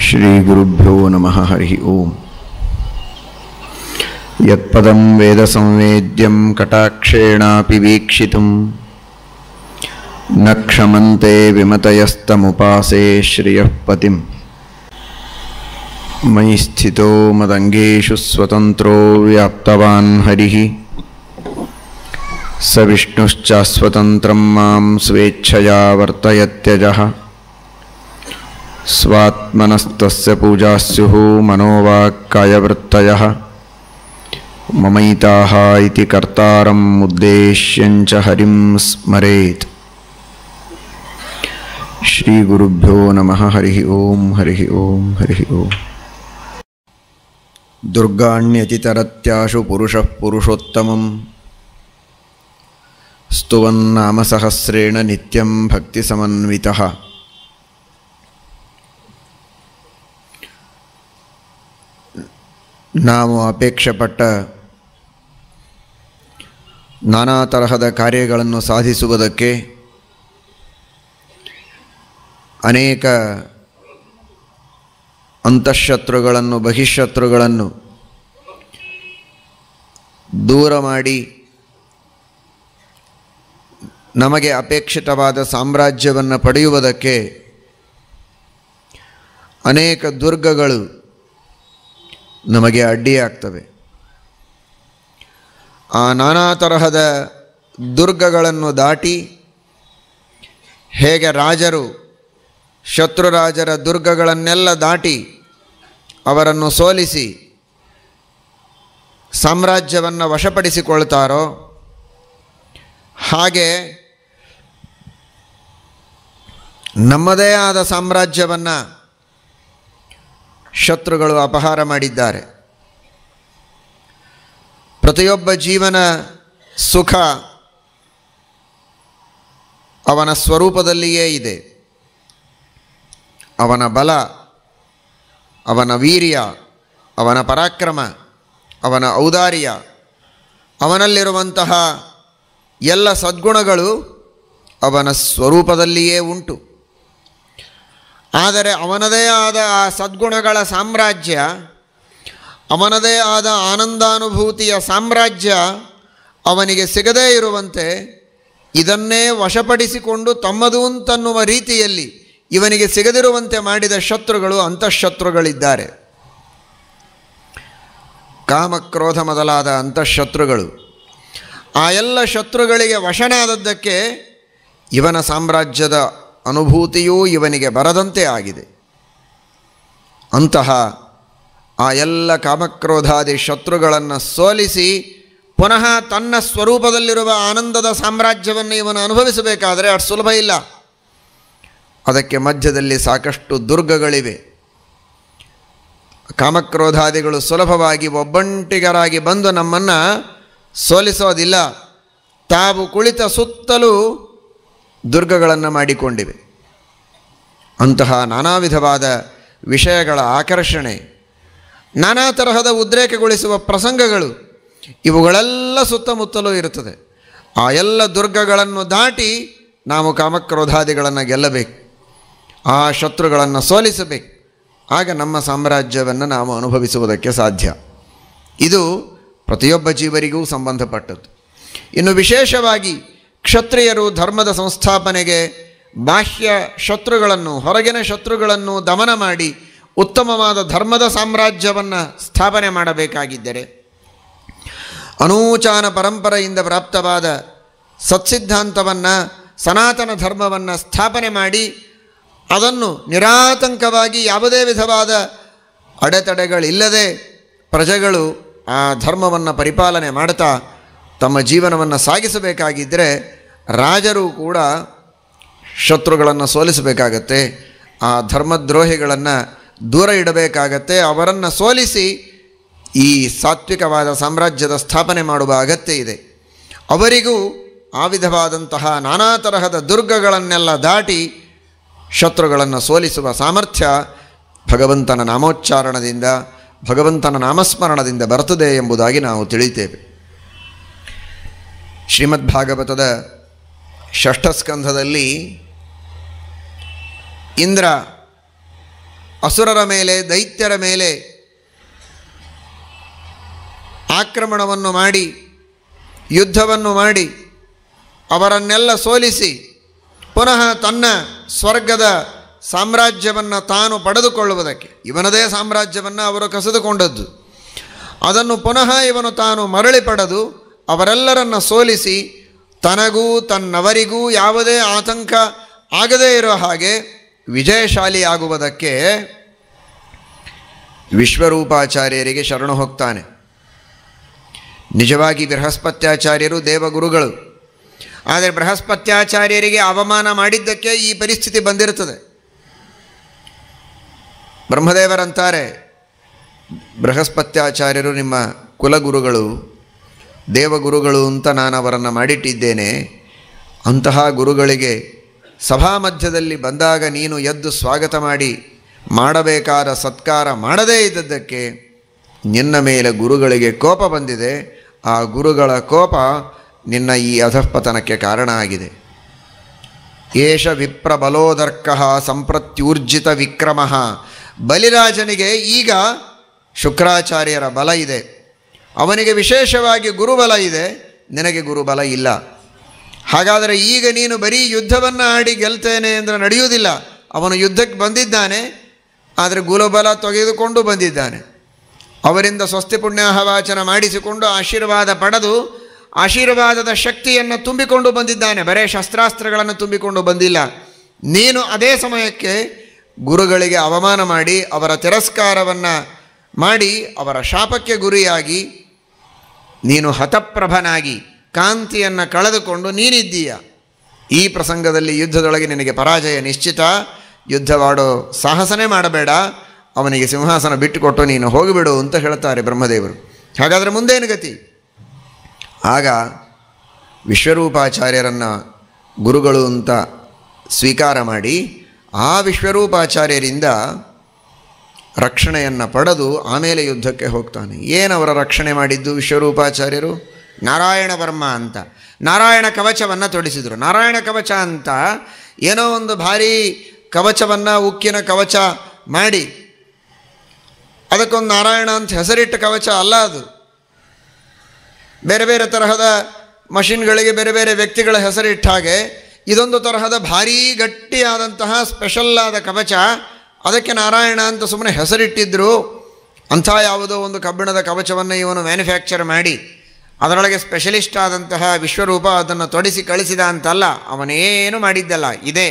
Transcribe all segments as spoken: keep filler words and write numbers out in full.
श्रीगुरुभ्यो नमः। हरि ओम। यत्पदं वेदसंवेद्यं कटाक्षेणापि वीक्षितुं न क्षमन्ते विमतयस्तमुपासे श्रियः पतिं। मयि स्थितो मदङ्गेषु स्वतन्त्रो व्याप्तवान् हरिः स विष्णुश्चास्वतन्त्रं मां स्वेच्छया वर्तयत्यजः। स्वात्मनस्तस्य पूजा स्युः मनोवाक्कायवृत्तयः। ममैताः इति कर्तारम् उद्देश्यञ्च हरिं स्मरेत्। श्रीगुरुभ्यो नमः। हरिः ओम। हरिः ओम। हरिः ओम। दुर्गाण्यतितरत्याशु पुरुषः पुरुषोत्तमं स्तुवन्नामसहस्रेण नित्यं भक्तिसमन्वितः। ನಾವು ಅಪೇಕ್ಷೆಪಟ್ಟ ನಾನಾ ತರಹದ ಕಾರ್ಯಗಳನ್ನು ಸಾಧಿಸುವುದಕ್ಕೆ ಅನೇಕ ಅಂತಃಶತ್ರುಗಳನ್ನು ಬಹಿಃಶತ್ರುಗಳನ್ನು ದೂರ ಮಾಡಿ ನಮಗೆ ಅಪೇಕ್ಷಿತವಾದ ಸಾಮ್ರಾಜ್ಯವನ್ನು ಪಡೆಯುವುದಕ್ಕೆ ಅನೇಕ ದುರ್ಗಗಳು ನಮಗೆ ಅಡ್ಡಿಯಾಗ್ತವೆ. ಆ ನಾನಾ ತರಹದ ದುರ್ಗಗಳನ್ನು ದಾಟಿ ಹೇಗೆ ರಾಜರು ಶತ್ರುರಾಜರ ದುರ್ಗಗಳನ್ನೆಲ್ಲ ದಾಟಿ ಅವರನ್ನು ಸೋಲಿಸಿ ಸಾಮ್ರಾಜ್ಯವನ್ನು ವಶಪಡಿಸಿಕೊಳ್ತಾರೋ ಹಾಗೆ ನಮ್ಮದೇ ಆದ ಸಾಮ್ರಾಜ್ಯವನ್ನು ಶತ್ರುಗಳು ಅಪಹಾರ ಮಾಡಿದ್ದಾರೆ. ಪ್ರತಿಯೊಬ್ಬ ಜೀವನ ಸುಖ ಅವನ ಸ್ವರೂಪದಲ್ಲಿಯೇ ಇದೆ. ಅವನ ಬಲ, ಅವನ ವೀರ್ಯ, ಅವನ ಪರಾಕ್ರಮ, ಅವನ ಔದಾರ್ಯ, ಅವನಲ್ಲಿರುವಂತಹ ಎಲ್ಲ ಸದ್ಗುಣಗಳು ಅವನ ಸ್ವರೂಪದಲ್ಲಿಯೇ ಉಂಟು. ಆದರೆ ಅವನದೇ ಆದ ಆ ಸದ್ಗುಣಗಳ ಸಾಮ್ರಾಜ್ಯ, ಅವನದೇ ಆದ ಆನಂದಾನುಭೂತಿಯ ಸಾಮ್ರಾಜ್ಯ ಅವನಿಗೆ ಸಿಗದೇ ಇರುವಂತೆ ಇದನ್ನೇ ವಶಪಡಿಸಿಕೊಂಡು ತಮ್ಮದು ಅಂತನ್ನುವ ರೀತಿಯಲ್ಲಿ ಇವನಿಗೆ ಸಿಗದಿರುವಂತೆ ಮಾಡಿದ ಶತ್ರುಗಳು ಅಂತಃಶತ್ರುಗಳಿದ್ದಾರೆ. ಕಾಮಕ್ರೋಧ ಮೊದಲಾದ ಅಂತಃಶತ್ರುಗಳು. ಆ ಎಲ್ಲ ಶತ್ರುಗಳಿಗೆ ವಶನಾದದ್ದಕ್ಕೆ ಇವನ ಸಾಮ್ರಾಜ್ಯದ ಅನುಭೂತಿಯೂ ಇವನಿಗೆ ಬರದಂತೆ ಆಗಿದೆ. ಅಂತಹ ಆ ಎಲ್ಲ ಕಾಮಕ್ರೋಧಾದಿ ಶತ್ರುಗಳನ್ನು ಸೋಲಿಸಿ ಪುನಃ ತನ್ನ ಸ್ವರೂಪದಲ್ಲಿರುವ ಆನಂದದ ಸಾಮ್ರಾಜ್ಯವನ್ನು ಇವನು ಅನುಭವಿಸಬೇಕಾದರೆ ಅಷ್ಟು ಸುಲಭ ಇಲ್ಲ. ಅದಕ್ಕೆ ಮಧ್ಯದಲ್ಲಿ ಸಾಕಷ್ಟು ದುರ್ಗಗಳಿವೆ. ಕಾಮಕ್ರೋಧಾದಿಗಳು ಸುಲಭವಾಗಿ ಒಬ್ಬಂಟಿಗರಾಗಿ ಬಂದು ನಮ್ಮನ್ನು ಸೋಲಿಸೋದಿಲ್ಲ. ತಾವು ಕುಳಿತ ಸುತ್ತಲೂ ದುರ್ಗಗಳನ್ನು ಮಾಡಿಕೊಂಡಿವೆ. ಅಂತಹ ನಾನಾ ವಿಧವಾದ ವಿಷಯಗಳ ಆಕರ್ಷಣೆ, ನಾನಾ ತರಹದ ಉದ್ರೇಕಗೊಳಿಸುವ ಪ್ರಸಂಗಗಳು ಇವುಗಳೆಲ್ಲ ಸುತ್ತಮುತ್ತಲೂ ಇರುತ್ತದೆ. ಆ ಎಲ್ಲ ದುರ್ಗಗಳನ್ನು ದಾಟಿ ನಾವು ಕಾಮಕ್ರೋಧಾದಿಗಳನ್ನು ಗೆಲ್ಲಬೇಕು, ಆ ಶತ್ರುಗಳನ್ನು ಸೋಲಿಸಬೇಕು. ಆಗ ನಮ್ಮ ಸಾಮ್ರಾಜ್ಯವನ್ನು ನಾವು ಅನುಭವಿಸುವುದಕ್ಕೆ ಸಾಧ್ಯ. ಇದು ಪ್ರತಿಯೊಬ್ಬ ಜೀವರಿಗೂ ಸಂಬಂಧಪಟ್ಟದ್ದು. ಇನ್ನು ವಿಶೇಷವಾಗಿ ಕ್ಷತ್ರಿಯರು ಧರ್ಮದ ಸಂಸ್ಥಾಪನೆಗೆ ಬಾಹ್ಯ ಶತ್ರುಗಳನ್ನು, ಹೊರಗಿನ ಶತ್ರುಗಳನ್ನು ದಮನ ಮಾಡಿ ಉತ್ತಮವಾದ ಧರ್ಮದ ಸಾಮ್ರಾಜ್ಯವನ್ನು ಸ್ಥಾಪನೆ ಮಾಡಬೇಕಾಗಿದ್ದರೆ ಅನೂಚಾನ ಪರಂಪರೆಯಿಂದ ಪ್ರಾಪ್ತವಾದ ಸತ್ಸಿದ್ಧಾಂತವನ್ನು, ಸನಾತನ ಧರ್ಮವನ್ನು ಸ್ಥಾಪನೆ ಮಾಡಿ ಅದನ್ನು ನಿರಾತಂಕವಾಗಿ ಯಾವುದೇ ವಿಧವಾದ ಅಡೆತಡೆಗಳಿಲ್ಲದೆ ಪ್ರಜೆಗಳು ಆ ಧರ್ಮವನ್ನು ಪರಿಪಾಲನೆ ಮಾಡ್ತಾ ತಮ್ಮ ಜೀವನವನ್ನು ಸಾಗಿಸಬೇಕಾಗಿದ್ದರೆ ರಾಜರು ಕೂಡ ಶತ್ರುಗಳನ್ನು ಸೋಲಿಸಬೇಕಾಗತ್ತೆ. ಆ ಧರ್ಮದ್ರೋಹಿಗಳನ್ನು ದೂರ ಇಡಬೇಕಾಗತ್ತೆ. ಅವರನ್ನು ಸೋಲಿಸಿ ಈ ಸಾತ್ವಿಕವಾದ ಸಾಮ್ರಾಜ್ಯದ ಸ್ಥಾಪನೆ ಮಾಡುವ ಅಗತ್ಯ ಇದೆ. ಅವರಿಗೂ ಆ ವಿಧವಾದಂತಹ ನಾನಾ ತರಹದ ದುರ್ಗಗಳನ್ನೆಲ್ಲ ದಾಟಿ ಶತ್ರುಗಳನ್ನು ಸೋಲಿಸುವ ಸಾಮರ್ಥ್ಯ ಭಗವಂತನ ನಾಮೋಚ್ಚಾರಣದಿಂದ, ಭಗವಂತನ ನಾಮಸ್ಮರಣದಿಂದ ಬರ್ತದೆ ಎಂಬುದಾಗಿ ನಾವು ತಿಳಿತೇವೆ. ಶ್ರೀಮದ್ಭಾಗವತದ ಷಷ್ಠ ಸ್ಕಂಧದಲ್ಲಿ ಇಂದ್ರ ಅಸುರರ ಮೇಲೆ, ದೈತ್ಯರ ಮೇಲೆ ಆಕ್ರಮಣವನ್ನು ಮಾಡಿ, ಯುದ್ಧವನ್ನು ಮಾಡಿ, ಅವರನ್ನೆಲ್ಲ ಸೋಲಿಸಿ ಪುನಃ ತನ್ನ ಸ್ವರ್ಗದ ಸಾಮ್ರಾಜ್ಯವನ್ನು ತಾನು ಪಡೆದುಕೊಳ್ಳುವುದಕ್ಕೆ, ಇವನದೇ ಸಾಮ್ರಾಜ್ಯವನ್ನು ಅವರು ಕಸಿದುಕೊಂಡದ್ದು, ಅದನ್ನು ಪುನಃ ಇವನು ತಾನು ಮರಳಿ ಪಡೆದು ಅವರೆಲ್ಲರನ್ನು ಸೋಲಿಸಿ ತನಗೂ ತನ್ನವರಿಗೂ ಯಾವುದೇ ಆತಂಕ ಆಗದೇ ಇರೋ ಹಾಗೆ ವಿಜಯಶಾಲಿಯಾಗುವುದಕ್ಕೆ ವಿಶ್ವರೂಪಾಚಾರ್ಯರಿಗೆ ಶರಣು ಹೋಗ್ತಾನೆ. ನಿಜವಾಗಿ ಬೃಹಸ್ಪತ್ಯಾಚಾರ್ಯರು ದೇವಗುರುಗಳು, ಆದರೆ ಬೃಹಸ್ಪತ್ಯಾಚಾರ್ಯರಿಗೆ ಅವಮಾನ ಮಾಡಿದ್ದಕ್ಕೆ ಈ ಪರಿಸ್ಥಿತಿ ಬಂದಿರುತ್ತದೆ. ಬ್ರಹ್ಮದೇವರಂತಾರೆ, ಬೃಹಸ್ಪತ್ಯಾಚಾರ್ಯರು ನಿಮ್ಮ ಕುಲಗುರುಗಳು, ದೇವಗುರುಗಳು ಅಂತ ನಾನು ಅವರನ್ನು ಮಾಡಿಟ್ಟಿದ್ದೇನೆ. ಅಂತಹ ಗುರುಗಳಿಗೆ ಸಭಾ ಮಧ್ಯದಲ್ಲಿ ಬಂದಾಗ ನೀನು ಎದ್ದು ಸ್ವಾಗತ ಮಾಡಿ ಮಾಡಬೇಕಾದ ಸತ್ಕಾರ ಮಾಡದೇ ಇದ್ದದ್ದಕ್ಕೆ ನಿನ್ನ ಮೇಲೆ ಗುರುಗಳಿಗೆ ಕೋಪ ಬಂದಿದೆ. ಆ ಗುರುಗಳ ಕೋಪ ನಿನ್ನ ಈ ಅಧಃಪತನಕ್ಕೆ ಕಾರಣ ಆಗಿದೆ. ಏಷ ವಿಪ್ರ ಬಲೋದರ್ಕ ಸಂಪ್ರತ್ಯೂರ್ಜಿತ ವಿಕ್ರಮ. ಬಲಿರಾಜನಿಗೆ ಈಗ ಶುಕ್ರಾಚಾರ್ಯರ ಬಲ ಇದೆ, ಅವನಿಗೆ ವಿಶೇಷವಾಗಿ ಗುರುಬಲ ಇದೆ, ನಿನಗೆ ಗುರುಬಲ ಇಲ್ಲ. ಹಾಗಾದರೆ ಈಗ ನೀನು ಬರೀ ಯುದ್ಧವನ್ನು ಆಡಿ ಗೆಲ್ತೇನೆ ಅಂದರೆ ನಡೆಯುವುದಿಲ್ಲ. ಅವನು ಯುದ್ಧಕ್ಕೆ ಬಂದಿದ್ದಾನೆ, ಆದರೆ ಗುರುಬಲ ತೆಗೆದುಕೊಂಡು ಬಂದಿದ್ದಾನೆ. ಅವರಿಂದ ಸ್ವಸ್ತಿ ಪುಣ್ಯಾಹವಾಚನ ಮಾಡಿಸಿಕೊಂಡು ಆಶೀರ್ವಾದ ಪಡೆದು ಆಶೀರ್ವಾದದ ಶಕ್ತಿಯನ್ನು ತುಂಬಿಕೊಂಡು ಬಂದಿದ್ದಾನೆ, ಬರೇ ಶಸ್ತ್ರಾಸ್ತ್ರಗಳನ್ನು ತುಂಬಿಕೊಂಡು ಬಂದಿಲ್ಲ. ನೀನು ಅದೇ ಸಮಯಕ್ಕೆ ಗುರುಗಳಿಗೆ ಅವಮಾನ ಮಾಡಿ ಅವರ ತಿರಸ್ಕಾರವನ್ನು ಮಾಡಿ ಅವರ ಶಾಪಕ್ಕೆ ಗುರಿಯಾಗಿ ನೀನು ಹತಪ್ರಭನಾಗಿ ಕಾಂತಿಯನ್ನು ಕಳೆದುಕೊಂಡು ನೀನಿದ್ದೀಯ. ಈ ಪ್ರಸಂಗದಲ್ಲಿ ಯುದ್ಧದೊಳಗೆ ನಿನಗೆ ಪರಾಜಯ ನಿಶ್ಚಿತ. ಯುದ್ಧವಾಡೋ ಸಾಹಸನೇ ಮಾಡಬೇಡ, ಅವನಿಗೆ ಸಿಂಹಾಸನ ಬಿಟ್ಟುಕೊಟ್ಟು ನೀನು ಹೋಗಿಬಿಡು ಅಂತ ಹೇಳ್ತಾರೆ ಬ್ರಹ್ಮದೇವರು. ಹಾಗಾದರೆ ಮುಂದೇನು ಗತಿ? ಆಗ ವಿಶ್ವರೂಪಾಚಾರ್ಯರನ್ನು ಗುರುಗಳು ಅಂತ ಸ್ವೀಕಾರ ಮಾಡಿ ಆ ವಿಶ್ವರೂಪಾಚಾರ್ಯರಿಂದ ರಕ್ಷಣೆಯನ್ನು ಪಡೆದು ಆಮೇಲೆ ಯುದ್ಧಕ್ಕೆ ಹೋಗ್ತಾನೆ. ಏನವರ ರಕ್ಷಣೆ ಮಾಡಿದ್ದು ವಿಶ್ವರೂಪಾಚಾರ್ಯರು? ನಾರಾಯಣ ವರ್ಮ ಅಂತ ನಾರಾಯಣ ಕವಚವನ್ನು ತೊಡಿಸಿದರು. ನಾರಾಯಣ ಕವಚ ಅಂತ ಏನೋ ಒಂದು ಭಾರೀ ಕವಚವನ್ನು, ಉಕ್ಕಿನ ಕವಚ ಮಾಡಿ ಅದಕ್ಕೊಂದು ನಾರಾಯಣ ಅಂತ ಹೆಸರಿಟ್ಟ ಕವಚ ಅಲ್ಲ ಅದು. ಬೇರೆ ಬೇರೆ ತರಹದ ಮಷಿನ್ಗಳಿಗೆ ಬೇರೆ ಬೇರೆ ವ್ಯಕ್ತಿಗಳ ಹೆಸರಿಟ್ಟ ಹಾಗೆ ಇದೊಂದು ತರಹದ ಭಾರೀ ಗಟ್ಟಿಯಾದಂತಹ ಸ್ಪೆಷಲ್ಲಾದ ಕವಚ, ಅದಕ್ಕೆ ನಾರಾಯಣ ಅಂತ ಸುಮ್ಮನೆ ಹೆಸರಿಟ್ಟಿದ್ದರು. ಅಂಥ ಯಾವುದೋ ಒಂದು ಕಬ್ಬಿಣದ ಕವಚವನ್ನು ಇವನು ಮ್ಯಾನುಫ್ಯಾಕ್ಚರ್ ಮಾಡಿ ಅದರೊಳಗೆ ಸ್ಪೆಷಲಿಸ್ಟ್ ಆದಂತಹ ವಿಶ್ವರೂಪ ಅದನ್ನು ತೊಡಿಸಿ ಕಳಿಸಿದ ಅಂತಲ್ಲ, ಅವನೇನು ಮಾಡಿದ್ದಲ್ಲ. ಇದೇ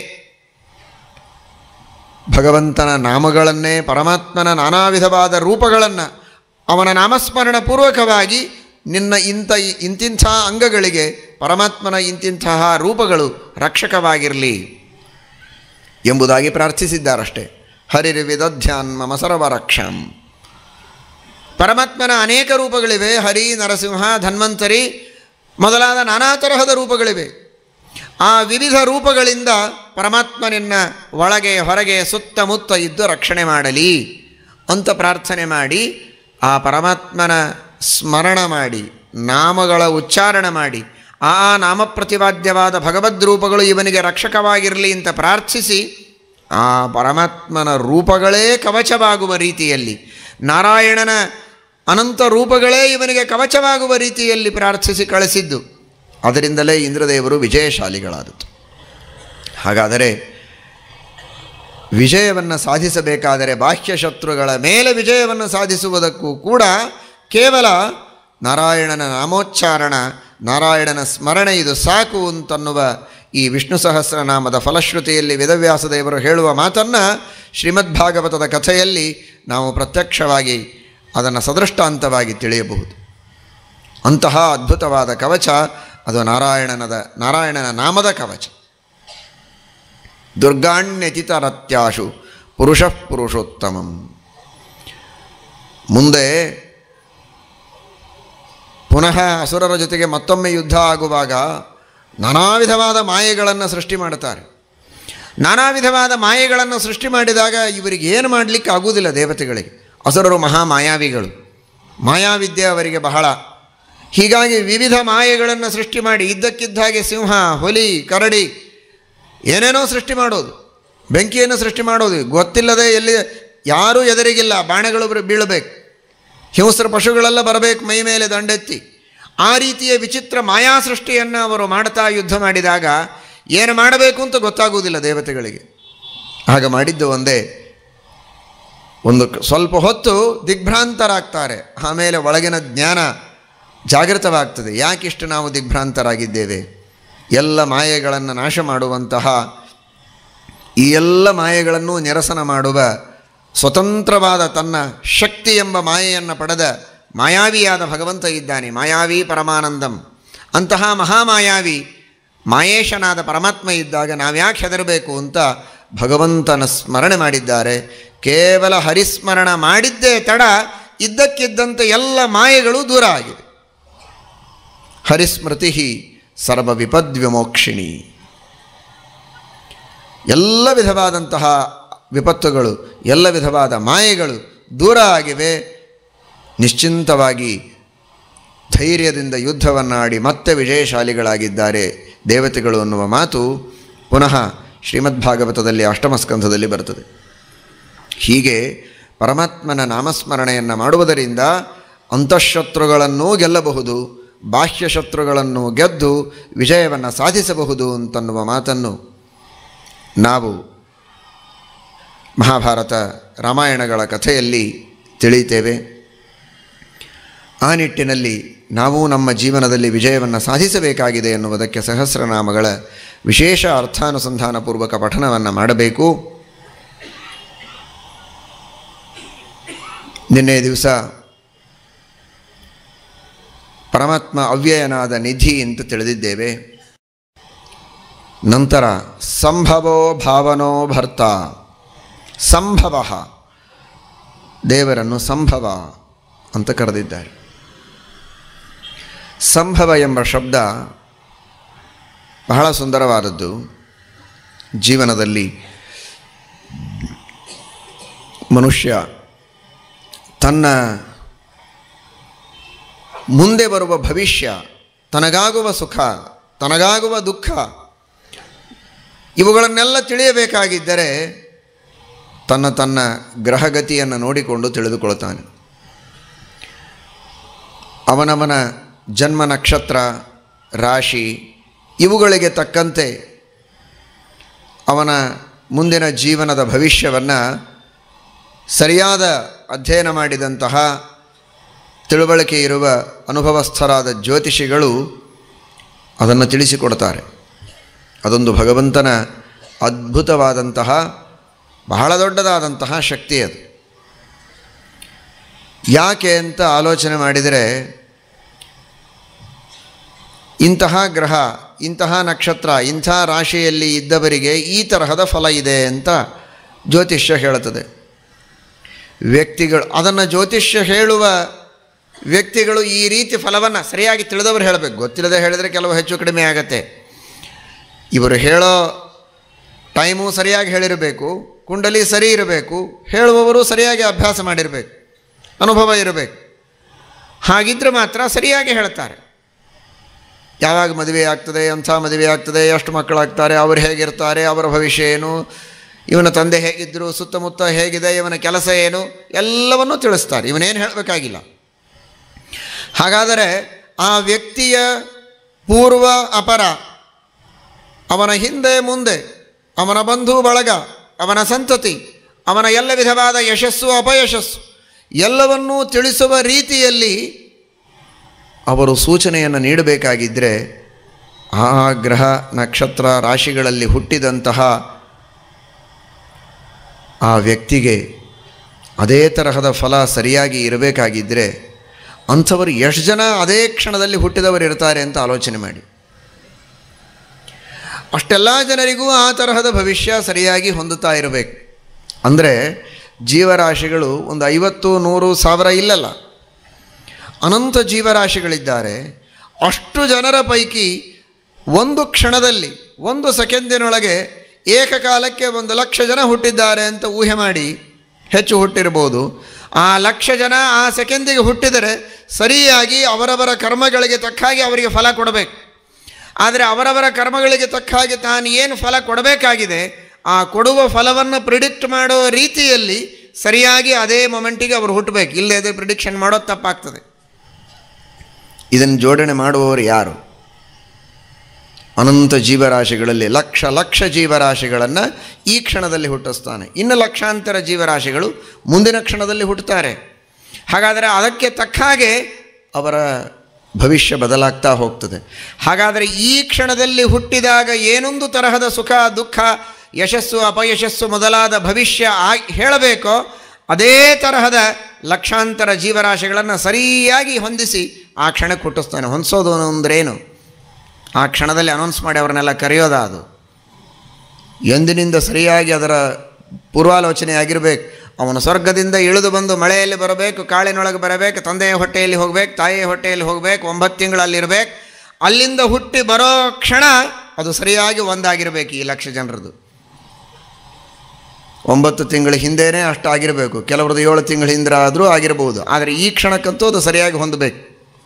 ಭಗವಂತನ ನಾಮಗಳನ್ನೇ, ಪರಮಾತ್ಮನ ನಾನಾ ವಿಧವಾದ ರೂಪಗಳನ್ನು ಅವನ ನಾಮಸ್ಮರಣ ಪೂರ್ವಕವಾಗಿ ನಿನ್ನ ಇಂಥ ಇಂತಿಂಥ ಅಂಗಗಳಿಗೆ ಪರಮಾತ್ಮನ ಇಂತಿಂತಹ ರೂಪಗಳು ರಕ್ಷಕವಾಗಿರಲಿ ಎಂಬುದಾಗಿ ಪ್ರಾರ್ಥಿಸಿದ್ದಾರಷ್ಟೇ. ಹರಿರ್ವಿದಧ್ಯಾನ್ ಮಮ ಸರ್ವರಕ್ಷಾಂ. ಪರಮಾತ್ಮನ ಅನೇಕ ರೂಪಗಳಿವೆ. ಹರಿ, ನರಸಿಂಹ, ಧನ್ವಂತರಿ ಮೊದಲಾದ ನಾನಾ ತರಹದ ರೂಪಗಳಿವೆ. ಆ ವಿವಿಧ ರೂಪಗಳಿಂದ ಪರಮಾತ್ಮನಿನ್ನ ಒಳಗೆ ಹೊರಗೆ ಸುತ್ತಮುತ್ತ ಇದ್ದು ರಕ್ಷಣೆ ಮಾಡಲಿ ಅಂತ ಪ್ರಾರ್ಥನೆ ಮಾಡಿ ಆ ಪರಮಾತ್ಮನ ಸ್ಮರಣ ಮಾಡಿ ನಾಮಗಳ ಉಚ್ಚಾರಣ ಮಾಡಿ ಆ ನಾಮ ಪ್ರತಿಪಾದ್ಯವಾದ ಭಗವದ್ ರೂಪಗಳು ಇವನಿಗೆ ರಕ್ಷಕವಾಗಿರಲಿ ಅಂತ ಪ್ರಾರ್ಥಿಸಿ ಆ ಪರಮಾತ್ಮನ ರೂಪಗಳೇ ಕವಚವಾಗುವ ರೀತಿಯಲ್ಲಿ, ನಾರಾಯಣನ ಅನಂತ ರೂಪಗಳೇ ಇವನಿಗೆ ಕವಚವಾಗುವ ರೀತಿಯಲ್ಲಿ ಪ್ರಾರ್ಥಿಸಿ ಕಳಿಸಿದ್ದು. ಅದರಿಂದಲೇ ಇಂದ್ರದೇವರು ವಿಜಯಶಾಲಿಗಳಾದದ್ದು. ಹಾಗಾದರೆ ವಿಜಯವನ್ನು ಸಾಧಿಸಬೇಕಾದರೆ ಬಾಹ್ಯ ಶತ್ರುಗಳ ಮೇಲೆ ವಿಜಯವನ್ನು ಸಾಧಿಸುವುದಕ್ಕೂ ಕೂಡ ಕೇವಲ ನಾರಾಯಣನ ನಾಮೋಚ್ಚಾರಣ, ನಾರಾಯಣನ ಸ್ಮರಣೆ ಇದು ಸಾಕು ಅಂತನ್ನುವ ಈ ವಿಷ್ಣು ಸಹಸ್ರನಾಮದ ಫಲಶ್ರುತಿಯಲ್ಲಿ ವೇದವ್ಯಾಸ ದೇವರು ಹೇಳುವ ಮಾತನ್ನು ಶ್ರೀಮದ್ಭಾಗವತದ ಕಥೆಯಲ್ಲಿ ನಾವು ಪ್ರತ್ಯಕ್ಷವಾಗಿ ಅದನ್ನು ಸದೃಷ್ಟಾಂತವಾಗಿ ತಿಳಿಯಬಹುದು. ಅಂತಹ ಅದ್ಭುತವಾದ ಕವಚ ಅದು ನಾರಾಯಣನದ ನಾರಾಯಣನ ನಾಮದ ಕವಚ. ದುರ್ಗಾಣ್ಯತಿತರತ್ಯಾಶು ಪುರುಷಃ ಪುರುಷೋತ್ತಮಂ. ಮುಂದೆ ಪುನಃ ಅಸುರರ ಜೊತೆಗೆ ಮತ್ತೊಮ್ಮೆ ಯುದ್ಧ ಆಗುವಾಗ ನಾನಾ ವಿಧವಾದ ಮಾಯೆಗಳನ್ನು ಸೃಷ್ಟಿ ಮಾಡುತ್ತಾರೆ. ನಾನಾ ವಿಧವಾದ ಮಾಯೆಗಳನ್ನು ಸೃಷ್ಟಿ ಮಾಡಿದಾಗ ಇವರಿಗೆ ಏನು ಮಾಡಲಿಕ್ಕೆ ಆಗುವುದಿಲ್ಲ ದೇವತೆಗಳಿಗೆ. ಅಸುರರು ಮಹಾ ಮಾಯಾವಿಗಳು, ಮಾಯಾವಿದ್ಯೆ ಅವರಿಗೆ ಬಹಳ. ಹೀಗಾಗಿ ವಿವಿಧ ಮಾಯೆಗಳನ್ನು ಸೃಷ್ಟಿ ಮಾಡಿ ಇದ್ದಕ್ಕಿದ್ದ ಹಾಗೆ ಸಿಂಹ, ಹುಲಿ, ಕರಡಿ ಏನೇನೋ ಸೃಷ್ಟಿ ಮಾಡೋದು, ಬೆಂಕಿಯನ್ನು ಸೃಷ್ಟಿ ಮಾಡೋದು, ಗೊತ್ತಿಲ್ಲದೆ ಎಲ್ಲಿ ಯಾರೂ ಎದುರಿಗಿಲ್ಲ, ಬಾಣಗಳು ಬೀಳಬೇಕು, ಹಿಂಸ್ರ ಪಶುಗಳೆಲ್ಲ ಬರಬೇಕು ಮೈ ಮೇಲೆ ದಂಡೆತ್ತಿ. ಆ ರೀತಿಯ ವಿಚಿತ್ರ ಮಾಯಾ ಸೃಷ್ಟಿಯನ್ನು ಅವರು ಮಾಡ್ತಾ ಯುದ್ಧ ಮಾಡಿದಾಗ ಏನು ಮಾಡಬೇಕು ಅಂತ ಗೊತ್ತಾಗುವುದಿಲ್ಲ ದೇವತೆಗಳಿಗೆ. ಆಗ ಮಾಡಿದ್ದು ಒಂದೇ, ಒಂದು ಸ್ವಲ್ಪ ಹೊತ್ತು ದಿಗ್ಭ್ರಾಂತರಾಗ್ತಾರೆ, ಆಮೇಲೆ ಒಳಗಿನ ಜ್ಞಾನ ಜಾಗೃತವಾಗ್ತದೆ. ಯಾಕಿಷ್ಟು ನಾವು ದಿಗ್ಭ್ರಾಂತರಾಗಿದ್ದೇವೆ? ಎಲ್ಲ ಮಾಯೆಗಳನ್ನು ನಾಶ ಮಾಡುವಂತಹ, ಈ ಎಲ್ಲ ಮಾಯೆಗಳನ್ನು ನಿರಸನ ಮಾಡುವ ಸ್ವತಂತ್ರವಾದ ತನ್ನ ಶಕ್ತಿ ಎಂಬ ಮಾಯೆಯನ್ನು ಪಡೆದ ಮಾಯಾವಿಯಾದ ಭಗವಂತ ಇದ್ದಾನೆ. ಮಾಯಾವಿ ಪರಮಾನಂದಂ. ಅಂತಹ ಮಹಾಮಾಯಾವಿ ಮಾಯೇಶನಾದ ಪರಮಾತ್ಮ ಇದ್ದಾಗ ನಾವ್ಯಾಕೆ ಹೆದರಬೇಕು ಅಂತ ಭಗವಂತನ ಸ್ಮರಣೆ ಮಾಡಿದ್ದಾರೆ. ಕೇವಲ ಹರಿಸ್ಮರಣ ಮಾಡಿದ್ದೇ ತಡ, ಇದ್ದಕ್ಕಿದ್ದಂತೆ ಎಲ್ಲ ಮಾಯೆಗಳು ದೂರ ಆಗಿವೆ. ಹರಿಸ್ಮೃತಿ ಸರ್ವ ವಿಪದ್ವಿಮೋಕ್ಷಿಣಿ. ಎಲ್ಲ ವಿಧವಾದಂತಹ ವಿಪತ್ತುಗಳು, ಎಲ್ಲ ವಿಧವಾದ ಮಾಯೆಗಳು ದೂರ ಆಗಿವೆ. ನಿಶ್ಚಿಂತವಾಗಿ ಧೈರ್ಯದಿಂದ ಯುದ್ಧವನ್ನಾಡಿ ಮತ್ತೆ ವಿಜಯಶಾಲಿಗಳಾಗಿದ್ದಾರೆ ದೇವತೆಗಳು ಅನ್ನುವ ಮಾತು ಪುನಃ ಶ್ರೀಮದ್ಭಾಗವತದಲ್ಲಿ ಅಷ್ಟಮಸ್ಕಂಧದಲ್ಲಿ ಬರ್ತದೆ. ಹೀಗೆ ಪರಮಾತ್ಮನ ನಾಮಸ್ಮರಣೆಯನ್ನು ಮಾಡುವುದರಿಂದ ಅಂತಃಶತ್ರುಗಳನ್ನೂ ಗೆಲ್ಲಬಹುದು, ಬಾಹ್ಯ ಶತ್ರುಗಳನ್ನು ಗೆದ್ದು ವಿಜಯವನ್ನು ಸಾಧಿಸಬಹುದು ಅಂತನ್ನುವ ಮಾತನ್ನು ನಾವು ಮಹಾಭಾರತ ರಾಮಾಯಣಗಳ ಕಥೆಯಲ್ಲಿ ತಿಳಿಯುತ್ತೇವೆ. ಆ ನಿಟ್ಟಿನಲ್ಲಿ ನಾವು ನಮ್ಮ ಜೀವನದಲ್ಲಿ ವಿಜಯವನ್ನು ಸಾಧಿಸಬೇಕಾಗಿದೆ ಎನ್ನುವುದಕ್ಕೆ ಸಹಸ್ರನಾಮಗಳ ವಿಶೇಷ ಅರ್ಥಾನುಸಂಧಾನಪೂರ್ವಕ ಪಠನವನ್ನು ಮಾಡಬೇಕು. ನಿನ್ನೆ ದಿವಸ ಪರಮಾತ್ಮ ಅವ್ಯಯನಾದ ನಿಧಿ ಅಂತ ತಿಳಿದಿದ್ದೇವೆ. ನಂತರ ಸಂಭವೋ ಭಾವನೋ ಭರ್ತ. ಸಂಭವ, ದೇವರನ್ನು ಸಂಭವ ಅಂತ ಕರೆದಿದ್ದಾರೆ. ಸಂಭವ ಎಂಬ ಶಬ್ದ ಬಹಳ ಸುಂದರವಾದದ್ದು. ಜೀವನದಲ್ಲಿ ಮನುಷ್ಯ ತನ್ನ ಮುಂದೆ ಬರುವ ಭವಿಷ್ಯ, ತನಗಾಗುವ ಸುಖ, ತನಗಾಗುವ ದುಃಖ, ಇವುಗಳನ್ನೆಲ್ಲ ತಿಳಿಯಬೇಕಾಗಿದ್ದರೆ ತನ್ನ ತನ್ನ ಗ್ರಹಗತಿಯನ್ನು ನೋಡಿಕೊಂಡು ತಿಳಿದುಕೊಳ್ತಾನೆ. ಅವನವನ ಜನ್ಮ ನಕ್ಷತ್ರ, ರಾಶಿ ಇವುಗಳಿಗೆ ತಕ್ಕಂತೆ ಅವನ ಮುಂದಿನ ಜೀವನದ ಭವಿಷ್ಯವನ್ನು ಸರಿಯಾದ ಅಧ್ಯಯನ ಮಾಡಿದಂತಹ ತಿಳುವಳಿಕೆ ಇರುವ ಅನುಭವಸ್ಥರಾದ ಜ್ಯೋತಿಷಿಗಳು ಅದನ್ನು ತಿಳಿಸಿಕೊಡ್ತಾರೆ. ಅದೊಂದು ಭಗವಂತನ ಅದ್ಭುತವಾದಂತಹ ಬಹಳ ದೊಡ್ಡದಾದಂತಹ ಶಕ್ತಿ ಅದು. ಯಾಕೆ ಅಂತ ಆಲೋಚನೆ ಮಾಡಿದರೆ, ಇಂತಹ ಗ್ರಹ, ಇಂತಹ ನಕ್ಷತ್ರ, ಇಂಥ ರಾಶಿಯಲ್ಲಿ ಇದ್ದವರಿಗೆ ಈ ತರಹದ ಫಲ ಇದೆ ಅಂತ ಜ್ಯೋತಿಷ್ಯ ಹೇಳುತ್ತದೆ. ವ್ಯಕ್ತಿಗಳು ಅದನ್ನು ಜ್ಯೋತಿಷ್ಯ ಹೇಳುವ ವ್ಯಕ್ತಿಗಳು ಈ ರೀತಿ ಫಲವನ್ನು ಸರಿಯಾಗಿ ತಿಳಿದವರು ಹೇಳಬೇಕು. ಗೊತ್ತಿಲ್ಲದೆ ಹೇಳಿದರೆ ಕೆಲವು ಹೆಚ್ಚು ಕಡಿಮೆ ಆಗತ್ತೆ. ಇವರು ಹೇಳೋ ಟೈಮು ಸರಿಯಾಗಿ ಹೇಳಿರಬೇಕು, ಕುಂಡಲಿ ಸರಿ ಇರಬೇಕು, ಹೇಳುವವರು ಸರಿಯಾಗಿ ಅಭ್ಯಾಸ ಮಾಡಿರಬೇಕು, ಅನುಭವ ಇರಬೇಕು. ಹಾಗಿದ್ದರೆ ಮಾತ್ರ ಸರಿಯಾಗಿ ಹೇಳ್ತಾರೆ. ಯಾವಾಗ ಮದುವೆ ಆಗ್ತದೆ, ಅಂಥ ಮದುವೆ ಆಗ್ತದೆ, ಎಷ್ಟು ಮಕ್ಕಳಾಗ್ತಾರೆ, ಅವರು ಹೇಗಿರ್ತಾರೆ, ಅವರ ಭವಿಷ್ಯ ಏನು, ಇವನ ತಂದೆ ಹೇಗಿದ್ದರು, ಸುತ್ತಮುತ್ತ ಹೇಗಿದೆ, ಇವನ ಕೆಲಸ ಏನು, ಎಲ್ಲವನ್ನೂ ತಿಳಿಸ್ತಾರೆ. ಇವನೇನು ಹೇಳಬೇಕಾಗಿಲ್ಲ. ಹಾಗಾದರೆ ಆ ವ್ಯಕ್ತಿಯ ಪೂರ್ವ ಅಪರ, ಅವನ ಹಿಂದೆ ಮುಂದೆ, ಅವನ ಬಂಧು ಬಳಗ, ಅವನ ಸಂತತಿ, ಅವನ ಎಲ್ಲ ವಿಧವಾದ ಯಶಸ್ಸು ಅಪಯಶಸ್ಸು ಎಲ್ಲವನ್ನೂ ತಿಳಿಸುವ ರೀತಿಯಲ್ಲಿ ಅವರು ಸೂಚನೆಯನ್ನು ನೀಡಬೇಕಾಗಿದ್ದರೆ ಆ ಗ್ರಹ ನಕ್ಷತ್ರ ರಾಶಿಗಳಲ್ಲಿ ಹುಟ್ಟಿದಂತಹ ಆ ವ್ಯಕ್ತಿಗೆ ಅದೇ ತರಹದ ಫಲ ಸರಿಯಾಗಿ ಇರಬೇಕಾಗಿದ್ದರೆ ಅಂಥವರು ಎಷ್ಟು ಜನ ಅದೇ ಕ್ಷಣದಲ್ಲಿ ಹುಟ್ಟಿದವರು ಇರ್ತಾರೆ ಅಂತ ಆಲೋಚನೆ ಮಾಡಿ. ಅಷ್ಟೆಲ್ಲ ಜನರಿಗೂ ಆ ತರಹದ ಭವಿಷ್ಯ ಸರಿಯಾಗಿ ಹೊಂದುತ್ತಾ ಇರಬೇಕು. ಅಂದರೆ ಜೀವರಾಶಿಗಳು ಒಂದು ಐವತ್ತು ನೂರು ಸಾವಿರ ಇಲ್ಲಲ್ಲ, ಅನಂತ ಜೀವರಾಶಿಗಳಿದ್ದಾರೆ. ಅಷ್ಟು ಜನರ ಪೈಕಿ ಒಂದು ಕ್ಷಣದಲ್ಲಿ, ಒಂದು ಸೆಕೆಂಡಿನೊಳಗೆ ಏಕಕಾಲಕ್ಕೆ ಒಂದು ಲಕ್ಷ ಜನ ಹುಟ್ಟಿದ್ದಾರೆ ಅಂತ ಊಹೆ ಮಾಡಿ, ಹೆಚ್ಚು ಹುಟ್ಟಿರ್ಬೋದು. ಆ ಲಕ್ಷ ಜನ ಆ ಸೆಕೆಂದಿಗೆ ಹುಟ್ಟಿದರೆ ಸರಿಯಾಗಿ ಅವರವರ ಕರ್ಮಗಳಿಗೆ ತಕ್ಕ ಹಾಗೆ ಅವರಿಗೆ ಫಲ ಕೊಡಬೇಕು. ಆದರೆ ಅವರವರ ಕರ್ಮಗಳಿಗೆ ತಕ್ಕ ಹಾಗೆ ತಾನು ಏನು ಫಲ ಕೊಡಬೇಕಾಗಿದೆ ಆ ಕೊಡುವ ಫಲವನ್ನು ಪ್ರಿಡಿಕ್ಟ್ ಮಾಡೋ ರೀತಿಯಲ್ಲಿ ಸರಿಯಾಗಿ ಅದೇ ಮೊಮೆಂಟಿಗೆ ಅವರು ಹುಟ್ಟಬೇಕು, ಇಲ್ಲದೇ ಪ್ರಿಡಿಕ್ಷನ್ ಮಾಡೋದು ತಪ್ಪಾಗ್ತದೆ. ಇದನ್ನು ಜೋಡಣೆ ಮಾಡುವವರು ಯಾರು? ಅನಂತ ಜೀವರಾಶಿಗಳಲ್ಲಿ ಲಕ್ಷ ಲಕ್ಷ ಜೀವರಾಶಿಗಳನ್ನು ಈ ಕ್ಷಣದಲ್ಲಿ ಹುಟ್ಟಿಸ್ತಾನೆ. ಇನ್ನು ಲಕ್ಷಾಂತರ ಜೀವರಾಶಿಗಳು ಮುಂದಿನ ಕ್ಷಣದಲ್ಲಿ ಹುಟ್ಟುತ್ತಾರೆ. ಹಾಗಾದರೆ ಅದಕ್ಕೆ ತಕ್ಕ ಹಾಗೆ ಅವರ ಭವಿಷ್ಯ ಬದಲಾಗ್ತಾ ಹೋಗ್ತದೆ. ಹಾಗಾದರೆ ಈ ಕ್ಷಣದಲ್ಲಿ ಹುಟ್ಟಿದಾಗ ಏನೊಂದು ತರಹದ ಸುಖ ದುಃಖ ಯಶಸ್ಸು ಅಪಯಶಸ್ಸು ಮೊದಲಾದ ಭವಿಷ್ಯ ಆ ಹೇಳಬೇಕೋ ಅದೇ ತರಹದ ಲಕ್ಷಾಂತರ ಜೀವರಾಶಿಗಳನ್ನು ಸರಿಯಾಗಿ ಹೊಂದಿಸಿ ಆ ಕ್ಷಣಕ್ಕೆ ಹುಟ್ಟಿಸ್ತಾನೆ. ಹೊಂದಿಸೋದು ಅಂದ್ರೇನು? ಆ ಕ್ಷಣದಲ್ಲಿ ಅನೌನ್ಸ್ ಮಾಡಿ ಅವರನ್ನೆಲ್ಲ ಕರೆಯೋದ? ಅದು ಎಂದಿನಿಂದ ಸರಿಯಾಗಿ ಅದರ ಪೂರ್ವಾಲೋಚನೆ ಆಗಿರಬೇಕು. ಅವನು ಸ್ವರ್ಗದಿಂದ ಇಳಿದು ಬಂದು ಮಳೆಯಲ್ಲಿ ಬರಬೇಕು, ಕಾಳಿನೊಳಗೆ ಬರಬೇಕು, ತಂದೆಯ ಹೊಟ್ಟೆಯಲ್ಲಿ ಹೋಗಬೇಕು, ತಾಯಿಯ ಹೊಟ್ಟೆಯಲ್ಲಿ ಹೋಗಬೇಕು, ಒಂಬತ್ತು ತಿಂಗಳಲ್ಲಿರಬೇಕು. ಅಲ್ಲಿಂದ ಹುಟ್ಟಿ ಬರೋ ಕ್ಷಣ ಅದು ಸರಿಯಾಗಿ ಒಂದಾಗಿರಬೇಕು. ಈ ಲಕ್ಷ ಜನರದು ಒಂಬತ್ತು ತಿಂಗಳ ಹಿಂದೆಯೇ ಅಷ್ಟಾಗಿರಬೇಕು, ಕೆಲವ್ರದ್ದು ಏಳು ತಿಂಗಳ ಹಿಂದೆ ಆದರೂ ಆಗಿರಬಹುದು. ಆದರೆ ಈ ಕ್ಷಣಕ್ಕಂತೂ ಅದು ಸರಿಯಾಗಿ ಹೊಂದಬೇಕು.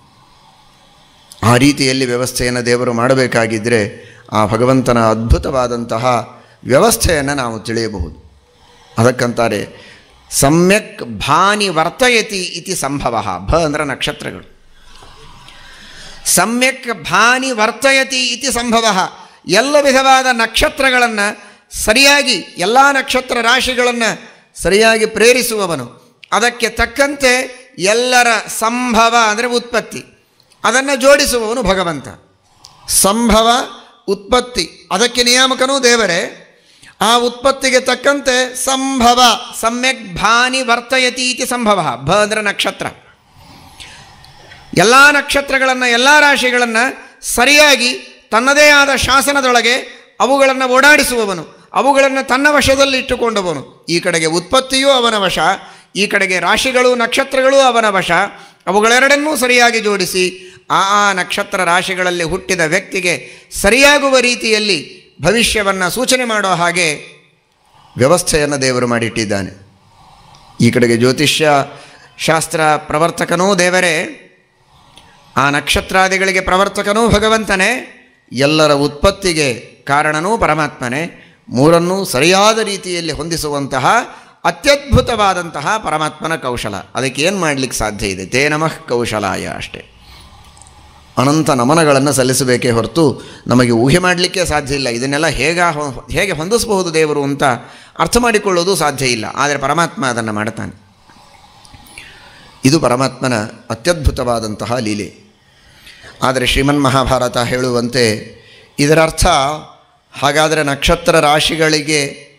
ಆ ರೀತಿಯಲ್ಲಿ ವ್ಯವಸ್ಥೆಯನ್ನು ದೇವರು ಮಾಡಬೇಕಾಗಿದ್ದರೆ ಆ ಭಗವಂತನ ಅದ್ಭುತವಾದಂತಹ ವ್ಯವಸ್ಥೆಯನ್ನು ನಾವು ತಿಳಿಯಬಹುದು. ಅದಕ್ಕಂತಾರೆ ಸಮ್ಯಕ್ ಭಾನಿ ವರ್ತಯತಿ ಇತಿ ಸಂಭವ. ಭ ಅಂದರೆ ನಕ್ಷತ್ರಗಳು. ಸಮ್ಯಕ್ ಭಾನಿ ವರ್ತಯತಿ ಇತಿ ಸಂಭವ. ಎಲ್ಲ ವಿಧವಾದ ನಕ್ಷತ್ರಗಳನ್ನು ಸರಿಯಾಗಿ, ಎಲ್ಲ ನಕ್ಷತ್ರ ರಾಶಿಗಳನ್ನು ಸರಿಯಾಗಿ ಪ್ರೇರಿಸುವವನು. ಅದಕ್ಕೆ ತಕ್ಕಂತೆ ಎಲ್ಲರ ಸಂಭವ ಅಂದರೆ ಉತ್ಪತ್ತಿ, ಅದನ್ನು ಜೋಡಿಸುವವನು ಭಗವಂತ. ಸಂಭವ ಉತ್ಪತ್ತಿ ಅದಕ್ಕೆ ನಿಯಾಮಕನೂ ದೇವರೇ. ಆ ಉತ್ಪತ್ತಿಗೆ ತಕ್ಕಂತೆ ಸಂಭವ ಸಮ್ಯಕ್ ಭಾನಿ ವರ್ತಯತಿ ಇತಿ ಸಂಭವ. ಭ ಅಂದರೆ ನಕ್ಷತ್ರ. ಎಲ್ಲ ನಕ್ಷತ್ರಗಳನ್ನು ಎಲ್ಲ ರಾಶಿಗಳನ್ನು ಸರಿಯಾಗಿ ತನ್ನದೇ ಆದ ಶಾಸನದೊಳಗೆ ಅವುಗಳನ್ನು ಓಡಾಡಿಸುವವನು, ಅವುಗಳನ್ನು ತನ್ನ ವಶದಲ್ಲಿ ಇಟ್ಟುಕೊಂಡವನು. ಈ ಕಡೆಗೆ ಉತ್ಪತ್ತಿಯೂ ಅವನ ವಶ, ಈ ಕಡೆಗೆ ರಾಶಿಗಳು ನಕ್ಷತ್ರಗಳು ಅವನ ವಶ. ಅವುಗಳೆರಡನ್ನೂ ಸರಿಯಾಗಿ ಜೋಡಿಸಿ ಆ ಆ ನಕ್ಷತ್ರ ರಾಶಿಗಳಲ್ಲಿ ಹುಟ್ಟಿದ ವ್ಯಕ್ತಿಗೆ ಸರಿಯಾಗುವ ರೀತಿಯಲ್ಲಿ ಭವಿಷ್ಯವನ್ನು ಸೂಚನೆ ಮಾಡೋ ಹಾಗೆ ವ್ಯವಸ್ಥೆಯನ್ನು ದೇವರು ಮಾಡಿಟ್ಟಿದ್ದಾನೆ. ಈ ಕಡೆಗೆ ಜ್ಯೋತಿಷ್ಯ ಶಾಸ್ತ್ರ ಪ್ರವರ್ತಕನೂ ದೇವರೇ, ಆ ನಕ್ಷತ್ರಾದಿಗಳಿಗೆ ಪ್ರವರ್ತಕನೂ ಭಗವಂತನೇ, ಎಲ್ಲರ ಉತ್ಪತ್ತಿಗೆ ಕಾರಣನೂ ಪರಮಾತ್ಮನೇ. ಮೂರನ್ನೂ ಸರಿಯಾದ ರೀತಿಯಲ್ಲಿ ಹೊಂದಿಸುವಂತಹ ಅತ್ಯದ್ಭುತವಾದಂತಹ ಪರಮಾತ್ಮನ ಕೌಶಲ. ಅದಕ್ಕೆ ಏನು ಮಾಡಲಿಕ್ಕೆ ಸಾಧ್ಯ ಇದೆ? ತೇ ನಮಃ ಕೌಶಲಾಯ ಅಷ್ಟೇ. ಅನಂತ ನಮನಗಳನ್ನು ಸಲ್ಲಿಸಬೇಕೇ ಹೊರತು ನಮಗೆ ಊಹೆ ಮಾಡಲಿಕ್ಕೆ ಸಾಧ್ಯ ಇಲ್ಲ. ಇದನ್ನೆಲ್ಲ ಹೇಗ ಹೇಗೆ ಹೊಂದಿಸಬಹುದು ದೇವರು ಅಂತ ಅರ್ಥ ಮಾಡಿಕೊಳ್ಳೋದು ಸಾಧ್ಯ ಇಲ್ಲ. ಆದರೆ ಪರಮಾತ್ಮ ಅದನ್ನು ಮಾಡ್ತಾನೆ. ಇದು ಪರಮಾತ್ಮನ ಅತ್ಯದ್ಭುತವಾದಂತಹ ಲೀಲೆ. ಆದರೆ ಶ್ರೀಮನ್ ಮಹಾಭಾರತ ಹೇಳುವಂತೆ ಇದರರ್ಥ ಹಾಗಾದರೆ ನಕ್ಷತ್ರ ರಾಶಿಗಳಿಗೆ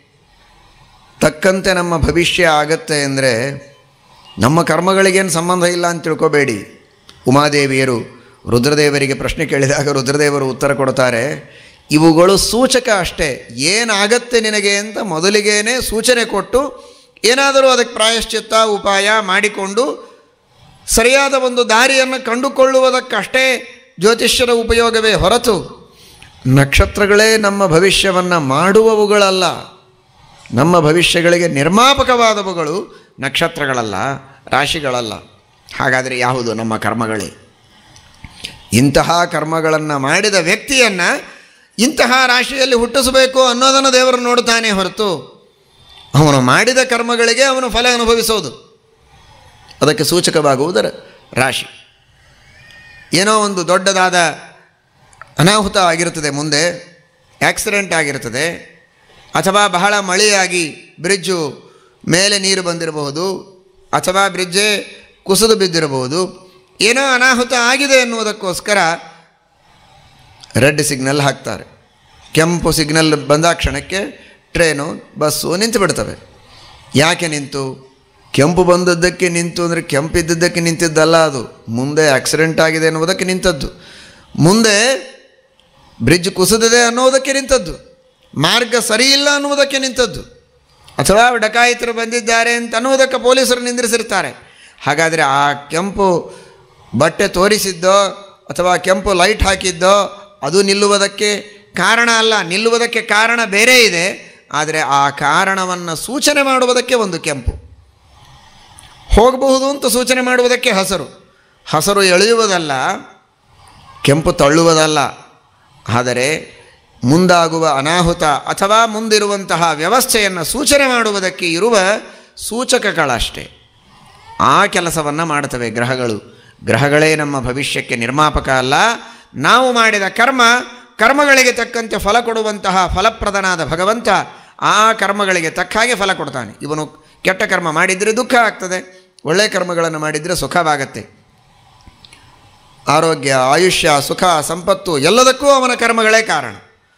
ತಕ್ಕಂತೆ ನಮ್ಮ ಭವಿಷ್ಯ ಆಗತ್ತೆ ಅಂದರೆ ನಮ್ಮ ಕರ್ಮಗಳಿಗೇನು ಸಂಬಂಧ ಇಲ್ಲ ಅಂತ ತಿಳ್ಕೊಬೇಡಿ. ಉಮಾದೇವಿಯರು ರುದ್ರದೇವರಿಗೆ ಪ್ರಶ್ನೆ ಕೇಳಿದಾಗ ರುದ್ರದೇವರು ಉತ್ತರ ಕೊಡ್ತಾರೆ, ಇವುಗಳು ಸೂಚಕ ಅಷ್ಟೇ, ಏನಾಗತ್ತೆ ನಿನಗೆ ಅಂತ ಮೊದಲಿಗೇನೆ ಸೂಚನೆ ಕೊಟ್ಟು ಏನಾದರೂ ಅದಕ್ಕೆ ಪ್ರಾಯಶ್ಚಿತ್ತ ಉಪಾಯ ಮಾಡಿಕೊಂಡು ಸರಿಯಾದ ಒಂದು ದಾರಿಯನ್ನು ಕಂಡುಕೊಳ್ಳುವುದಕ್ಕಷ್ಟೇ ಜ್ಯೋತಿಷ್ಯರ ಉಪಯೋಗವೇ ಹೊರತು ನಕ್ಷತ್ರಗಳೇ ನಮ್ಮ ಭವಿಷ್ಯವನ್ನು ಮಾಡುವವುಗಳಲ್ಲ. ನಮ್ಮ ಭವಿಷ್ಯಗಳಿಗೆ ನಿರ್ಮಾಪಕವಾದವುಗಳು ನಕ್ಷತ್ರಗಳಲ್ಲ, ರಾಶಿಗಳಲ್ಲ. ಹಾಗಾದರೆ ಯಾವುದು? ನಮ್ಮ ಕರ್ಮಗಳೇ. ಇಂತಹ ಕರ್ಮಗಳನ್ನು ಮಾಡಿದ ವ್ಯಕ್ತಿಯನ್ನು ಇಂತಹ ರಾಶಿಯಲ್ಲಿ ಹುಟ್ಟಿಸಬೇಕು ಅನ್ನೋದನ್ನು ದೇವರು ನೋಡುತ್ತಾನೆ ಹೊರತು ಅವನು ಮಾಡಿದ ಕರ್ಮಗಳಿಗೆ ಅವನು ಫಲ ಅನುಭವಿಸೋದು ಅದಕ್ಕೆ ಸೂಚಕವಾಗುವುದರ ರಾಶಿ. ಏನೋ ಒಂದು ದೊಡ್ಡದಾದ ಅನಾಹುತ ಆಗಿರುತ್ತದೆ, ಮುಂದೆ ಆಕ್ಸಿಡೆಂಟ್ ಆಗಿರ್ತದೆ, ಅಥವಾ ಬಹಳ ಮಳೆಯಾಗಿ ಬ್ರಿಡ್ಜು ಮೇಲೆ ನೀರು ಬಂದಿರಬಹುದು, ಅಥವಾ ಬ್ರಿಡ್ಜೇ ಕುಸಿದು ಬಿದ್ದಿರಬಹುದು. ಏನೋ ಅನಾಹುತ ಆಗಿದೆ ಎನ್ನುವುದಕ್ಕೋಸ್ಕರ ರೆಡ್ ಸಿಗ್ನಲ್ ಹಾಕ್ತಾರೆ. ಕೆಂಪು ಸಿಗ್ನಲ್ ಬಂದ ಕ್ಷಣಕ್ಕೆ ಟ್ರೇನು ಬಸ್ಸು ನಿಂತು ಬಿಡ್ತವೆ. ಯಾಕೆ ನಿಂತು? ಕೆಂಪು ಬಂದದ್ದಕ್ಕೆ ನಿಂತು ಅಂದರೆ ಕೆಂಪಿದ್ದದ್ದಕ್ಕೆ ನಿಂತಿದ್ದಲ್ಲ, ಅದು ಮುಂದೆ ಆಕ್ಸಿಡೆಂಟ್ ಆಗಿದೆ ಎನ್ನುವುದಕ್ಕೆ ನಿಂತದ್ದು, ಮುಂದೆ ಬ್ರಿಡ್ಜ್ ಕುಸಿದಿದೆ ಅನ್ನೋದಕ್ಕೆ ನಿಂತದ್ದು, ಮಾರ್ಗ ಸರಿಯಿಲ್ಲ ಅನ್ನುವುದಕ್ಕೆ ನಿಂತದ್ದು, ಅಥವಾ ಡಕಾಯಿತರು ಬಂದಿದ್ದಾರೆ ಅಂತ ಅನ್ನುವುದಕ್ಕೆ ಪೊಲೀಸರು ನಿಂದಿರಿಸಿರ್ತಾರೆ. ಹಾಗಾದರೆ ಆ ಕೆಂಪು ಬಟ್ಟೆ ತೋರಿಸಿದ್ದೋ ಅಥವಾ ಕೆಂಪು ಲೈಟ್ ಹಾಕಿದ್ದೋ ಅದು ನಿಲ್ಲುವುದಕ್ಕೆ ಕಾರಣ ಅಲ್ಲ. ನಿಲ್ಲುವುದಕ್ಕೆ ಕಾರಣ ಬೇರೆ ಇದೆ. ಆದರೆ ಆ ಕಾರಣವನ್ನು ಸೂಚನೆ ಮಾಡುವುದಕ್ಕೆ ಒಂದು ಕೆಂಪು, ಹೋಗಬಹುದು ಅಂತ ಸೂಚನೆ ಮಾಡುವುದಕ್ಕೆ ಹಸಿರು. ಹಸಿರು ಎಳೆಯುವುದಲ್ಲ, ಕೆಂಪು ತಳ್ಳುವುದಲ್ಲ. ಆದರೆ ಮುಂದಾಗುವ ಅನಾಹುತ ಅಥವಾ ಮುಂದಿರುವಂತಹ ವ್ಯವಸ್ಥೆಯನ್ನು ಸೂಚನೆ ಮಾಡುವುದಕ್ಕೆ ಇರುವ ಸೂಚಕಗಳಷ್ಟೇ. ಆ ಕೆಲಸವನ್ನು ಮಾಡ್ತವೆ ಗ್ರಹಗಳು. ಗ್ರಹಗಳೇ ನಮ್ಮ ಭವಿಷ್ಯಕ್ಕೆ ನಿರ್ಮಾಪಕ ಅಲ್ಲ. ನಾವು ಮಾಡಿದ ಕರ್ಮ, ಕರ್ಮಗಳಿಗೆ ತಕ್ಕಂತೆ ಫಲ ಕೊಡುವಂತಹ ಫಲಪ್ರದನಾದ ಭಗವಂತ ಆ ಕರ್ಮಗಳಿಗೆ ತಕ್ಕ ಹಾಗೆ ಫಲ ಕೊಡ್ತಾನೆ. ಇವನು ಕೆಟ್ಟ ಕರ್ಮ ಮಾಡಿದರೆ ದುಃಖ ಆಗ್ತದೆ, ಒಳ್ಳೆಯ ಕರ್ಮಗಳನ್ನು ಮಾಡಿದರೆ ಸುಖವಾಗತ್ತೆ. ಆರೋಗ್ಯ, ಆಯುಷ್ಯ, ಸುಖ, ಸಂಪತ್ತು ಎಲ್ಲದಕ್ಕೂ ಅವನ ಕರ್ಮಗಳೇ ಕಾರಣ.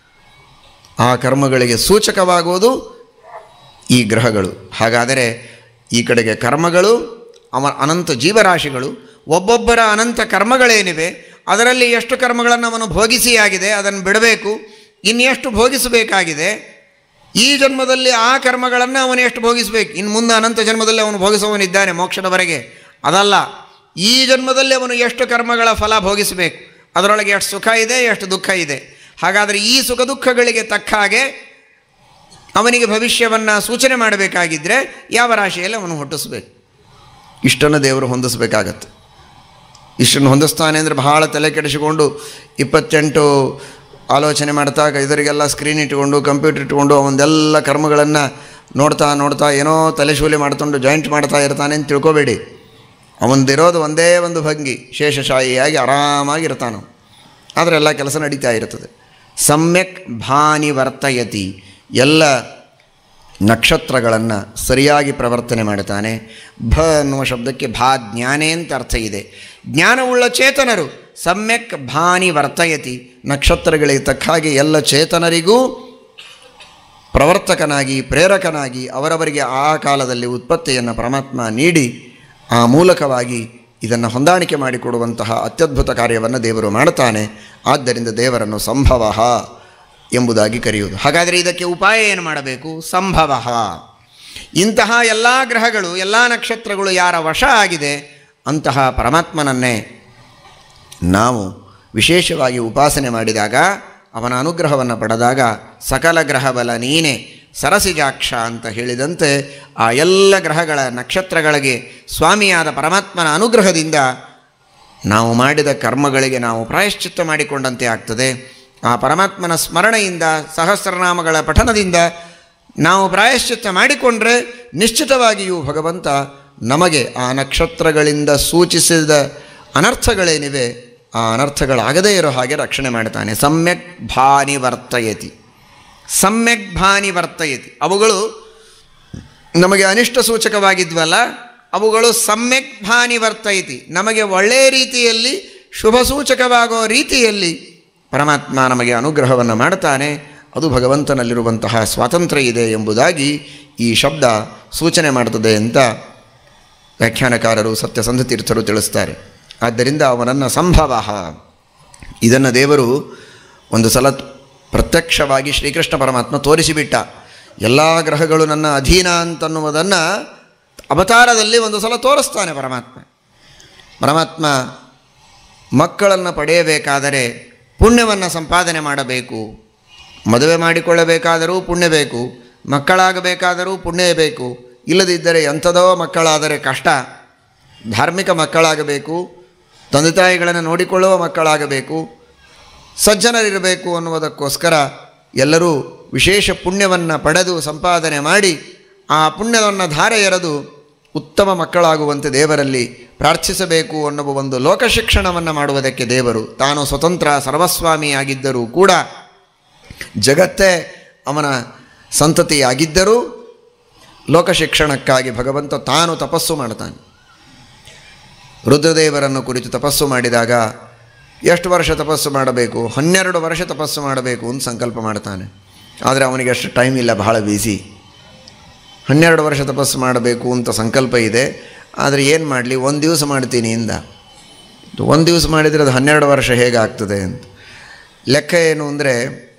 ಆ ಕರ್ಮಗಳಿಗೆ ಸೂಚಕವಾಗುವುದು ಈ ಗ್ರಹಗಳು. ಹಾಗಾದರೆ ಈ ಕಡೆಗೆ ಕರ್ಮಗಳು, ಅವ ಅನಂತ ಜೀವರಾಶಿಗಳು, ಒಬ್ಬೊಬ್ಬರ ಅನಂತ ಕರ್ಮಗಳೇನಿವೆ ಅದರಲ್ಲಿ ಎಷ್ಟು ಕರ್ಮಗಳನ್ನು ಅವನು ಭೋಗಿಸಿಯಾಗಿದೆ ಅದನ್ನು ಬಿಡಬೇಕು, ಇನ್ನೆಷ್ಟು ಭೋಗಿಸಬೇಕಾಗಿದೆ. ಈ ಜನ್ಮದಲ್ಲಿ ಆ ಕರ್ಮಗಳನ್ನು ಅವನು ಎಷ್ಟು ಭೋಗಿಸಬೇಕು, ಇನ್ನು ಮುಂದೆ ಅನಂತ ಜನ್ಮದಲ್ಲಿ ಅವನು ಭೋಗಿಸುವವನಿದ್ದಾನೆ ಮೋಕ್ಷದವರೆಗೆ. ಅದಲ್ಲ, ಈ ಜನ್ಮದಲ್ಲಿ ಅವನು ಎಷ್ಟು ಕರ್ಮಗಳ ಫಲ ಭೋಗಿಸಬೇಕು, ಅದರೊಳಗೆ ಎಷ್ಟು ಸುಖ ಇದೆ, ಎಷ್ಟು ದುಃಖ ಇದೆ. ಹಾಗಾದರೆ ಈ ಸುಖ ದುಃಖಗಳಿಗೆ ತಕ್ಕ ಹಾಗೆ ಅವನಿಗೆ ಭವಿಷ್ಯವನ್ನು ಸೂಚನೆ ಮಾಡಬೇಕಾಗಿದ್ದರೆ ಯಾವ ರಾಶಿಯಲ್ಲಿ ಅವನು ಹುಟ್ಟಿಸ್ಬೇಕು, ಇಷ್ಟನ್ನು ದೇವರು ಹೊಂದಿಸಬೇಕಾಗತ್ತೆ. ಇಷ್ಟನ್ನು ಹೊಂದಿಸ್ತಾನೆ ಅಂದರೆ ಬಹಳ ತಲೆ ಕೆಡಿಸಿಕೊಂಡು ಇಪ್ಪತ್ತೆಂಟು ಆಲೋಚನೆ ಮಾಡ್ತಾ ಇದರಿಗೆಲ್ಲ ಸ್ಕ್ರೀನ್ ಇಟ್ಕೊಂಡು ಕಂಪ್ಯೂಟರ್ ಇಟ್ಕೊಂಡು ಅವನದೆಲ್ಲ ಕರ್ಮಗಳನ್ನು ನೋಡ್ತಾ ನೋಡ್ತಾ ಏನೋ ತಲೆಶೂಲಿ ಮಾಡ್ಕೊಂಡು ಜಾಯಿಂಟ್ ಮಾಡ್ತಾ ಇರ್ತಾನೆ ಅಂತ ತಿಳ್ಕೊಬೇಡಿ. ಅವನದಿರೋದು ಒಂದೇ ಒಂದು ಭಂಗಿ, ಶೇಷಶಾಹಿಯಾಗಿ ಆರಾಮಾಗಿರ್ತಾನೆ. ಆದರೆ ಎಲ್ಲ ಕೆಲಸ ನಡೀತಾ ಇರ್ತದೆ. ಸಮ್ಯಕ್ ಭಾನಿ ವರ್ತಯತಿ, ಎಲ್ಲ ನಕ್ಷತ್ರಗಳನ್ನು ಸರಿಯಾಗಿ ಪ್ರವರ್ತನೆ ಮಾಡ್ತಾನೆ. ಭ ಅನ್ನುವ ಶಬ್ದಕ್ಕೆ ಭಾ ಜ್ಞಾನೇ ಅಂತ ಅರ್ಥ ಇದೆ. ಜ್ಞಾನವುಳ್ಳ ಚೇತನರು ಸಮ್ಯಕ್ ಭಾನಿ ವರ್ತಯತಿ, ನಕ್ಷತ್ರಗಳಿಗೆ ತಕ್ಕ ಹಾಗೆ ಎಲ್ಲ ಚೇತನರಿಗೂ ಪ್ರವರ್ತಕನಾಗಿ ಪ್ರೇರಕನಾಗಿ ಅವರವರಿಗೆ ಆ ಕಾಲದಲ್ಲಿ ಉತ್ಪತ್ತಿಯನ್ನು ಪರಮಾತ್ಮ ನೀಡಿ ಆ ಮೂಲಕವಾಗಿ ಇದನ್ನು ಹೊಂದಾಣಿಕೆ ಮಾಡಿಕೊಡುವಂತಹ ಅತ್ಯದ್ಭುತ ಕಾರ್ಯವನ್ನು ದೇವರು ಮಾಡುತ್ತಾನೆ. ಆದ್ದರಿಂದ ದೇವರನ್ನು ಸಂಭವ ಎಂಬುದಾಗಿ ಕರೆಯುವುದು. ಹಾಗಾದರೆ ಇದಕ್ಕೆ ಉಪಾಯ ಏನು ಮಾಡಬೇಕು? ಸಂಭವ. ಇಂತಹ ಎಲ್ಲ ಗ್ರಹಗಳು, ಎಲ್ಲ ನಕ್ಷತ್ರಗಳು ಯಾರ ವಶ ಆಗಿದೆ ಅಂತಹ ಪರಮಾತ್ಮನನ್ನೇ ನಾವು ವಿಶೇಷವಾಗಿ ಉಪಾಸನೆ ಮಾಡಿದಾಗ, ಅವನ ಅನುಗ್ರಹವನ್ನು ಪಡೆದಾಗ, ಸಕಲ ಗ್ರಹಬಲ ನೀನೆ ಸರಸಿಜಾಕ್ಷ ಅಂತ ಹೇಳಿದಂತೆ ಆ ಎಲ್ಲ ಗ್ರಹಗಳ ನಕ್ಷತ್ರಗಳಿಗೆ ಸ್ವಾಮಿಯಾದ ಪರಮಾತ್ಮನ ಅನುಗ್ರಹದಿಂದ ನಾವು ಮಾಡಿದ ಕರ್ಮಗಳಿಗೆ ನಾವು ಪ್ರಾಯಶ್ಚಿತ್ತ ಮಾಡಿಕೊಂಡಂತೆ ಆಗ್ತದೆ. ಆ ಪರಮಾತ್ಮನ ಸ್ಮರಣೆಯಿಂದ, ಸಹಸ್ರನಾಮಗಳ ಪಠನದಿಂದ ನಾವು ಪ್ರಾಯಶ್ಚಿತ್ತ ಮಾಡಿಕೊಂಡ್ರೆ ನಿಶ್ಚಿತವಾಗಿಯೂ ಭಗವಂತ ನಮಗೆ ಆ ನಕ್ಷತ್ರಗಳಿಂದ ಸೂಚಿಸಿದ ಅನರ್ಥಗಳೇನಿವೆ ಆ ಅನರ್ಥಗಳಾಗದೇ ಇರೋ ಹಾಗೆ ರಕ್ಷಣೆ ಮಾಡ್ತಾನೆ. ಸಮ್ಯಕ್ ಭಾನಿ ವರ್ತಯತಿ, ಸಮ್ಯಕ್ ಭಾನಿ ವರ್ತಯತಿ. ಅವುಗಳು ನಮಗೆ ಅನಿಷ್ಟ ಸೂಚಕವಾಗಿದ್ವಲ್ಲ, ಅವುಗಳು ಸಮ್ಯಕ್ ಭಾನಿ ವರ್ತಯತಿ, ನಮಗೆ ಒಳ್ಳೆಯ ರೀತಿಯಲ್ಲಿ ಶುಭ ಸೂಚಕವಾಗೋ ರೀತಿಯಲ್ಲಿ ಪರಮಾತ್ಮ ನಮಗೆ ಅನುಗ್ರಹವನ್ನು ಮಾಡ್ತಾನೆ. ಅದು ಭಗವಂತನಲ್ಲಿರುವಂತಹ ಸ್ವಾತಂತ್ರ್ಯ ಇದೆ ಎಂಬುದಾಗಿ ಈ ಶಬ್ದ ಸೂಚನೆ ಮಾಡ್ತದೆ ಅಂತ ವ್ಯಾಖ್ಯಾನಕಾರರು ಸತ್ಯಸಂಧ ತೀರ್ಥರು ತಿಳಿಸ್ತಾರೆ. ಆದ್ದರಿಂದ ಅವನನ್ನು ಸಂಭವ, ಇದನ್ನು ದೇವರು ಒಂದು ಸಲ ಪ್ರತ್ಯಕ್ಷವಾಗಿ ಶ್ರೀಕೃಷ್ಣ ಪರಮಾತ್ಮ ತೋರಿಸಿಬಿಟ್ಟ. ಎಲ್ಲ ಗ್ರಹಗಳು ನನ್ನ ಅಧೀನ ಅಂತನ್ನುವುದನ್ನು ಅವತಾರದಲ್ಲಿ ಒಂದು ಸಲ ತೋರಿಸ್ತಾನೆ ಪರಮಾತ್ಮ. ಪರಮಾತ್ಮ ಮಕ್ಕಳನ್ನು ಪಡೆಯಬೇಕಾದರೆ ಪುಣ್ಯವನ್ನು ಸಂಪಾದನೆ ಮಾಡಬೇಕು. ಮದುವೆ ಮಾಡಿಕೊಳ್ಳಬೇಕಾದರೂ ಪುಣ್ಯ ಬೇಕು, ಮಕ್ಕಳಾಗಬೇಕಾದರೂ ಪುಣ್ಯ ಬೇಕು. ಇಲ್ಲದಿದ್ದರೆ ಎಂಥದೋ ಮಕ್ಕಳಾದರೆ ಕಷ್ಟ. ಧಾರ್ಮಿಕ ಮಕ್ಕಳಾಗಬೇಕು, ತಂದೆ ತಾಯಿಗಳನ್ನು ನೋಡಿಕೊಳ್ಳುವ ಮಕ್ಕಳಾಗಬೇಕು, ಸಜ್ಜನರಿರಬೇಕು ಅನ್ನುವುದಕ್ಕೋಸ್ಕರ ಎಲ್ಲರೂ ವಿಶೇಷ ಪುಣ್ಯವನ್ನು ಪಡೆದು ಸಂಪಾದನೆ ಮಾಡಿ ಆ ಪುಣ್ಯವನ್ನು ಧಾರೆ ಎರೆದು ಉತ್ತಮ ಮಕ್ಕಳಾಗುವಂತೆ ದೇವರಲ್ಲಿ ಪ್ರಾರ್ಥಿಸಬೇಕು ಅನ್ನುವ ಒಂದು ಲೋಕಶಿಕ್ಷಣವನ್ನು ಮಾಡುವುದಕ್ಕೆ ದೇವರು ತಾನು ಸ್ವತಂತ್ರ ಸರ್ವಸ್ವಾಮಿಯಾಗಿದ್ದರೂ ಕೂಡ, ಜಗತ್ತೇ ಅವನ ಸಂತತಿಯಾಗಿದ್ದರೂ ಲೋಕಶಿಕ್ಷಣಕ್ಕಾಗಿ ಭಗವಂತ ತಾನು ತಪಸ್ಸು ಮಾಡ್ತಾನೆ. ರುದ್ರದೇವರನ್ನು ಕುರಿತು ತಪಸ್ಸು ಮಾಡಿದಾಗ ಎಷ್ಟು ವರ್ಷ ತಪಸ್ಸು ಮಾಡಬೇಕು? ಹನ್ನೆರಡು ವರ್ಷ ತಪಸ್ಸು ಮಾಡಬೇಕು ಅಂತ ಸಂಕಲ್ಪ ಮಾಡ್ತಾನೆ. ಆದರೆ ಅವನಿಗೆ ಅಷ್ಟು ಟೈಮ್ ಇಲ್ಲ, ಬಹಳ ಬ್ಯುಸಿ. ಹನ್ನೆರಡು ವರ್ಷ ತಪಸ್ಸು ಮಾಡಬೇಕು ಅಂತ ಸಂಕಲ್ಪ ಇದೆ, ಆದರೆ ಏನು ಮಾಡಲಿ, ಒಂದು ದಿವಸ ಮಾಡ್ತೀನಿ ಇಂದ. ಒಂದು ದಿವಸ ಮಾಡಿದರೆ ಅದು ಹನ್ನೆರಡು ವರ್ಷ ಹೇಗಾಗ್ತದೆ ಅಂತ ಲೆಕ್ಕ ಏನು ಅಂದರೆ,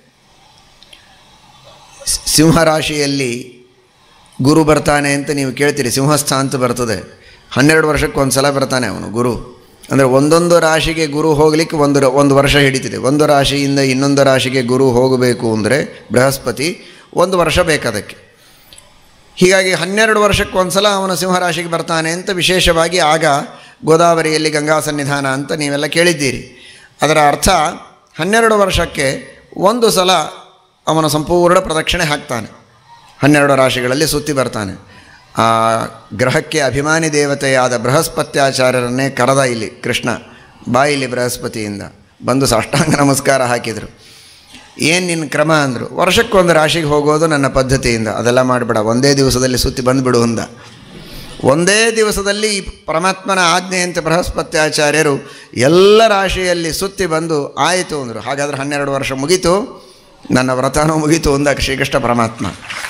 ಸಿಂಹರಾಶಿಯಲ್ಲಿ ಗುರು ಬರ್ತಾನೆ ಅಂತ ನೀವು ಕೇಳ್ತೀರಿ. ಸಿಂಹಸ್ಥ ಅಂತ ಬರ್ತದೆ, ಹನ್ನೆರಡು ವರ್ಷಕ್ಕೆ ಒಂದು ಸಲ ಬರ್ತಾನೆ ಅವನು ಗುರು. ಅಂದರೆ ಒಂದೊಂದು ರಾಶಿಗೆ ಗುರು ಹೋಗಲಿಕ್ಕೆ ಒಂದು ಒಂದು ವರ್ಷ ಹಿಡಿತಿದೆ. ಒಂದು ರಾಶಿಯಿಂದ ಇನ್ನೊಂದು ರಾಶಿಗೆ ಗುರು ಹೋಗಬೇಕು ಅಂದರೆ ಬೃಹಸ್ಪತಿ ಒಂದು ವರ್ಷ ಬೇಕದಕ್ಕೆ. ಹೀಗಾಗಿ ಹನ್ನೆರಡು ವರ್ಷಕ್ಕೆ ಒಂದು ಸಲ ಅವನು ಸಿಂಹರಾಶಿಗೆ ಬರ್ತಾನೆ ಅಂತ ವಿಶೇಷವಾಗಿ ಆಗ ಗೋದಾವರಿಯಲ್ಲಿ ಗಂಗಾ ಸನ್ನಿಧಾನ ಅಂತ ನೀವೆಲ್ಲ ಕೇಳಿದ್ದೀರಿ. ಅದರ ಅರ್ಥ ಹನ್ನೆರಡು ವರ್ಷಕ್ಕೆ ಒಂದು ಸಲ ಅವನ ಸಂಪೂರ್ಣ ಪ್ರದಕ್ಷಿಣೆ ಹಾಕ್ತಾನೆ, ಹನ್ನೆರಡು ರಾಶಿಗಳಲ್ಲಿ ಸುತ್ತಿ ಬರ್ತಾನೆ. ಆ ಗ್ರಹಕ್ಕೆ ಅಭಿಮಾನಿ ದೇವತೆಯಾದ ಬೃಹಸ್ಪತ್ಯಾಚಾರ್ಯರನ್ನೇ ಕರೆದ ಇಲ್ಲಿ ಕೃಷ್ಣ, ಬಾ ಇಲ್ಲಿ ಬೃಹಸ್ಪತಿಯಿಂದ ಬಂದು ಸಾಷ್ಟಾಂಗ ನಮಸ್ಕಾರ ಹಾಕಿದರು. ಏನು ನಿನ್ನ ಕ್ರಮ ಅಂದರು. ವರ್ಷಕ್ಕೊಂದು ರಾಶಿಗೆ ಹೋಗೋದು ನನ್ನ ಪದ್ಧತಿಯಿಂದ. ಅದೆಲ್ಲ ಮಾಡಿಬಿಡ, ಒಂದೇ ದಿವಸದಲ್ಲಿ ಸುತ್ತಿ ಬಂದುಬಿಡು ಅಂದ. ಒಂದೇ ದಿವಸದಲ್ಲಿ ಈ ಪರಮಾತ್ಮನ ಆಜ್ಞೆಯಂತೆ ಬೃಹಸ್ಪತ್ಯಾಚಾರ್ಯರು ಎಲ್ಲ ರಾಶಿಯಲ್ಲಿ ಸುತ್ತಿ ಬಂದು ಆಯಿತು ಅಂದರು. ಹಾಗಾದರೆ ಹನ್ನೆರಡು ವರ್ಷ ಮುಗೀತು, ನನ್ನ ವ್ರತನೂ ಮುಗೀತು ಅಂದ ಶ್ರೀಕೃಷ್ಣ ಪರಮಾತ್ಮ.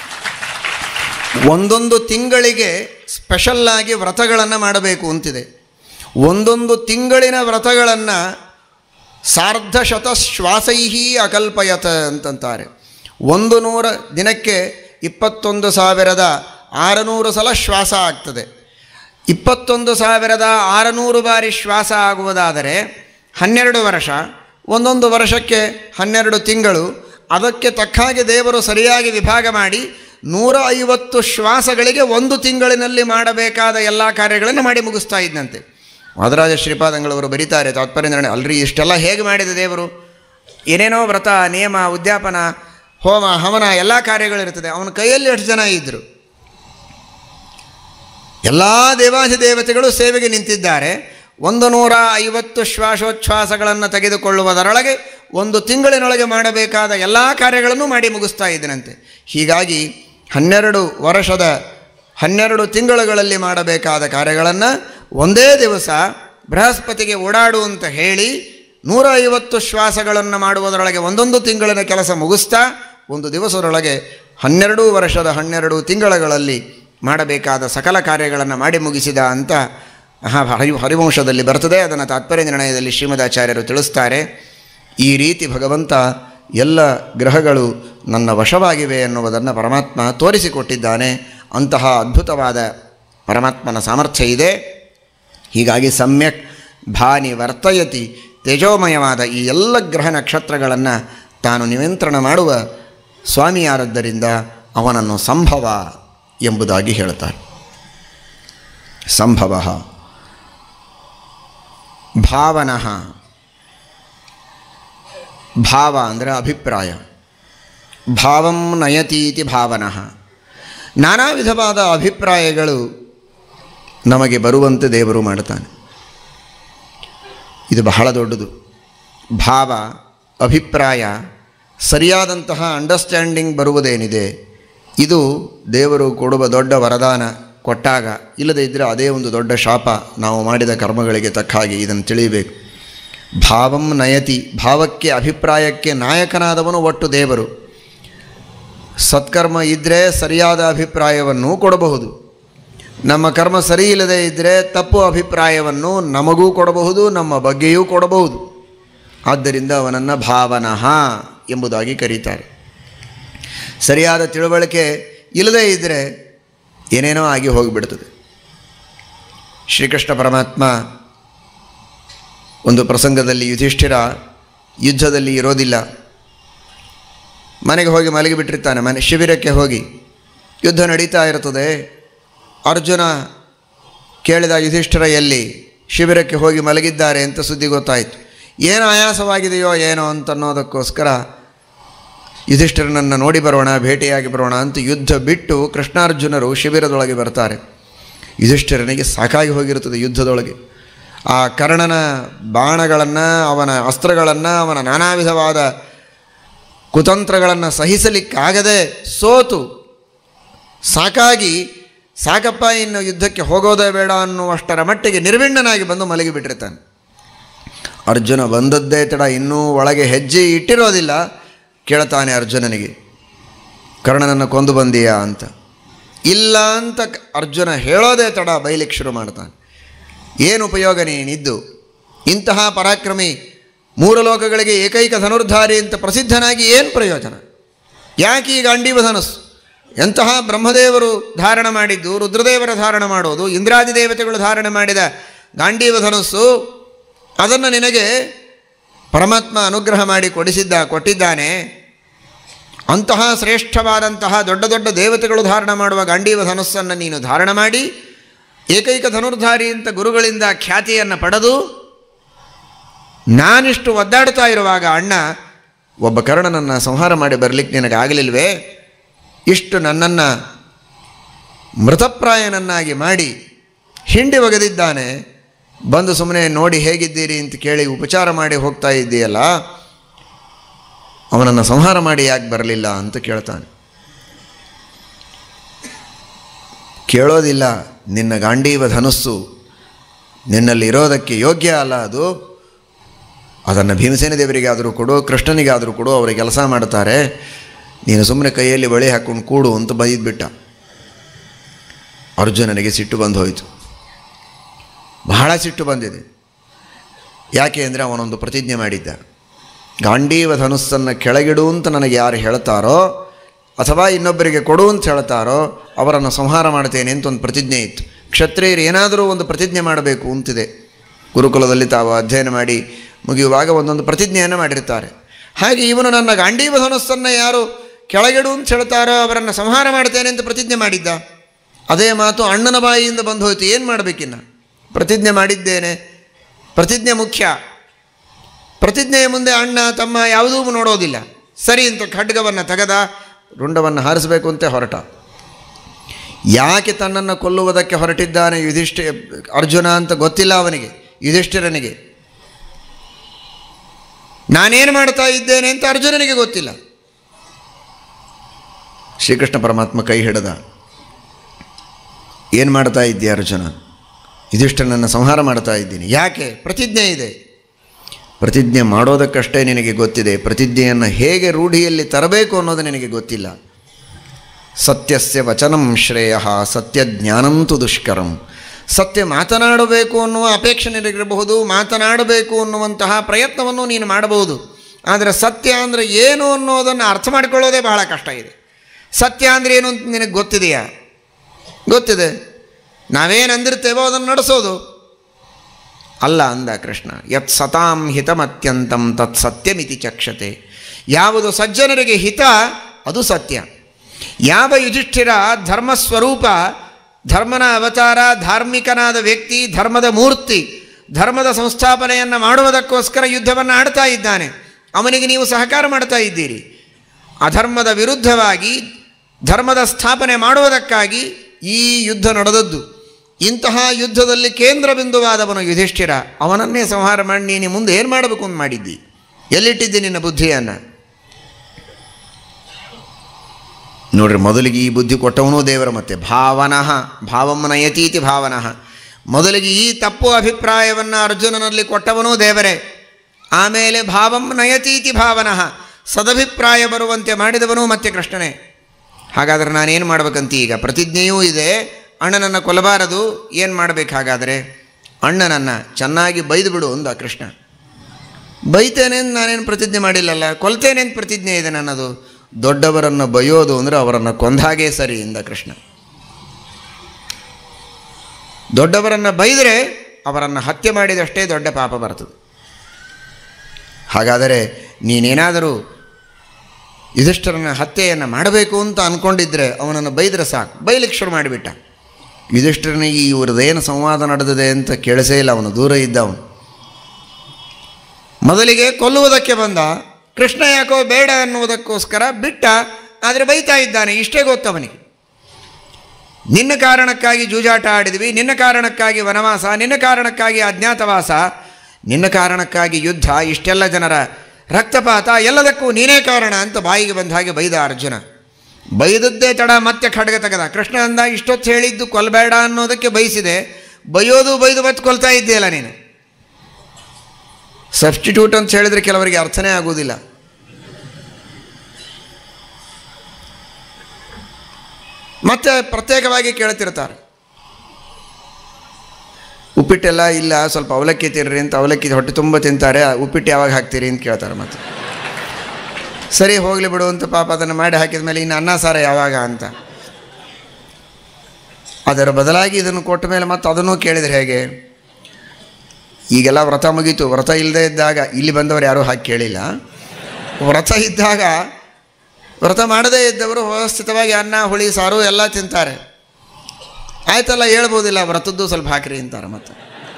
ಒಂದೊಂದು ತಿಂಗಳಿಗೆ ಸ್ಪೆಷಲ್ಲಾಗಿ ವ್ರತಗಳನ್ನು ಮಾಡಬೇಕು ಅಂತಿದೆ. ಒಂದೊಂದು ತಿಂಗಳಿನ ವ್ರತಗಳನ್ನು ಸಾರ್ಧಶತ ಶ್ವಾಸೈಹಿ ಅಕಲ್ಪಯತ ಅಂತಂತಾರೆ. ಒಂದು ನೂರ ದಿನಕ್ಕೆ ಇಪ್ಪತ್ತೊಂದು ಸಾವಿರದ ಆರುನೂರು ಸಲ ಶ್ವಾಸ ಆಗ್ತದೆ. ಇಪ್ಪತ್ತೊಂದು ಸಾವಿರದ ಆರುನೂರು ಬಾರಿ ಶ್ವಾಸ ಆಗುವುದಾದರೆ ಹನ್ನೆರಡು ವರ್ಷ, ಒಂದೊಂದು ವರ್ಷಕ್ಕೆ ಹನ್ನೆರಡು ತಿಂಗಳು. ಅದಕ್ಕೆ ತಕ್ಕ ಹಾಗೆ ದೇವರು ಸರಿಯಾಗಿ ವಿಭಾಗ ಮಾಡಿ ನೂರ ಐವತ್ತು ಶ್ವಾಸಗಳಿಗೆ ಒಂದು ತಿಂಗಳಿನಲ್ಲಿ ಮಾಡಬೇಕಾದ ಎಲ್ಲ ಕಾರ್ಯಗಳನ್ನು ಮಾಡಿ ಮುಗಿಸ್ತಾ ಇದ್ದಂತೆ. ವಾದರಾಜ ಶ್ರೀಪಾದಂಗಳವರು ಬರೀತಾರೆ ತಾತ್ಪರ್ಯ ನಿರ್ಣಯ, ಅಲ್ರಿ ಇಷ್ಟೆಲ್ಲ ಹೇಗೆ ಮಾಡಿದ ದೇವರು? ಏನೇನೋ ವ್ರತ, ನಿಯಮ, ಉದ್ಯಾಪನ, ಹೋಮ, ಹವನ ಎಲ್ಲ ಕಾರ್ಯಗಳಿರ್ತದೆ. ಅವನ ಕೈಯಲ್ಲಿ ಎಷ್ಟು ಜನ ಇದ್ದರು? ಎಲ್ಲ ದೇವಾಧಿದೇವತೆಗಳು ಸೇವೆಗೆ ನಿಂತಿದ್ದಾರೆ. ಒಂದು ನೂರ ಐವತ್ತು ಶ್ವಾಸೋಚ್ಛ್ವಾಸಗಳನ್ನು ತೆಗೆದುಕೊಳ್ಳುವುದರೊಳಗೆ ಒಂದು ತಿಂಗಳಿನೊಳಗೆ ಮಾಡಬೇಕಾದ ಎಲ್ಲ ಕಾರ್ಯಗಳನ್ನು ಮಾಡಿ ಮುಗಿಸ್ತಾ ಇದ್ದನಂತೆ. ಹೀಗಾಗಿ ಹನ್ನೆರಡು ವರ್ಷದ ಹನ್ನೆರಡು ತಿಂಗಳುಗಳಲ್ಲಿ ಮಾಡಬೇಕಾದ ಕಾರ್ಯಗಳನ್ನು ಒಂದೇ ದಿವಸ ಬೃಹಸ್ಪತಿಗೆ ಓಡಾಡು ಅಂತ ಹೇಳಿ ನೂರ ಐವತ್ತು ಶ್ವಾಸಗಳನ್ನು ಮಾಡುವುದರೊಳಗೆ ಒಂದೊಂದು ತಿಂಗಳಿನ ಕೆಲಸ ಮುಗಿಸ್ತಾ ಒಂದು ದಿವಸದೊಳಗೆ ಹನ್ನೆರಡು ವರ್ಷದ ಹನ್ನೆರಡು ತಿಂಗಳುಗಳಲ್ಲಿ ಮಾಡಬೇಕಾದ ಸಕಲ ಕಾರ್ಯಗಳನ್ನು ಮಾಡಿ ಮುಗಿಸಿದ ಅಂತ ಹರಿ ಹರಿವಂಶದಲ್ಲಿ ಬರ್ತದೆ. ಅದನ್ನು ತಾತ್ಪರ್ಯ ನಿರ್ಣಯದಲ್ಲಿ ಶ್ರೀಮದಾಚಾರ್ಯರು ತಿಳಿಸ್ತಾರೆ. ಈ ರೀತಿ ಭಗವಂತ ಎಲ್ಲ ಗ್ರಹಗಳು ನನ್ನ ವಶವಾಗಿವೆ ಎನ್ನುವುದನ್ನು ಪರಮಾತ್ಮ ತೋರಿಸಿಕೊಟ್ಟಿದ್ದಾನೆ. ಅಂತಹ ಅದ್ಭುತವಾದ ಪರಮಾತ್ಮನ ಸಾಮರ್ಥ್ಯ ಇದೆ. ಹೀಗಾಗಿ ಸಮ್ಯಕ್ ಭಾನಿ ವರ್ತಯತಿ ತೇಜೋಮಯವಾದ ಈ ಎಲ್ಲ ಗ್ರಹ ನಕ್ಷತ್ರಗಳನ್ನು ತಾನು ನಿಯಂತ್ರಣ ಮಾಡುವ ಸ್ವಾಮಿಯಾರದ್ದರಿಂದ ಅವನನ್ನು ಸಂಭವ ಎಂಬುದಾಗಿ ಹೇಳ್ತಾರೆ. ಸಂಭವ ಭಾವನಃ. ಭಾವ ಅಂದರೆ ಅಭಿಪ್ರಾಯ. ಭಾವಂ ನಯತೀತಿ ಭಾವನಃ. ನಾನಾ ವಿಧವಾದ ಅಭಿಪ್ರಾಯಗಳು ನಮಗೆ ಬರುವಂತೆ ದೇವರು ಮಾಡ್ತಾನೆ. ಇದು ಬಹಳ ದೊಡ್ಡದು. ಭಾವ, ಅಭಿಪ್ರಾಯ, ಸರಿಯಾದಂತಹ ಅಂಡರ್ಸ್ಟ್ಯಾಂಡಿಂಗ್ ಬರುವುದೇನಿದೆ, ಇದು ದೇವರು ಕೊಡುವ ದೊಡ್ಡ ವರದಾನ. ಕೊಟ್ಟಾಗ ಇಲ್ಲದೇ ಇದ್ದರೆ ಅದೇ ಒಂದು ದೊಡ್ಡ ಶಾಪ. ನಾವು ಮಾಡಿದ ಕರ್ಮಗಳಿಗೆ ತಕ್ಕ ಹಾಗೆ ಇದನ್ನು ತಿಳಿಯಬೇಕು. ಭಾವಂ ನಯತಿ, ಭಾವಕ್ಕೆ ಅಭಿಪ್ರಾಯಕ್ಕೆ ನಾಯಕನಾದವನು ಒಟ್ಟು ದೇವರು. ಸತ್ಕರ್ಮ ಇದ್ದರೆ ಸರಿಯಾದ ಅಭಿಪ್ರಾಯವನ್ನು ಕೊಡಬಹುದು. ನಮ್ಮ ಕರ್ಮ ಸರಿ ಇಲ್ಲದೇ ಇದ್ದರೆ ತಪ್ಪು ಅಭಿಪ್ರಾಯವನ್ನು ನಮಗೂ ಕೊಡಬಹುದು, ನಮ್ಮ ಬಗ್ಗೆಯೂ ಕೊಡಬಹುದು. ಆದ್ದರಿಂದ ಅವನನ್ನು ಭಾವನಃ ಎಂಬುದಾಗಿ ಕರೀತಾರೆ. ಸರಿಯಾದ ತಿಳುವಳಿಕೆ ಇಲ್ಲದೇ ಇದ್ದರೆ ಏನೇನೋ ಆಗಿ ಹೋಗಿಬಿಡ್ತದೆ. ಶ್ರೀಕೃಷ್ಣ ಪರಮಾತ್ಮ ಒಂದು ಪ್ರಸಂಗದಲ್ಲಿ ಯುಧಿಷ್ಠಿರ ಯುದ್ಧದಲ್ಲಿ ಇರೋದಿಲ್ಲ, ಮನೆಗೆ ಹೋಗಿ ಮಲಗಿಬಿಟ್ಟಿರ್ತಾನೆ. ಮನೆ ಶಿಬಿರಕ್ಕೆ ಹೋಗಿ ಯುದ್ಧ ನಡೀತಾ ಇರ್ತದೆ. ಅರ್ಜುನ ಕೇಳಿದ ಯುಧಿಷ್ಠಿರ ಎಲ್ಲಿ? ಶಿಬಿರಕ್ಕೆ ಹೋಗಿ ಮಲಗಿದ್ದಾರೆ ಅಂತ ಸುದ್ದಿ ಗೊತ್ತಾಯಿತು. ಏನು ಆಯಾಸವಾಗಿದೆಯೋ ಏನೋ ಅಂತನ್ನೋದಕ್ಕೋಸ್ಕರ ಯುಧಿಷ್ಠಿರನನ್ನು ನೋಡಿ ಬರೋಣ, ಭೇಟಿಯಾಗಿ ಬರೋಣ ಅಂತ ಯುದ್ಧ ಬಿಟ್ಟು ಕೃಷ್ಣಾರ್ಜುನರು ಶಿಬಿರದೊಳಗೆ ಬರ್ತಾರೆ. ಯುಧಿಷ್ಠಿರನಿಗೆ ಸಾಕಾಗಿ ಹೋಗಿರುತ್ತದೆ ಯುದ್ಧದೊಳಗೆ. ಆ ಕರ್ಣನ ಬಾಣಗಳನ್ನು, ಅವನ ಅಸ್ತ್ರಗಳನ್ನು, ಅವನ ನಾನಾ ವಿಧವಾದ ಕುತಂತ್ರಗಳನ್ನು ಸಹಿಸಲಿಕ್ಕಾಗದೆ ಸೋತು ಸಾಕಾಗಿ ಸಾಕಪ್ಪ ಇನ್ನು ಯುದ್ಧಕ್ಕೆ ಹೋಗೋದೇ ಬೇಡ ಅನ್ನುವಷ್ಟರ ಮಟ್ಟಿಗೆ ನಿರ್ವಿಣ್ಣನಾಗಿ ಬಂದು ಮಲಗಿಬಿಟ್ಟಿರ್ತಾನೆ. ಅರ್ಜುನ ಬಂದದ್ದೇ ತಡ, ಇನ್ನೂ ಒಳಗೆ ಹೆಜ್ಜೆ ಇಟ್ಟಿರೋದಿಲ್ಲ. ಕೇಳ್ತಾನೆ ಅರ್ಜುನನಿಗೆ, ಕರ್ಣನನ್ನು ಕೊಂದು ಬಂದೀಯಾ ಅಂತ. ಇಲ್ಲ ಅಂತ ಅರ್ಜುನ ಹೇಳೋದೇ ತಡ ಬೈಲಿಕ್ಕೆ ಶುರು ಮಾಡ್ತಾನೆ. ಏನು ಉಪಯೋಗ ನೀನಿದ್ದು? ಇಂತಹ ಪರಾಕ್ರಮಿ, ಮೂರು ಲೋಕಗಳಿಗೆ ಏಕೈಕ ಧನುರ್ಧಾರಿ ಅಂತ ಪ್ರಸಿದ್ಧನಾಗಿ ಏನು ಪ್ರಯೋಜನ? ಯಾಕೆ ಈಗ ಗಾಂಡೀವ ಧನಸ್ಸು? ಎಂತಹ ಬ್ರಹ್ಮದೇವರು ಧಾರಣ ಮಾಡಿದ್ದು, ರುದ್ರದೇವರ ಧಾರಣ ಮಾಡೋದು, ಇಂದ್ರಾದಿ ದೇವತೆಗಳು ಧಾರಣ ಮಾಡಿದ ಗಾಂಡೀವ ಧನಸ್ಸು, ಅದನ್ನು ನಿನಗೆ ಪರಮಾತ್ಮ ಅನುಗ್ರಹ ಮಾಡಿ ಕೊಡಿಸಿದ್ದ ಕೊಟ್ಟಿದ್ದಾನೆ. ಅಂತಹ ಶ್ರೇಷ್ಠವಾದಂತಹ ದೊಡ್ಡ ದೊಡ್ಡ ದೇವತೆಗಳು ಧಾರಣ ಮಾಡುವ ಗಾಂಡೀವ ಧನಸ್ಸನ್ನು ನೀನು ಧಾರಣ ಮಾಡಿ ಏಕೈಕ ಧನುರ್ಧಾರಿ ಅಂತ ಗುರುಗಳಿಂದ ಖ್ಯಾತಿಯನ್ನು ಪಡೆದು ನಾನಿಷ್ಟು ಒದ್ದಾಡ್ತಾ ಇರುವಾಗ ಅಣ್ಣ ಒಬ್ಬ ಕರ್ಣನನ್ನು ಸಂಹಾರ ಮಾಡಿ ಬರಲಿಕ್ಕೆ ನಿನಗೆ ಆಗಲಿಲ್ವೇ? ಇಷ್ಟು ನನ್ನನ್ನು ಮೃತಪ್ರಾಯನನ್ನಾಗಿ ಮಾಡಿ ಹಿಂಡಿ ಒಗೆದಿದ್ದಾನೆ. ಬಂದು ಸುಮ್ಮನೆ ನೋಡಿ ಹೇಗಿದ್ದೀರಿ ಅಂತ ಕೇಳಿ ಉಪಚಾರ ಮಾಡಿ ಹೋಗ್ತಾ ಇದ್ದೀಯಲ್ಲ, ಅವನನ್ನು ಸಂಹಾರ ಮಾಡಿ ಯಾಕೆ ಬರಲಿಲ್ಲ ಅಂತ ಕೇಳ್ತಾನೆ. ಕೇಳೋದಿಲ್ಲ, ನಿನ್ನ ಗಾಂಡೀವ ಧನುಸ್ಸು ನಿನ್ನಲ್ಲಿರೋದಕ್ಕೆ ಯೋಗ್ಯ ಅಲ್ಲ, ಅದು ಅದನ್ನು ಭೀಮಸೇನ ದೇವರಿಗಾದರೂ ಕೊಡು, ಕೃಷ್ಣನಿಗಾದರೂ ಕೊಡು, ಅವರಿಗೆ ಕೆಲಸ ಮಾಡ್ತಾರೆ, ನೀನು ಸುಮ್ಮನೆ ಕೈಯಲ್ಲಿ ಬಳಿ ಹಾಕ್ಕೊಂಡು ಕೂಡು ಅಂತ ಬೈದ್ಬಿಟ್ಟ. ಅರ್ಜುನನಿಗೆ ಸಿಟ್ಟು ಬಂದು ಹೋಯಿತು, ಬಹಳ ಸಿಟ್ಟು ಬಂದಿದೆ. ಯಾಕೆ ಅಂದರೆ ಅವನೊಂದು ಪ್ರತಿಜ್ಞೆ ಮಾಡಿದ್ದ, ಗಾಂಡೀವ ಧನುಸ್ಸನ್ನು ಕೆಳಗಿಡು ಅಂತ ನನಗೆ ಯಾರು ಹೇಳ್ತಾರೋ ಅಥವಾ ಇನ್ನೊಬ್ಬರಿಗೆ ಕೊಡು ಅಂತ ಹೇಳ್ತಾರೋ ಅವರನ್ನು ಸಂಹಾರ ಮಾಡ್ತೇನೆ ಅಂತ ಒಂದು ಪ್ರತಿಜ್ಞೆ ಇತ್ತು. ಕ್ಷತ್ರಿಯರು ಏನಾದರೂ ಒಂದು ಪ್ರತಿಜ್ಞೆ ಮಾಡಬೇಕು ಅಂತಿದೆ. ಗುರುಕುಲದಲ್ಲಿ ತಾವು ಅಧ್ಯಯನ ಮಾಡಿ ಮುಗಿಯುವಾಗ ಒಂದೊಂದು ಪ್ರತಿಜ್ಞೆಯನ್ನು ಮಾಡಿರ್ತಾರೆ. ಹಾಗೆ ಇವನು ನನ್ನ ಗಾಂಡೀವ ಧನುಸ್ಸನ್ನು ಯಾರು ಕೆಳಗಿಡು ಅಂತ ಹೇಳ್ತಾರೋ ಅವರನ್ನು ಸಂಹಾರ ಮಾಡ್ತೇನೆ ಅಂತ ಪ್ರತಿಜ್ಞೆ ಮಾಡಿದ್ದ. ಅದೇ ಮಾತು ಅಣ್ಣನ ಬಾಯಿಯಿಂದ ಬಂದು ಹೋಯಿತು. ಏನು ಮಾಡಬೇಕಿನ್ನ? ಪ್ರತಿಜ್ಞೆ ಮಾಡಿದ್ದೇನೆ, ಪ್ರತಿಜ್ಞೆ ಮುಖ್ಯ. ಪ್ರತಿಜ್ಞೆಯ ಮುಂದೆ ಅಣ್ಣ ತಮ್ಮ ಯಾವುದೂ ನೋಡೋದಿಲ್ಲ. ಸರಿ ಅಂತ ಖಡ್ಗವನ್ನು ತೆಗೆದ, ರುಂಡವನ್ನು ಹಾರಿಸಬೇಕು ಅಂತ ಹೊರಟ. ಯಾಕೆ ತನ್ನನ್ನು ಕೊಲ್ಲುವುದಕ್ಕೆ ಹೊರಟಿದ್ದಾನೆ ಯುಧಿಷ್ಠಿ ಅರ್ಜುನ ಅಂತ ಗೊತ್ತಿಲ್ಲ ಅವನಿಗೆ, ಯುಧಿಷ್ಠಿರನಿಗೆ. ನಾನೇನು ಮಾಡ್ತಾ ಇದ್ದೇನೆ ಅಂತ ಅರ್ಜುನನಿಗೆ ಗೊತ್ತಿಲ್ಲ. ಶ್ರೀಕೃಷ್ಣ ಪರಮಾತ್ಮ ಕೈ ಹಿಡಿದ. ಏನು ಮಾಡ್ತಾ ಇದ್ದೀಯ ಅರ್ಜುನ? ಯುಧಿಷ್ಠಿರನನ್ನು ಸಂಹಾರ ಮಾಡ್ತಾ ಇದ್ದೀನಿ. ಯಾಕೆ? ಪ್ರತಿಜ್ಞೆ ಇದೆ. ಪ್ರತಿಜ್ಞೆ ಮಾಡೋದಕ್ಕಷ್ಟೇ ನಿನಗೆ ಗೊತ್ತಿದೆ, ಪ್ರತಿಜ್ಞೆಯನ್ನು ಹೇಗೆ ರೂಢಿಯಲ್ಲಿ ತರಬೇಕು ಅನ್ನೋದು ನಿನಗೆ ಗೊತ್ತಿಲ್ಲ. ಸತ್ಯಸ್ಯ ವಚನಂ ಶ್ರೇಯ ಸತ್ಯ ಜ್ಞಾನಂತು ದುಷ್ಕರಂ. ಸತ್ಯ ಮಾತನಾಡಬೇಕು ಅನ್ನುವ ಅಪೇಕ್ಷೆ ನಿನಗಿರಬಹುದು, ಮಾತನಾಡಬೇಕು ಅನ್ನುವಂತಹ ಪ್ರಯತ್ನವನ್ನು ನೀನು ಮಾಡಬಹುದು. ಆದರೆ ಸತ್ಯ ಅಂದರೆ ಏನು ಅನ್ನೋದನ್ನು ಅರ್ಥ ಮಾಡಿಕೊಳ್ಳೋದೇ ಬಹಳ ಕಷ್ಟ ಇದೆ. ಸತ್ಯ ಅಂದರೆ ಏನು ಅಂತ ನಿನಗೆ ಗೊತ್ತಿದೆಯಾ? ಗೊತ್ತಿದೆ. ನಾವೇನು ಅಂದಿರ್ತೇವೋ ಅದನ್ನು ನಡೆಸೋದು ಅಲ್ಲ ಅಂದ ಕೃಷ್ಣ. ಯತ್ ಸತಾಂ ಹಿತಮತ್ಯಂತಂ ತತ್ ಸತ್ಯಮಿತಿ ಚಕ್ಷತೆ. ಯಾವುದು ಸಜ್ಜನರಿಗೆ ಹಿತ ಅದು ಸತ್ಯ. ಯಾವ ಯುಧಿಷ್ಠಿರ ಧರ್ಮಸ್ವರೂಪ, ಧರ್ಮನ ಅವತಾರ, ಧಾರ್ಮಿಕನಾದ ವ್ಯಕ್ತಿ, ಧರ್ಮದ ಮೂರ್ತಿ, ಧರ್ಮದ ಸಂಸ್ಥಾಪನೆಯನ್ನು ಮಾಡುವುದಕ್ಕೋಸ್ಕರ ಯುದ್ಧವನ್ನು ಆಡ್ತಾ ಇದ್ದಾನೆ, ಅವನಿಗೆ ನೀವು ಸಹಕಾರ ಮಾಡ್ತಾ ಇದ್ದೀರಿ. ಅಧರ್ಮದ ವಿರುದ್ಧವಾಗಿ ಧರ್ಮದ ಸ್ಥಾಪನೆ ಮಾಡುವುದಕ್ಕಾಗಿ ಈ ಯುದ್ಧ ನಡೆದದ್ದು. ಇಂತಹ ಯುದ್ಧದಲ್ಲಿ ಕೇಂದ್ರ ಬಿಂದುವಾದವನು ಯುಧಿಷ್ಠಿರ. ಅವನನ್ನೇ ಸಂಹಾರ ಮಾಡಿ ನೀನು ಮುಂದೆ ಏನು ಮಾಡಬೇಕು ಅಂತ ಮಾಡಿದ್ದಿ? ಎಲ್ಲಿಟ್ಟಿದ್ದಿ ನಿನ್ನ ಬುದ್ಧಿಯನ್ನು? ನೋಡ್ರಿ, ಮೊದಲಿಗೆ ಈ ಬುದ್ಧಿ ಕೊಟ್ಟವನೂ ದೇವರ. ಮತ್ತೆ ಭಾವನಃ ಭಾವಂ ನಯತೀತಿ ಭಾವನಃ. ಮೊದಲಿಗೆ ಈ ತಪ್ಪು ಅಭಿಪ್ರಾಯವನ್ನು ಅರ್ಜುನನಲ್ಲಿ ಕೊಟ್ಟವನೂ ದೇವರೇ. ಆಮೇಲೆ ಭಾವಂ ನಯತೀತಿ ಭಾವನಃ, ಸದಭಿಪ್ರಾಯ ಬರುವಂತೆ ಮಾಡಿದವನು ಮತ್ತೆ ಕೃಷ್ಣನೇ. ಹಾಗಾದರೆ ನಾನೇನು ಮಾಡಬೇಕಂತ ಈಗ? ಪ್ರತಿಜ್ಞೆಯೂ ಇದೆ, ಅಣ್ಣನನ್ನು ಕೊಲ್ಲಬಾರದು. ಏನು ಮಾಡಬೇಕು ಹಾಗಾದರೆ? ಅಣ್ಣನನ್ನು ಚೆನ್ನಾಗಿ ಬೈದು ಬಿಡು ಅಂದ ಕೃಷ್ಣ. ಬೈತೇನೆ ಅಂತ ನಾನೇನು ಪ್ರತಿಜ್ಞೆ ಮಾಡಿಲ್ಲಲ್ಲ, ಕೊಲ್ತೇನೆ ಅಂತ ಪ್ರತಿಜ್ಞೆ ಇದೆ ನನ್ನದು. ದೊಡ್ಡವರನ್ನು ಬೈಯೋದು ಅಂದರೆ ಅವರನ್ನು ಕೊಂದಾಗೇ ಸರಿ ಎಂದ ಕೃಷ್ಣ. ದೊಡ್ಡವರನ್ನು ಬೈದರೆ ಅವರನ್ನು ಹತ್ಯೆ ಮಾಡಿದಷ್ಟೇ ದೊಡ್ಡ ಪಾಪ ಬರ್ತದೆ. ಹಾಗಾದರೆ ನೀನೇನಾದರೂ ಯುಧಿಷ್ಠಿರನ ಹತ್ಯೆಯನ್ನು ಮಾಡಬೇಕು ಅಂತ ಅಂದ್ಕೊಂಡಿದ್ದರೆ ಅವನನ್ನು ಬೈದರೆ ಸಾಕು. ಬೈಲಿಕ್ಕೆ ಶುರು ಮಾಡಿಬಿಟ್ಟ. ಯುಧಿಷ್ಠಿರನಿಗೆ ಇವ್ರದ್ದೇನು ಸಂವಾದ ನಡೆದಿದೆ ಅಂತ ಕೇಳಿಸೇ ಇಲ್ಲ, ಅವನು ದೂರ ಇದ್ದವನು. ಮೊದಲಿಗೆ ಕೊಲ್ಲುವುದಕ್ಕೆ ಬಂದ, ಕೃಷ್ಣ ಯಾಕೋ ಬೇಡ ಅನ್ನುವುದಕ್ಕೋಸ್ಕರ ಬಿಟ್ಟ. ಆದರೆ ಬೈತಾ ಇದ್ದಾನೆ, ಇಷ್ಟೇ ಗೊತ್ತವನಿಗೆ. ನಿನ್ನ ಕಾರಣಕ್ಕಾಗಿ ಜೂಜಾಟ ಆಡಿದ್ವಿ, ನಿನ್ನ ಕಾರಣಕ್ಕಾಗಿ ವನವಾಸ, ನಿನ್ನ ಕಾರಣಕ್ಕಾಗಿ ಅಜ್ಞಾತವಾಸ, ನಿನ್ನ ಕಾರಣಕ್ಕಾಗಿ ಯುದ್ಧ, ಇಷ್ಟೆಲ್ಲ ಜನರ ರಕ್ತಪಾತ, ಎಲ್ಲದಕ್ಕೂ ನೀನೇ ಕಾರಣ ಅಂತ ಬಾಯಿಗೆ ಬಂದ ಹಾಗೆ ಬೈದ ಅರ್ಜುನ. ಬೈದದ್ದೇ ತಡ ಮತ್ತೆ ಖಡ್ಗ ತೆಗೆದ. ಕೃಷ್ಣ ಅಂದ, ಇಷ್ಟೊತ್ತು ಹೇಳಿದ್ದು ಕೊಲ್ಲಬೇಡ ಅನ್ನೋದಕ್ಕೆ ಬಯಸಿದೆ, ಬೈಯೋದು ಬೈದು ಮತ್ತೆ ಕೊಲ್ತಾ ಇದ್ದೀಯಲ್ಲ ನೀನು. ಸಬ್ಸ್ಟಿಟ್ಯೂಟ್ ಅಂತ ಹೇಳಿದರೆ ಕೆಲವರಿಗೆ ಅರ್ಥನೇ ಆಗೋದಿಲ್ಲ. ಮತ್ತೆ ಪ್ರತ್ಯೇಕವಾಗಿ ಕೇಳ್ತಿರ್ತಾರೆ, ಉಪ್ಪಿಟ್ಟೆಲ್ಲ ಇಲ್ಲ, ಸ್ವಲ್ಪ ಅವಲಕ್ಕಿ ತಿನ್ನಿರಿ ಅಂತ. ಅವಲಕ್ಕಿ ಹೊಟ್ಟೆ ತುಂಬ ತಿಂತಾರೆ, ಉಪ್ಪಿಟ್ಟು ಯಾವಾಗ ಹಾಕ್ತೀರಿ ಅಂತ ಕೇಳ್ತಾರೆ. ಮತ್ತೆ ಸರಿ ಹೋಗಲಿ ಬಿಡು ಅಂತ ಪಾಪ ಅದನ್ನು ಮಾಡಿ ಹಾಕಿದ ಮೇಲೆ ಇನ್ನು ಅನ್ನ ಸಾರ ಯಾವಾಗ ಅಂತ. ಅದರ ಬದಲಾಗಿ ಇದನ್ನು ಕೊಟ್ಟ ಮೇಲೆ ಮತ್ತೆ ಅದನ್ನು ಕೇಳಿದರೆ ಹೇಗೆ? ಈಗೆಲ್ಲ ವ್ರತ ಮುಗೀತು. ವ್ರತ ಇಲ್ಲದೆ ಇದ್ದಾಗ ಇಲ್ಲಿ ಬಂದವರು ಯಾರೂ ಹಾಕಿ ಕೇಳಿಲ್ಲ. ವ್ರತ ಇದ್ದಾಗ ವ್ರತ ಮಾಡದೇ ಇದ್ದವರು ವ್ಯವಸ್ಥಿತವಾಗಿ ಅನ್ನ ಹುಳಿ ಸಾರು ಎಲ್ಲ ತಿಂತಾರೆ. ಆಯ್ತಲ್ಲ, ಹೇಳ್ಬೋದಿಲ್ಲ, ವ್ರತದ್ದು ಸ್ವಲ್ಪ ಹಾಕಿರಿ ಅಂತಾರೆ. ಮತ್ತೆ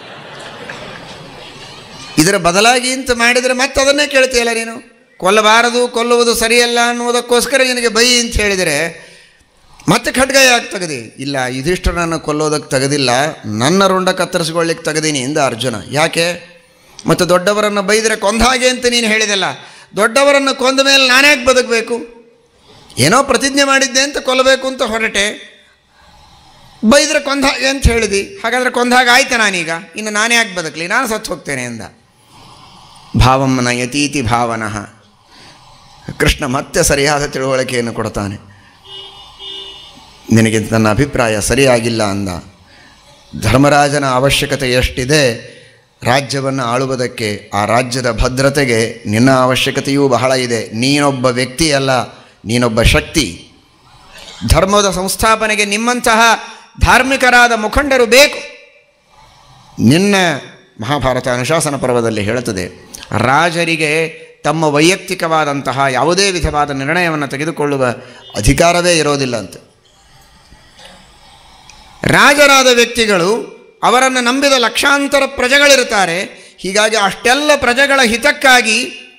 ಇದರ ಬದಲಾಗಿ ಅಂತ ಮಾಡಿದರೆ ಮತ್ತೆ ಅದನ್ನೇ ಕೇಳ್ತೀಯಲ್ಲ ನೀನು. ಕೊಲ್ಲಬಾರದು, ಕೊಲ್ಲುವುದು ಸರಿಯಲ್ಲ ಅನ್ನುವುದಕ್ಕೋಸ್ಕರ ನಿನಗೆ ಬೈ ಅಂತ ಹೇಳಿದರೆ ಮತ್ತೆ ಖಡ್ಗ ಯಾಕೆ ತೆಗೆದಿ? ಇಲ್ಲ, ಯುಧಿಷ್ಠಿರನನ್ನು ಕೊಲ್ಲೋದಕ್ಕೆ ತೆಗೆದಿಲ್ಲ, ನನ್ನ ರುಂಡ ಕತ್ತರಿಸ್ಕೊಳ್ಳಿಕ್ಕೆ ತೆಗೆದೀನಿ ಎಂದ ಅರ್ಜುನ. ಯಾಕೆ? ಮತ್ತು ದೊಡ್ಡವರನ್ನು ಬೈದರೆ ಕೊಂದ ಹಾಗೆ ಅಂತ ನೀನು ಹೇಳಿದೆಲ್ಲ, ದೊಡ್ಡವರನ್ನು ಕೊಂದ ಮೇಲೆ ನಾನ್ಯಾಕೆ ಬದುಕಬೇಕು? ಏನೋ ಪ್ರತಿಜ್ಞೆ ಮಾಡಿದ್ದೆ ಅಂತ ಕೊಲ್ಲಬೇಕು ಅಂತ ಹೊರಟೆ, ಬೈದರೆ ಕೊಂದ ಹಾಗೆ ಅಂತ ಹೇಳಿದಿ, ಹಾಗಾದರೆ ಕೊಂದ ಹಾಗೆ ಆಯ್ತಾ ನಾನೀಗ? ಇನ್ನು ನಾನೇ ಯಾಕೆ ಬದುಕಲಿ, ನಾನು ಸತ್ತು ಹೋಗ್ತೇನೆ ಎಂದ. ಭಾವಂ ನಯತೀತಿ ಭಾವನಃ. ಕೃಷ್ಣ ಮತ್ತೆ ಸರಿಯಾದ ತಿಳುವಳಿಕೆಯನ್ನು ಕೊಡ್ತಾನೆ. ನಿನಗೆ ನನ್ನ ಅಭಿಪ್ರಾಯ ಸರಿಯಾಗಿಲ್ಲ ಅಂದ. ಧರ್ಮರಾಜನ ಅವಶ್ಯಕತೆ ಎಷ್ಟಿದೆ ರಾಜ್ಯವನ್ನು ಆಳುವುದಕ್ಕೆ, ಆ ರಾಜ್ಯದ ಭದ್ರತೆಗೆ ನಿನ್ನ ಅವಶ್ಯಕತೆಯೂ ಬಹಳ ಇದೆ. ನೀನೊಬ್ಬ ವ್ಯಕ್ತಿಯಲ್ಲ, ನೀನೊಬ್ಬ ಶಕ್ತಿ. ಧರ್ಮದ ಸಂಸ್ಥಾಪನೆಗೆ ನಿಮ್ಮಂತಹ ಧಾರ್ಮಿಕರಾದ ಮುಖಂಡರು ಬೇಕು. ನಿನ್ನ ಮಹಾಭಾರತ ಅನುಶಾಸನ ಪರ್ವದಲ್ಲಿ ಹೇಳುತ್ತದೆ, ರಾಜರಿಗೆ ತಮ್ಮ ವೈಯಕ್ತಿಕವಾದಂತಹ ಯಾವುದೇ ವಿಧವಾದ ನಿರ್ಣಯವನ್ನು ತೆಗೆದುಕೊಳ್ಳುವ ಅಧಿಕಾರವೇ ಇರೋದಿಲ್ಲ ಅಂತ. ರಾಜರಾದ ವ್ಯಕ್ತಿಗಳು, ಅವರನ್ನು ನಂಬಿದ ಲಕ್ಷಾಂತರ ಪ್ರಜೆಗಳಿರ್ತಾರೆ. ಹೀಗಾಗಿ ಅಷ್ಟೆಲ್ಲ ಪ್ರಜೆಗಳ ಹಿತಕ್ಕಾಗಿ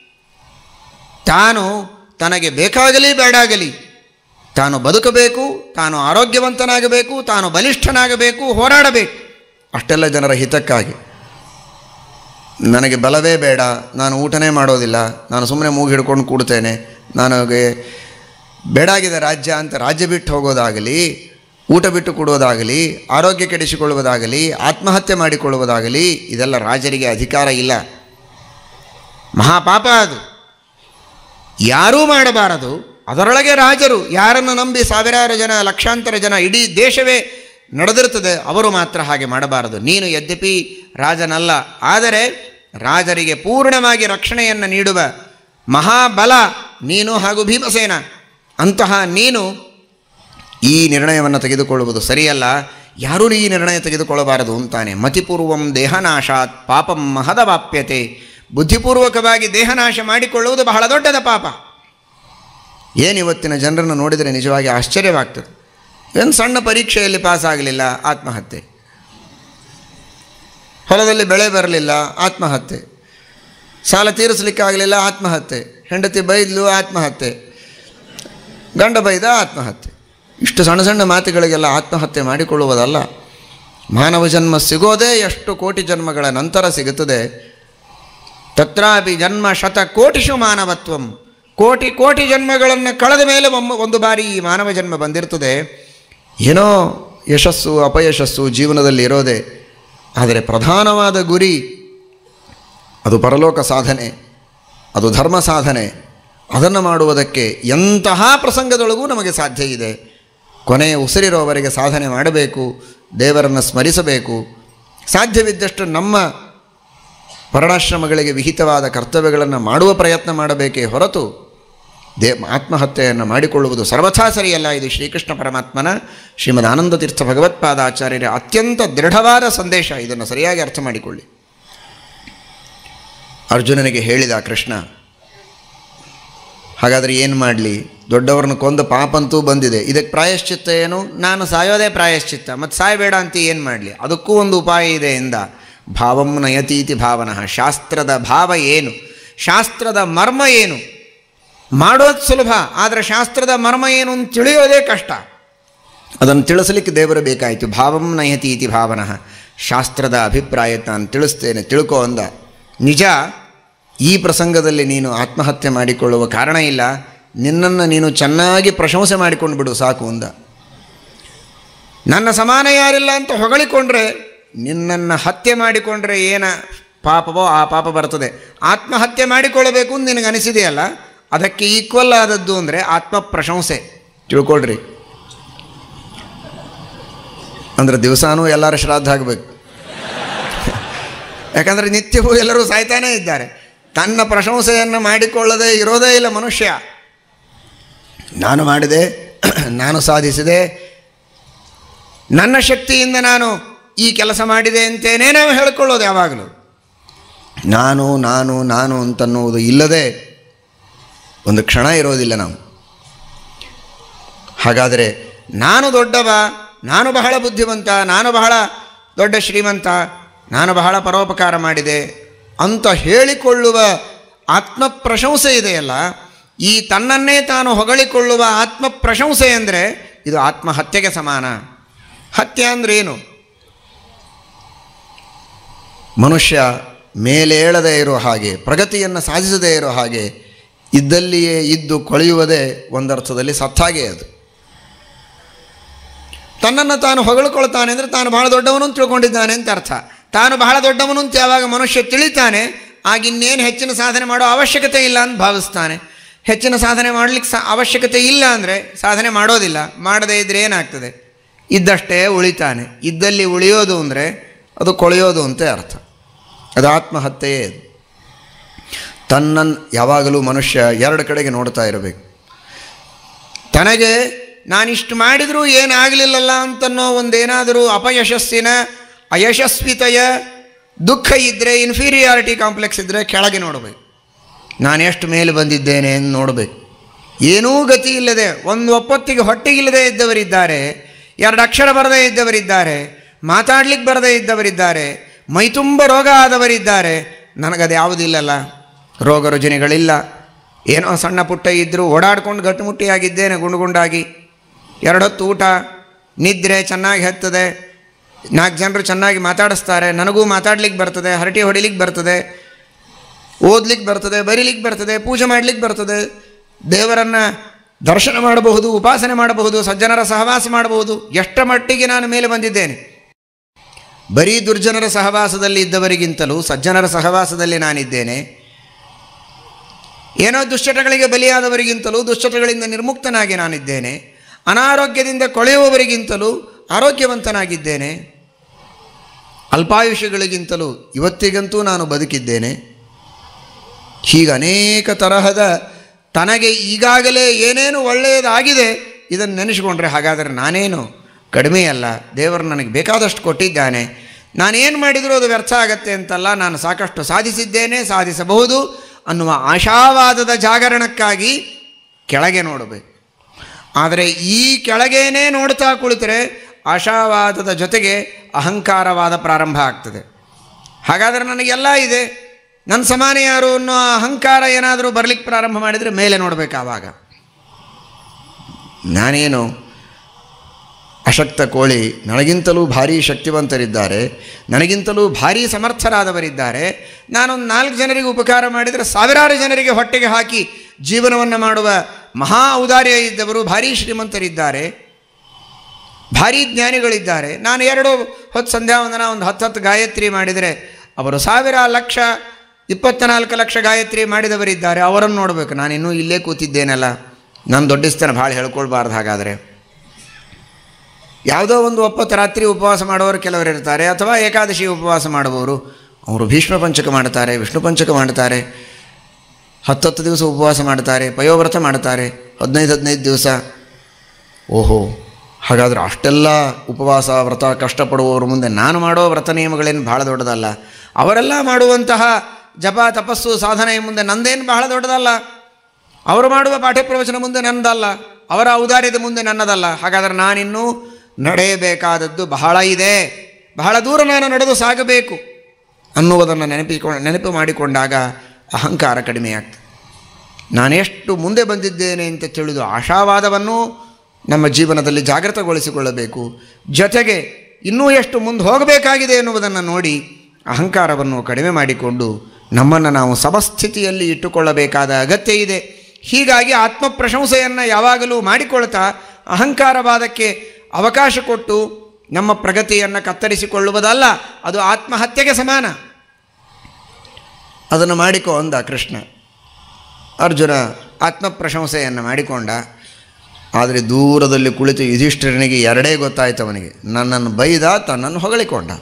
ತಾನು ತನಗೆ ಬೇಕಾಗಲಿ ಬೇಡಾಗಲಿ ತಾನು ಬದುಕಬೇಕು, ತಾನು ಆರೋಗ್ಯವಂತನಾಗಬೇಕು, ತಾನು ಬಲಿಷ್ಠನಾಗಬೇಕು, ಹೋರಾಡಬೇಕು. ಅಷ್ಟೆಲ್ಲ ಜನರ ಹಿತಕ್ಕಾಗಿ. ನನಗೆ ಬಲವೇ ಬೇಡ, ನಾನು ಊಟನೇ ಮಾಡೋದಿಲ್ಲ, ನಾನು ಸುಮ್ಮನೆ ಮೂಗು ಹಿಡ್ಕೊಂಡು ಕೂಡ್ತೇನೆ, ನನಗೆ ಬೇಡಾಗಿದೆ ರಾಜ್ಯ ಅಂತ ರಾಜ್ಯ ಬಿಟ್ಟು ಹೋಗೋದಾಗಲಿ, ಊಟ ಬಿಟ್ಟು ಕೊಡುವುದಾಗಲಿ, ಆರೋಗ್ಯ ಕೆಡಿಸಿಕೊಳ್ಳುವುದಾಗಲಿ, ಆತ್ಮಹತ್ಯೆ ಮಾಡಿಕೊಳ್ಳುವುದಾಗಲಿ, ಇದೆಲ್ಲ ರಾಜರಿಗೆ ಅಧಿಕಾರ ಇಲ್ಲ. ಮಹಾಪಾಪ ಅದು, ಯಾರೂ ಮಾಡಬಾರದು. ಅದರೊಳಗೆ ರಾಜರು ಯಾರನ್ನು ನಂಬಿ ಸಾವಿರಾರು ಜನ, ಲಕ್ಷಾಂತರ ಜನ, ಇಡೀ ದೇಶವೇ ನಡೆದಿರ್ತದೆ, ಅವರು ಮಾತ್ರ ಹಾಗೆ ಮಾಡಬಾರದು. ನೀನು ಯದ್ಯಪಿ ರಾಜನಲ್ಲ, ಆದರೆ ರಾಜರಿಗೆ ಪೂರ್ಣವಾಗಿ ರಕ್ಷಣೆಯನ್ನು ನೀಡುವ ಮಹಾಬಲ ನೀನು ಹಾಗೂ ಭೀಮಸೇನ. ಅಂತಹ ನೀನು ಈ ನಿರ್ಣಯವನ್ನು ತೆಗೆದುಕೊಳ್ಳುವುದು ಸರಿಯಲ್ಲ. ಯಾರೂ ಈ ನಿರ್ಣಯ ತೆಗೆದುಕೊಳ್ಳಬಾರದು ಅಂತಾನೆ. ಮತಿಪೂರ್ವಂ ದೇಹನಾಶಾತ್ ಪಾಪಂ ಮಹದವಾಪ್ಯತೆ. ಬುದ್ಧಿಪೂರ್ವಕವಾಗಿ ದೇಹನಾಶ ಮಾಡಿಕೊಳ್ಳುವುದು ಬಹಳ ದೊಡ್ಡದ ಪಾಪ. ಏನಿವತ್ತಿನ ಜನರನ್ನು ನೋಡಿದರೆ ನಿಜವಾಗಿ ಆಶ್ಚರ್ಯವಾಗ್ತದೆ. ಏನು ಸಣ್ಣ ಪರೀಕ್ಷೆಯಲ್ಲಿ ಪಾಸ್ ಆಗಲಿಲ್ಲ, ಆತ್ಮಹತ್ಯೆ. ಹೊಲದಲ್ಲಿ ಬೆಳೆ ಬರಲಿಲ್ಲ, ಆತ್ಮಹತ್ಯೆ. ಸಾಲ ತೀರಿಸಲಿಕ್ಕಾಗಲಿಲ್ಲ, ಆತ್ಮಹತ್ಯೆ. ಹೆಂಡತಿ ಬೈದ್ಲು, ಆತ್ಮಹತ್ಯೆ. ಗಂಡ ಬೈದ, ಆತ್ಮಹತ್ಯೆ. ಇಷ್ಟು ಸಣ್ಣ ಸಣ್ಣ ಮಾತುಗಳಿಗೆಲ್ಲ ಆತ್ಮಹತ್ಯೆ ಮಾಡಿಕೊಳ್ಳುವುದಲ್ಲ. ಮಾನವ ಜನ್ಮ ಸಿಗೋದೇ ಎಷ್ಟು ಕೋಟಿ ಜನ್ಮಗಳ ನಂತರ ಸಿಗುತ್ತದೆ. ತತ್ರಾಪಿ ಜನ್ಮ ಶತ ಕೋಟಿಷು ಮಾನವತ್ವಂ. ಕೋಟಿ ಕೋಟಿ ಜನ್ಮಗಳನ್ನು ಕಳೆದ ಮೇಲೆ ಒಮ್ಮ ಒಂದು ಬಾರಿ ಈ ಮಾನವ ಜನ್ಮ ಬಂದಿರ್ತದೆ. ಏನೋ ಯಶಸ್ಸು ಅಪಯಶಸ್ಸು ಜೀವನದಲ್ಲಿ ಇರೋದೆ, ಆದರೆ ಪ್ರಧಾನವಾದ ಗುರಿ ಅದು ಪರಲೋಕ ಸಾಧನೆ, ಅದು ಧರ್ಮ ಸಾಧನೆ. ಅದನ್ನು ಮಾಡುವುದಕ್ಕೆ ಎಂತಹ ಪ್ರಸಂಗದೊಳಗೂ ನಮಗೆ ಸಾಧ್ಯ ಇದೆ. ಕೊನೆಯ ಉಸಿರಿರೋವರೆಗೆ ಸಾಧನೆ ಮಾಡಬೇಕು, ದೇವರನ್ನು ಸ್ಮರಿಸಬೇಕು. ಸಾಧ್ಯವಿದ್ದಷ್ಟು ನಮ್ಮ ವರ್ಣಾಶ್ರಮಗಳಿಗೆ ವಿಹಿತವಾದ ಕರ್ತವ್ಯಗಳನ್ನು ಮಾಡುವ ಪ್ರಯತ್ನ ಮಾಡಬೇಕೇ ಹೊರತು ದೇ ಆತ್ಮಹತ್ಯೆಯನ್ನು ಮಾಡಿಕೊಳ್ಳುವುದು ಸರ್ವಥಾ ಸರಿಯಲ್ಲ. ಇದು ಶ್ರೀಕೃಷ್ಣ ಪರಮಾತ್ಮನ ಶ್ರೀಮದ್ ಆನಂದ ತೀರ್ಥ ಭಗವತ್ಪಾದಾಚಾರ್ಯರ ಅತ್ಯಂತ ದೃಢವಾದ ಸಂದೇಶ. ಇದನ್ನು ಸರಿಯಾಗಿ ಅರ್ಥ ಮಾಡಿಕೊಳ್ಳಿ. ಅರ್ಜುನನಿಗೆ ಹೇಳಿದ ಕೃಷ್ಣ, ಹಾಗಾದರೆ ಏನು ಮಾಡಲಿ? ದೊಡ್ಡವ್ರನ್ನ ಕೊಂದ ಪಾಪಂತೂ ಬಂದಿದೆ, ಇದಕ್ಕೆ ಪ್ರಾಯಶ್ಚಿತ್ತ ಏನು? ನಾನು ಸಾಯೋದೇ ಪ್ರಾಯಶ್ಚಿತ್ತ, ಮತ್ತು ಸಾಯಬೇಡ ಅಂತ ಏನು ಮಾಡಲಿ? ಅದಕ್ಕೂ ಒಂದು ಉಪಾಯ ಇದೆ ಎಂದ. ಭಾವಂ ನಯತೀತಿ ಭಾವನಃ. ಶಾಸ್ತ್ರದ ಭಾವ ಏನು, ಶಾಸ್ತ್ರದ ಮರ್ಮ ಏನು ಮಾಡೋದು ಸುಲಭ, ಆದರೆ ಶಾಸ್ತ್ರದ ಮರ್ಮ ಏನು ಅಂತ ತಿಳಿಯೋದೇ ಕಷ್ಟ. ಅದನ್ನು ತಿಳಿಸಲಿಕ್ಕೆ ದೇವರು ಬೇಕಾಯಿತು. ಭಾವಂ ನಯತೀತಿ ಭಾವನಃ. ಶಾಸ್ತ್ರದ ಅಭಿಪ್ರಾಯ ನಾನು ತಿಳಿಸ್ತೇನೆ, ತಿಳ್ಕೊ ಅಂದ. ನಿಜ, ಈ ಪ್ರಸಂಗದಲ್ಲಿ ನೀನು ಆತ್ಮಹತ್ಯೆ ಮಾಡಿಕೊಳ್ಳುವ ಕಾರಣ ಇಲ್ಲ, ನಿನ್ನನ್ನು ನೀನು ಚೆನ್ನಾಗಿ ಪ್ರಶಂಸೆ ಮಾಡಿಕೊಂಡು ಬಿಡು ಸಾಕು ಅಂದ. ನನ್ನ ಸಮಾನ ಯಾರಿಲ್ಲ ಅಂತ ಹೊಗಳಿಕೊಂಡ್ರೆ, ನಿನ್ನನ್ನು ಹತ್ಯೆ ಮಾಡಿಕೊಂಡ್ರೆ ಏನ ಪಾಪವೋ ಆ ಪಾಪ ಬರ್ತದೆ. ಆತ್ಮಹತ್ಯೆ ಮಾಡಿಕೊಳ್ಳಬೇಕು ಅಂತ ನಿನಗೆ ಅನಿಸಿದೆಯಲ್ಲ, ಅದಕ್ಕೆ ಈಕ್ವಲ್ ಆದದ್ದು ಅಂದರೆ ಆತ್ಮ ಪ್ರಶಂಸೆ. ತಿಳ್ಕೊಳ್ರಿ. ಅಂದರೆ ದಿವಸಾನೂ ಎಲ್ಲರ ಶ್ರಾದ್ದ ಆಗಬೇಕು. ಯಾಕಂದರೆ ನಿತ್ಯವೂ ಎಲ್ಲರೂ ಸಾಯ್ತಾನೇ ಇದ್ದಾರೆ. ತನ್ನ ಪ್ರಶಂಸೆಯನ್ನು ಮಾಡಿಕೊಳ್ಳದೆ ಇರೋದೇ ಇಲ್ಲ ಮನುಷ್ಯ. ನಾನು ಮಾಡಿದೆ, ನಾನು ಸಾಧಿಸಿದೆ, ನನ್ನ ಶಕ್ತಿಯಿಂದ ನಾನು ಈ ಕೆಲಸ ಮಾಡಿದೆ ಅಂತೇನೇ ನಾವು ಹೇಳಿಕೊಳ್ಳೋದು. ಯಾವಾಗಲೂ ನಾನು ನಾನು ನಾನು ಅಂತನ್ನುವುದು ಇಲ್ಲದೆ ಒಂದು ಕ್ಷಣ ಇರೋದಿಲ್ಲ ನಾವು. ಹಾಗಾದರೆ ನಾನು ದೊಡ್ಡವ, ನಾನು ಬಹಳ ಬುದ್ಧಿವಂತ, ನಾನು ಬಹಳ ದೊಡ್ಡ ಶ್ರೀಮಂತ, ನಾನು ಬಹಳ ಪರೋಪಕಾರ ಮಾಡಿದೆ ಅಂತ ಹೇಳಿಕೊಳ್ಳುವ ಆತ್ಮ ಪ್ರಶಂಸೆ ಇದೆಯಲ್ಲ, ಈ ತನ್ನನ್ನೇ ತಾನು ಹೊಗಳಿಕೊಳ್ಳುವ ಆತ್ಮ ಪ್ರಶಂಸೆ ಅಂದರೆ ಇದು ಆತ್ಮಹತ್ಯೆಗೆ ಸಮಾನ. ಹತ್ಯೆ ಅಂದ್ರೇನು? ಮನುಷ್ಯ ಮೇಲೇಳದೇ ಇರೋ ಹಾಗೆ, ಪ್ರಗತಿಯನ್ನು ಸಾಧಿಸದೇ ಇರೋ ಹಾಗೆ ಇದ್ದಲ್ಲಿಯೇ ಇದ್ದು ಕೊಳೆಯುವುದೇ ಒಂದರ್ಥದಲ್ಲಿ ಸತ್ತಾಗೆ. ಅದು ತನ್ನನ್ನು ತಾನು ಹೊಗಳ್ಕೊಳ್ತಾನೆ ಅಂದರೆ ತಾನು ಬಹಳ ದೊಡ್ಡವನು ಅಂತ ತಿಳ್ಕೊಂಡಿದ್ದಾನೆ ಅಂತ ಅರ್ಥ. ತಾನು ಬಹಳ ದೊಡ್ಡವನು ಅಂತ ಯಾವಾಗ ಮನುಷ್ಯ ತಿಳಿತಾನೆ, ಆಗಿನ್ನೇನು ಹೆಚ್ಚಿನ ಸಾಧನೆ ಮಾಡೋ ಅವಶ್ಯಕತೆ ಇಲ್ಲ ಅಂತ ಭಾವಿಸ್ತಾನೆ. ಹೆಚ್ಚಿನ ಸಾಧನೆ ಮಾಡಲಿಕ್ಕೆ ಸಾ ಅವಶ್ಯಕತೆ ಇಲ್ಲ ಅಂದರೆ ಸಾಧನೆ ಮಾಡೋದಿಲ್ಲ. ಮಾಡದೇ ಇದ್ದರೆ ಏನಾಗ್ತದೆ? ಇದ್ದಷ್ಟೇ ಉಳಿತಾನೆ. ಇದ್ದಲ್ಲಿ ಉಳಿಯೋದು ಅಂದರೆ ಅದು ಕೊಳೆಯೋದು ಅಂತ ಅರ್ಥ. ಅದು ಆತ್ಮಹತ್ಯೆಯೇ. ಅದು ತನ್ನನ್ನು ಯಾವಾಗಲೂ ಮನುಷ್ಯ ಎರಡು ಕಡೆಗೆ ನೋಡ್ತಾ ಇರಬೇಕು. ತನಗೆ ನಾನಿಷ್ಟು ಮಾಡಿದರೂ ಏನಾಗಲಿಲ್ಲಲ್ಲ ಅಂತನ್ನೋ ಒಂದೇನಾದರೂ ಅಪಯಶಸ್ಸಿನ ಅಯಶಸ್ವಿತೆಯ ದುಃಖ ಇದ್ದರೆ, ಇನ್ಫೀರಿಯಾರಿಟಿ ಕಾಂಪ್ಲೆಕ್ಸ್ ಇದ್ದರೆ ಕೆಳಗೆ ನೋಡಬೇಕು. ನಾನು ಎಷ್ಟು ಮೇಲೆ ಬಂದಿದ್ದೇನೆ ಎಂದು ನೋಡಬೇಕು. ಏನೂ ಗತಿ ಇಲ್ಲದೆ, ಒಂದು ಒಪ್ಪತ್ತಿಗೆ ಹೊಟ್ಟೆಗಿಲ್ಲದೆ ಇದ್ದವರಿದ್ದಾರೆ, ಎರಡು ಅಕ್ಷರ ಬರದೇ ಇದ್ದವರಿದ್ದಾರೆ, ಮಾತಾಡ್ಲಿಕ್ಕೆ ಬರದೇ ಇದ್ದವರಿದ್ದಾರೆ, ಮೈತುಂಬ ರೋಗ ಆದವರಿದ್ದಾರೆ. ನನಗದು ಯಾವುದಿಲ್ಲಲ್ಲ, ರೋಗ ರುಜಿನಗಳಿಲ್ಲ, ಏನೋ ಸಣ್ಣ ಪುಟ್ಟ ಇದ್ದರೂ ಓಡಾಡ್ಕೊಂಡು ಗಟ್ಟುಮುಟ್ಟಿಯಾಗಿದ್ದೇನೆ, ಗುಂಡು ಗುಂಡಾಗಿ. ಎರಡು ಹೊತ್ತು ಊಟ, ನಿದ್ರೆ ಚೆನ್ನಾಗಿ ಹತ್ತದೆ, ನಾಲ್ಕು ಜನರು ಚೆನ್ನಾಗಿ ಮಾತಾಡಿಸ್ತಾರೆ, ನನಗೂ ಮಾತಾಡ್ಲಿಕ್ಕೆ ಬರ್ತದೆ, ಹರಟಿ ಹೊಡಿಲಿಕ್ಕೆ ಬರ್ತದೆ, ಓದ್ಲಿಕ್ಕೆ ಬರ್ತದೆ, ಬರೀಲಿಕ್ಕೆ ಬರ್ತದೆ, ಪೂಜೆ ಮಾಡಲಿಕ್ಕೆ ಬರ್ತದೆ, ದೇವರನ್ನು ದರ್ಶನ ಮಾಡಬಹುದು, ಉಪಾಸನೆ ಮಾಡಬಹುದು, ಸಜ್ಜನರ ಸಹವಾಸ ಮಾಡಬಹುದು. ಎಷ್ಟರ ಮಟ್ಟಿಗೆ ನಾನು ಮೇಲೆ ಬಂದಿದ್ದೇನೆ. ಬರೀ ದುರ್ಜನರ ಸಹವಾಸದಲ್ಲಿ ಇದ್ದವರಿಗಿಂತಲೂ ಸಜ್ಜನರ ಸಹವಾಸದಲ್ಲಿ ನಾನಿದ್ದೇನೆ. ಏನೋ ದುಶ್ಚಟಗಳಿಗೆ ಬಲಿಯಾದವರಿಗಿಂತಲೂ ದುಶ್ಚಟಗಳಿಂದ ನಿರ್ಮುಕ್ತನಾಗಿ ನಾನಿದ್ದೇನೆ. ಅನಾರೋಗ್ಯದಿಂದ ಕೊಳೆಯುವವರಿಗಿಂತಲೂ ಆರೋಗ್ಯವಂತನಾಗಿದ್ದೇನೆ. ಅಲ್ಪಾಯುಷ್ಯಗಳಿಗಿಂತಲೂ ಇವತ್ತಿಗಂತೂ ನಾನು ಬದುಕಿದ್ದೇನೆ. ಹೀಗೆ ಅನೇಕ ತರಹದ ತನಗೆ ಈಗಾಗಲೇ ಏನೇನು ಒಳ್ಳೆಯದಾಗಿದೆ ಇದನ್ನು ನೆನೆಸ್ಕೊಂಡ್ರೆ, ಹಾಗಾದರೆ ನಾನೇನು ಕಡಿಮೆಯಲ್ಲ, ದೇವರು ನನಗೆ ಬೇಕಾದಷ್ಟು ಕೊಟ್ಟಿದ್ದಾನೆ, ನಾನೇನು ಮಾಡಿದರೂ ಅದು ವ್ಯರ್ಥ ಆಗತ್ತೆ ಅಂತಲ್ಲ, ನಾನು ಸಾಕಷ್ಟು ಸಾಧಿಸಿದ್ದೇನೆ, ಸಾಧಿಸಬಹುದು ಅನ್ನುವ ಆಶಾವಾದದ ಜಾಗರಣಕ್ಕಾಗಿ ಕೆಳಗೆ ನೋಡಬೇಕು. ಆದರೆ ಈ ಕೆಳಗೇನೇ ನೋಡ್ತಾ ಕುಳಿತರೆ ಆಶಾವಾದದ ಜೊತೆಗೆ ಅಹಂಕಾರವಾದ ಪ್ರಾರಂಭ ಆಗ್ತದೆ. ಹಾಗಾದರೆ ನನಗೆಲ್ಲ ಇದೆ, ನನ್ನ ಸಮಾನ ಯಾರು ಅನ್ನೋ ಅಹಂಕಾರ ಏನಾದರೂ ಬರಲಿಕ್ಕೆ ಪ್ರಾರಂಭ ಮಾಡಿದರೆ ಮೇಲೆ ನೋಡಬೇಕು. ಆವಾಗ ನಾನೇನು ಅಶಕ್ತ ಕೋಳಿ, ನನಗಿಂತಲೂ ಭಾರೀ ಶಕ್ತಿವಂತರಿದ್ದಾರೆ, ನನಗಿಂತಲೂ ಭಾರೀ ಸಮರ್ಥರಾದವರಿದ್ದಾರೆ, ನಾನೊಂದು ನಾಲ್ಕು ಜನರಿಗೆ ಉಪಕಾರ ಮಾಡಿದರೆ ಸಾವಿರಾರು ಜನರಿಗೆ ಹೊಟ್ಟೆಗೆ ಹಾಕಿ ಜೀವನವನ್ನು ಮಾಡುವ ಮಹಾ ಔದಾರ್ಯ ಇದ್ದವರು ಭಾರೀ ಶ್ರೀಮಂತರಿದ್ದಾರೆ, ಭಾರೀ ಜ್ಞಾನಿಗಳಿದ್ದಾರೆ. ನಾನು ಎರಡು ಹೊತ್ತು ಸಂಧ್ಯಾವಂದನ ಒಂದು ಹತ್ತು ಹತ್ತು ಗಾಯತ್ರಿ ಮಾಡಿದರೆ ಅವರು ಸಾವಿರ ಲಕ್ಷ ಇಪ್ಪತ್ತ್ನಾಲ್ಕು ಲಕ್ಷ ಗಾಯತ್ರಿ ಮಾಡಿದವರಿದ್ದಾರೆ, ಅವರನ್ನು ನೋಡಬೇಕು. ನಾನಿನ್ನೂ ಇಲ್ಲೇ ಕೂತಿದ್ದೇನಲ್ಲ, ನಾನು ದೊಡ್ಡಿಸ್ತೇನೆ ಭಾಳ ಹೇಳ್ಕೊಳ್ಬಾರ್ದು. ಹಾಗಾದರೆ ಯಾವುದೋ ಒಂದು ಒಪ್ಪತ್ತು ರಾತ್ರಿ ಉಪವಾಸ ಮಾಡುವವರು ಕೆಲವರು ಇರ್ತಾರೆ, ಅಥವಾ ಏಕಾದಶಿ ಉಪವಾಸ ಮಾಡುವವರು, ಅವರು ಭೀಷ್ಮ ಪಂಚಕ ಮಾಡ್ತಾರೆ, ವಿಷ್ಣು ಪಂಚಕ ಮಾಡ್ತಾರೆ, ಹತ್ತತ್ತು ದಿವಸ ಉಪವಾಸ ಮಾಡ್ತಾರೆ, ಪಯೋವ್ರತ ಮಾಡ್ತಾರೆ, ಹದಿನೈದು ಹದಿನೈದು ದಿವಸ. ಓಹೋ, ಹಾಗಾದರೆ ಅಷ್ಟೆಲ್ಲ ಉಪವಾಸ ವ್ರತ ಕಷ್ಟಪಡುವವರು ಮುಂದೆ ನಾನು ಮಾಡೋ ವ್ರತ ನಿಯಮಗಳೇನು ಭಾಳ ದೊಡ್ಡದಲ್ಲ, ಅವರೆಲ್ಲ ಮಾಡುವಂತಹ ಜಪ ತಪಸ್ಸು ಸಾಧನೆಯ ಮುಂದೆ ನಂದೇನು ಬಹಳ ದೊಡ್ಡದಲ್ಲ, ಅವರು ಮಾಡುವ ಪಾಠ್ಯ ಪ್ರವಚನ ಮುಂದೆ ನನ್ನದಲ್ಲ, ಅವರ ಔದಾರ್ಯದ ಮುಂದೆ ನನ್ನದಲ್ಲ. ಹಾಗಾದರೆ ನಾನಿನ್ನೂ ನಡೆಯಬೇಕಾದದ್ದು ಬಹಳ ಇದೆ, ಬಹಳ ದೂರ ನಾನು ನಡೆದು ಸಾಗಬೇಕು ಅನ್ನುವುದನ್ನು ನೆನಪಿಕೊಂಡು ನೆನಪು ಮಾಡಿಕೊಂಡಾಗ ಅಹಂಕಾರ ಕಡಿಮೆಯಾಗ್ತದೆ. ನಾನೆಷ್ಟು ಮುಂದೆ ಬಂದಿದ್ದೇನೆ ಅಂತ ತಿಳಿದು ಆಶಾವಾದವನ್ನು ನಮ್ಮ ಜೀವನದಲ್ಲಿ ಜಾಗೃತಗೊಳಿಸಿಕೊಳ್ಳಬೇಕು. ಜೊತೆಗೆ ಇನ್ನೂ ಎಷ್ಟು ಮುಂದೆ ಹೋಗಬೇಕಾಗಿದೆ ಎನ್ನುವುದನ್ನು ನೋಡಿ ಅಹಂಕಾರವನ್ನು ಕಡಿಮೆ ಮಾಡಿಕೊಂಡು ನಮ್ಮನ್ನು ನಾವು ಸಮಸ್ಥಿತಿಯಲ್ಲಿ ಇಟ್ಟುಕೊಳ್ಳಬೇಕಾದ ಅಗತ್ಯ ಇದೆ. ಹೀಗಾಗಿ ಆತ್ಮ ಪ್ರಶಂಸೆಯನ್ನು ಯಾವಾಗಲೂ ಮಾಡಿಕೊಳ್ತಾ ಅಹಂಕಾರವಾದಕ್ಕೆ ಅವಕಾಶ ಕೊಟ್ಟು ನಮ್ಮ ಪ್ರಗತಿಯನ್ನು ಕತ್ತರಿಸಿಕೊಳ್ಳುವುದಲ್ಲ, ಅದು ಆತ್ಮಹತ್ಯೆಗೆ ಸಮಾನ. ಅದನ್ನು ಮಾಡಿಕೊ ಅಂದ ಕೃಷ್ಣ. ಅರ್ಜುನ ಆತ್ಮ ಪ್ರಶಂಸೆಯನ್ನು ಮಾಡಿಕೊಂಡ. ಆದರೆ ದೂರದಲ್ಲಿ ಕುಳಿತು ಯುಧಿಷ್ಠಿರನಿಗೆ ಎರಡೇ ಗೊತ್ತಾಯ್ತು. ಅವನಿಗೆ ನನ್ನನ್ನು ಬೈದ, ತನ್ನನ್ನು ಹೊಗಳಿಕೊಂಡ.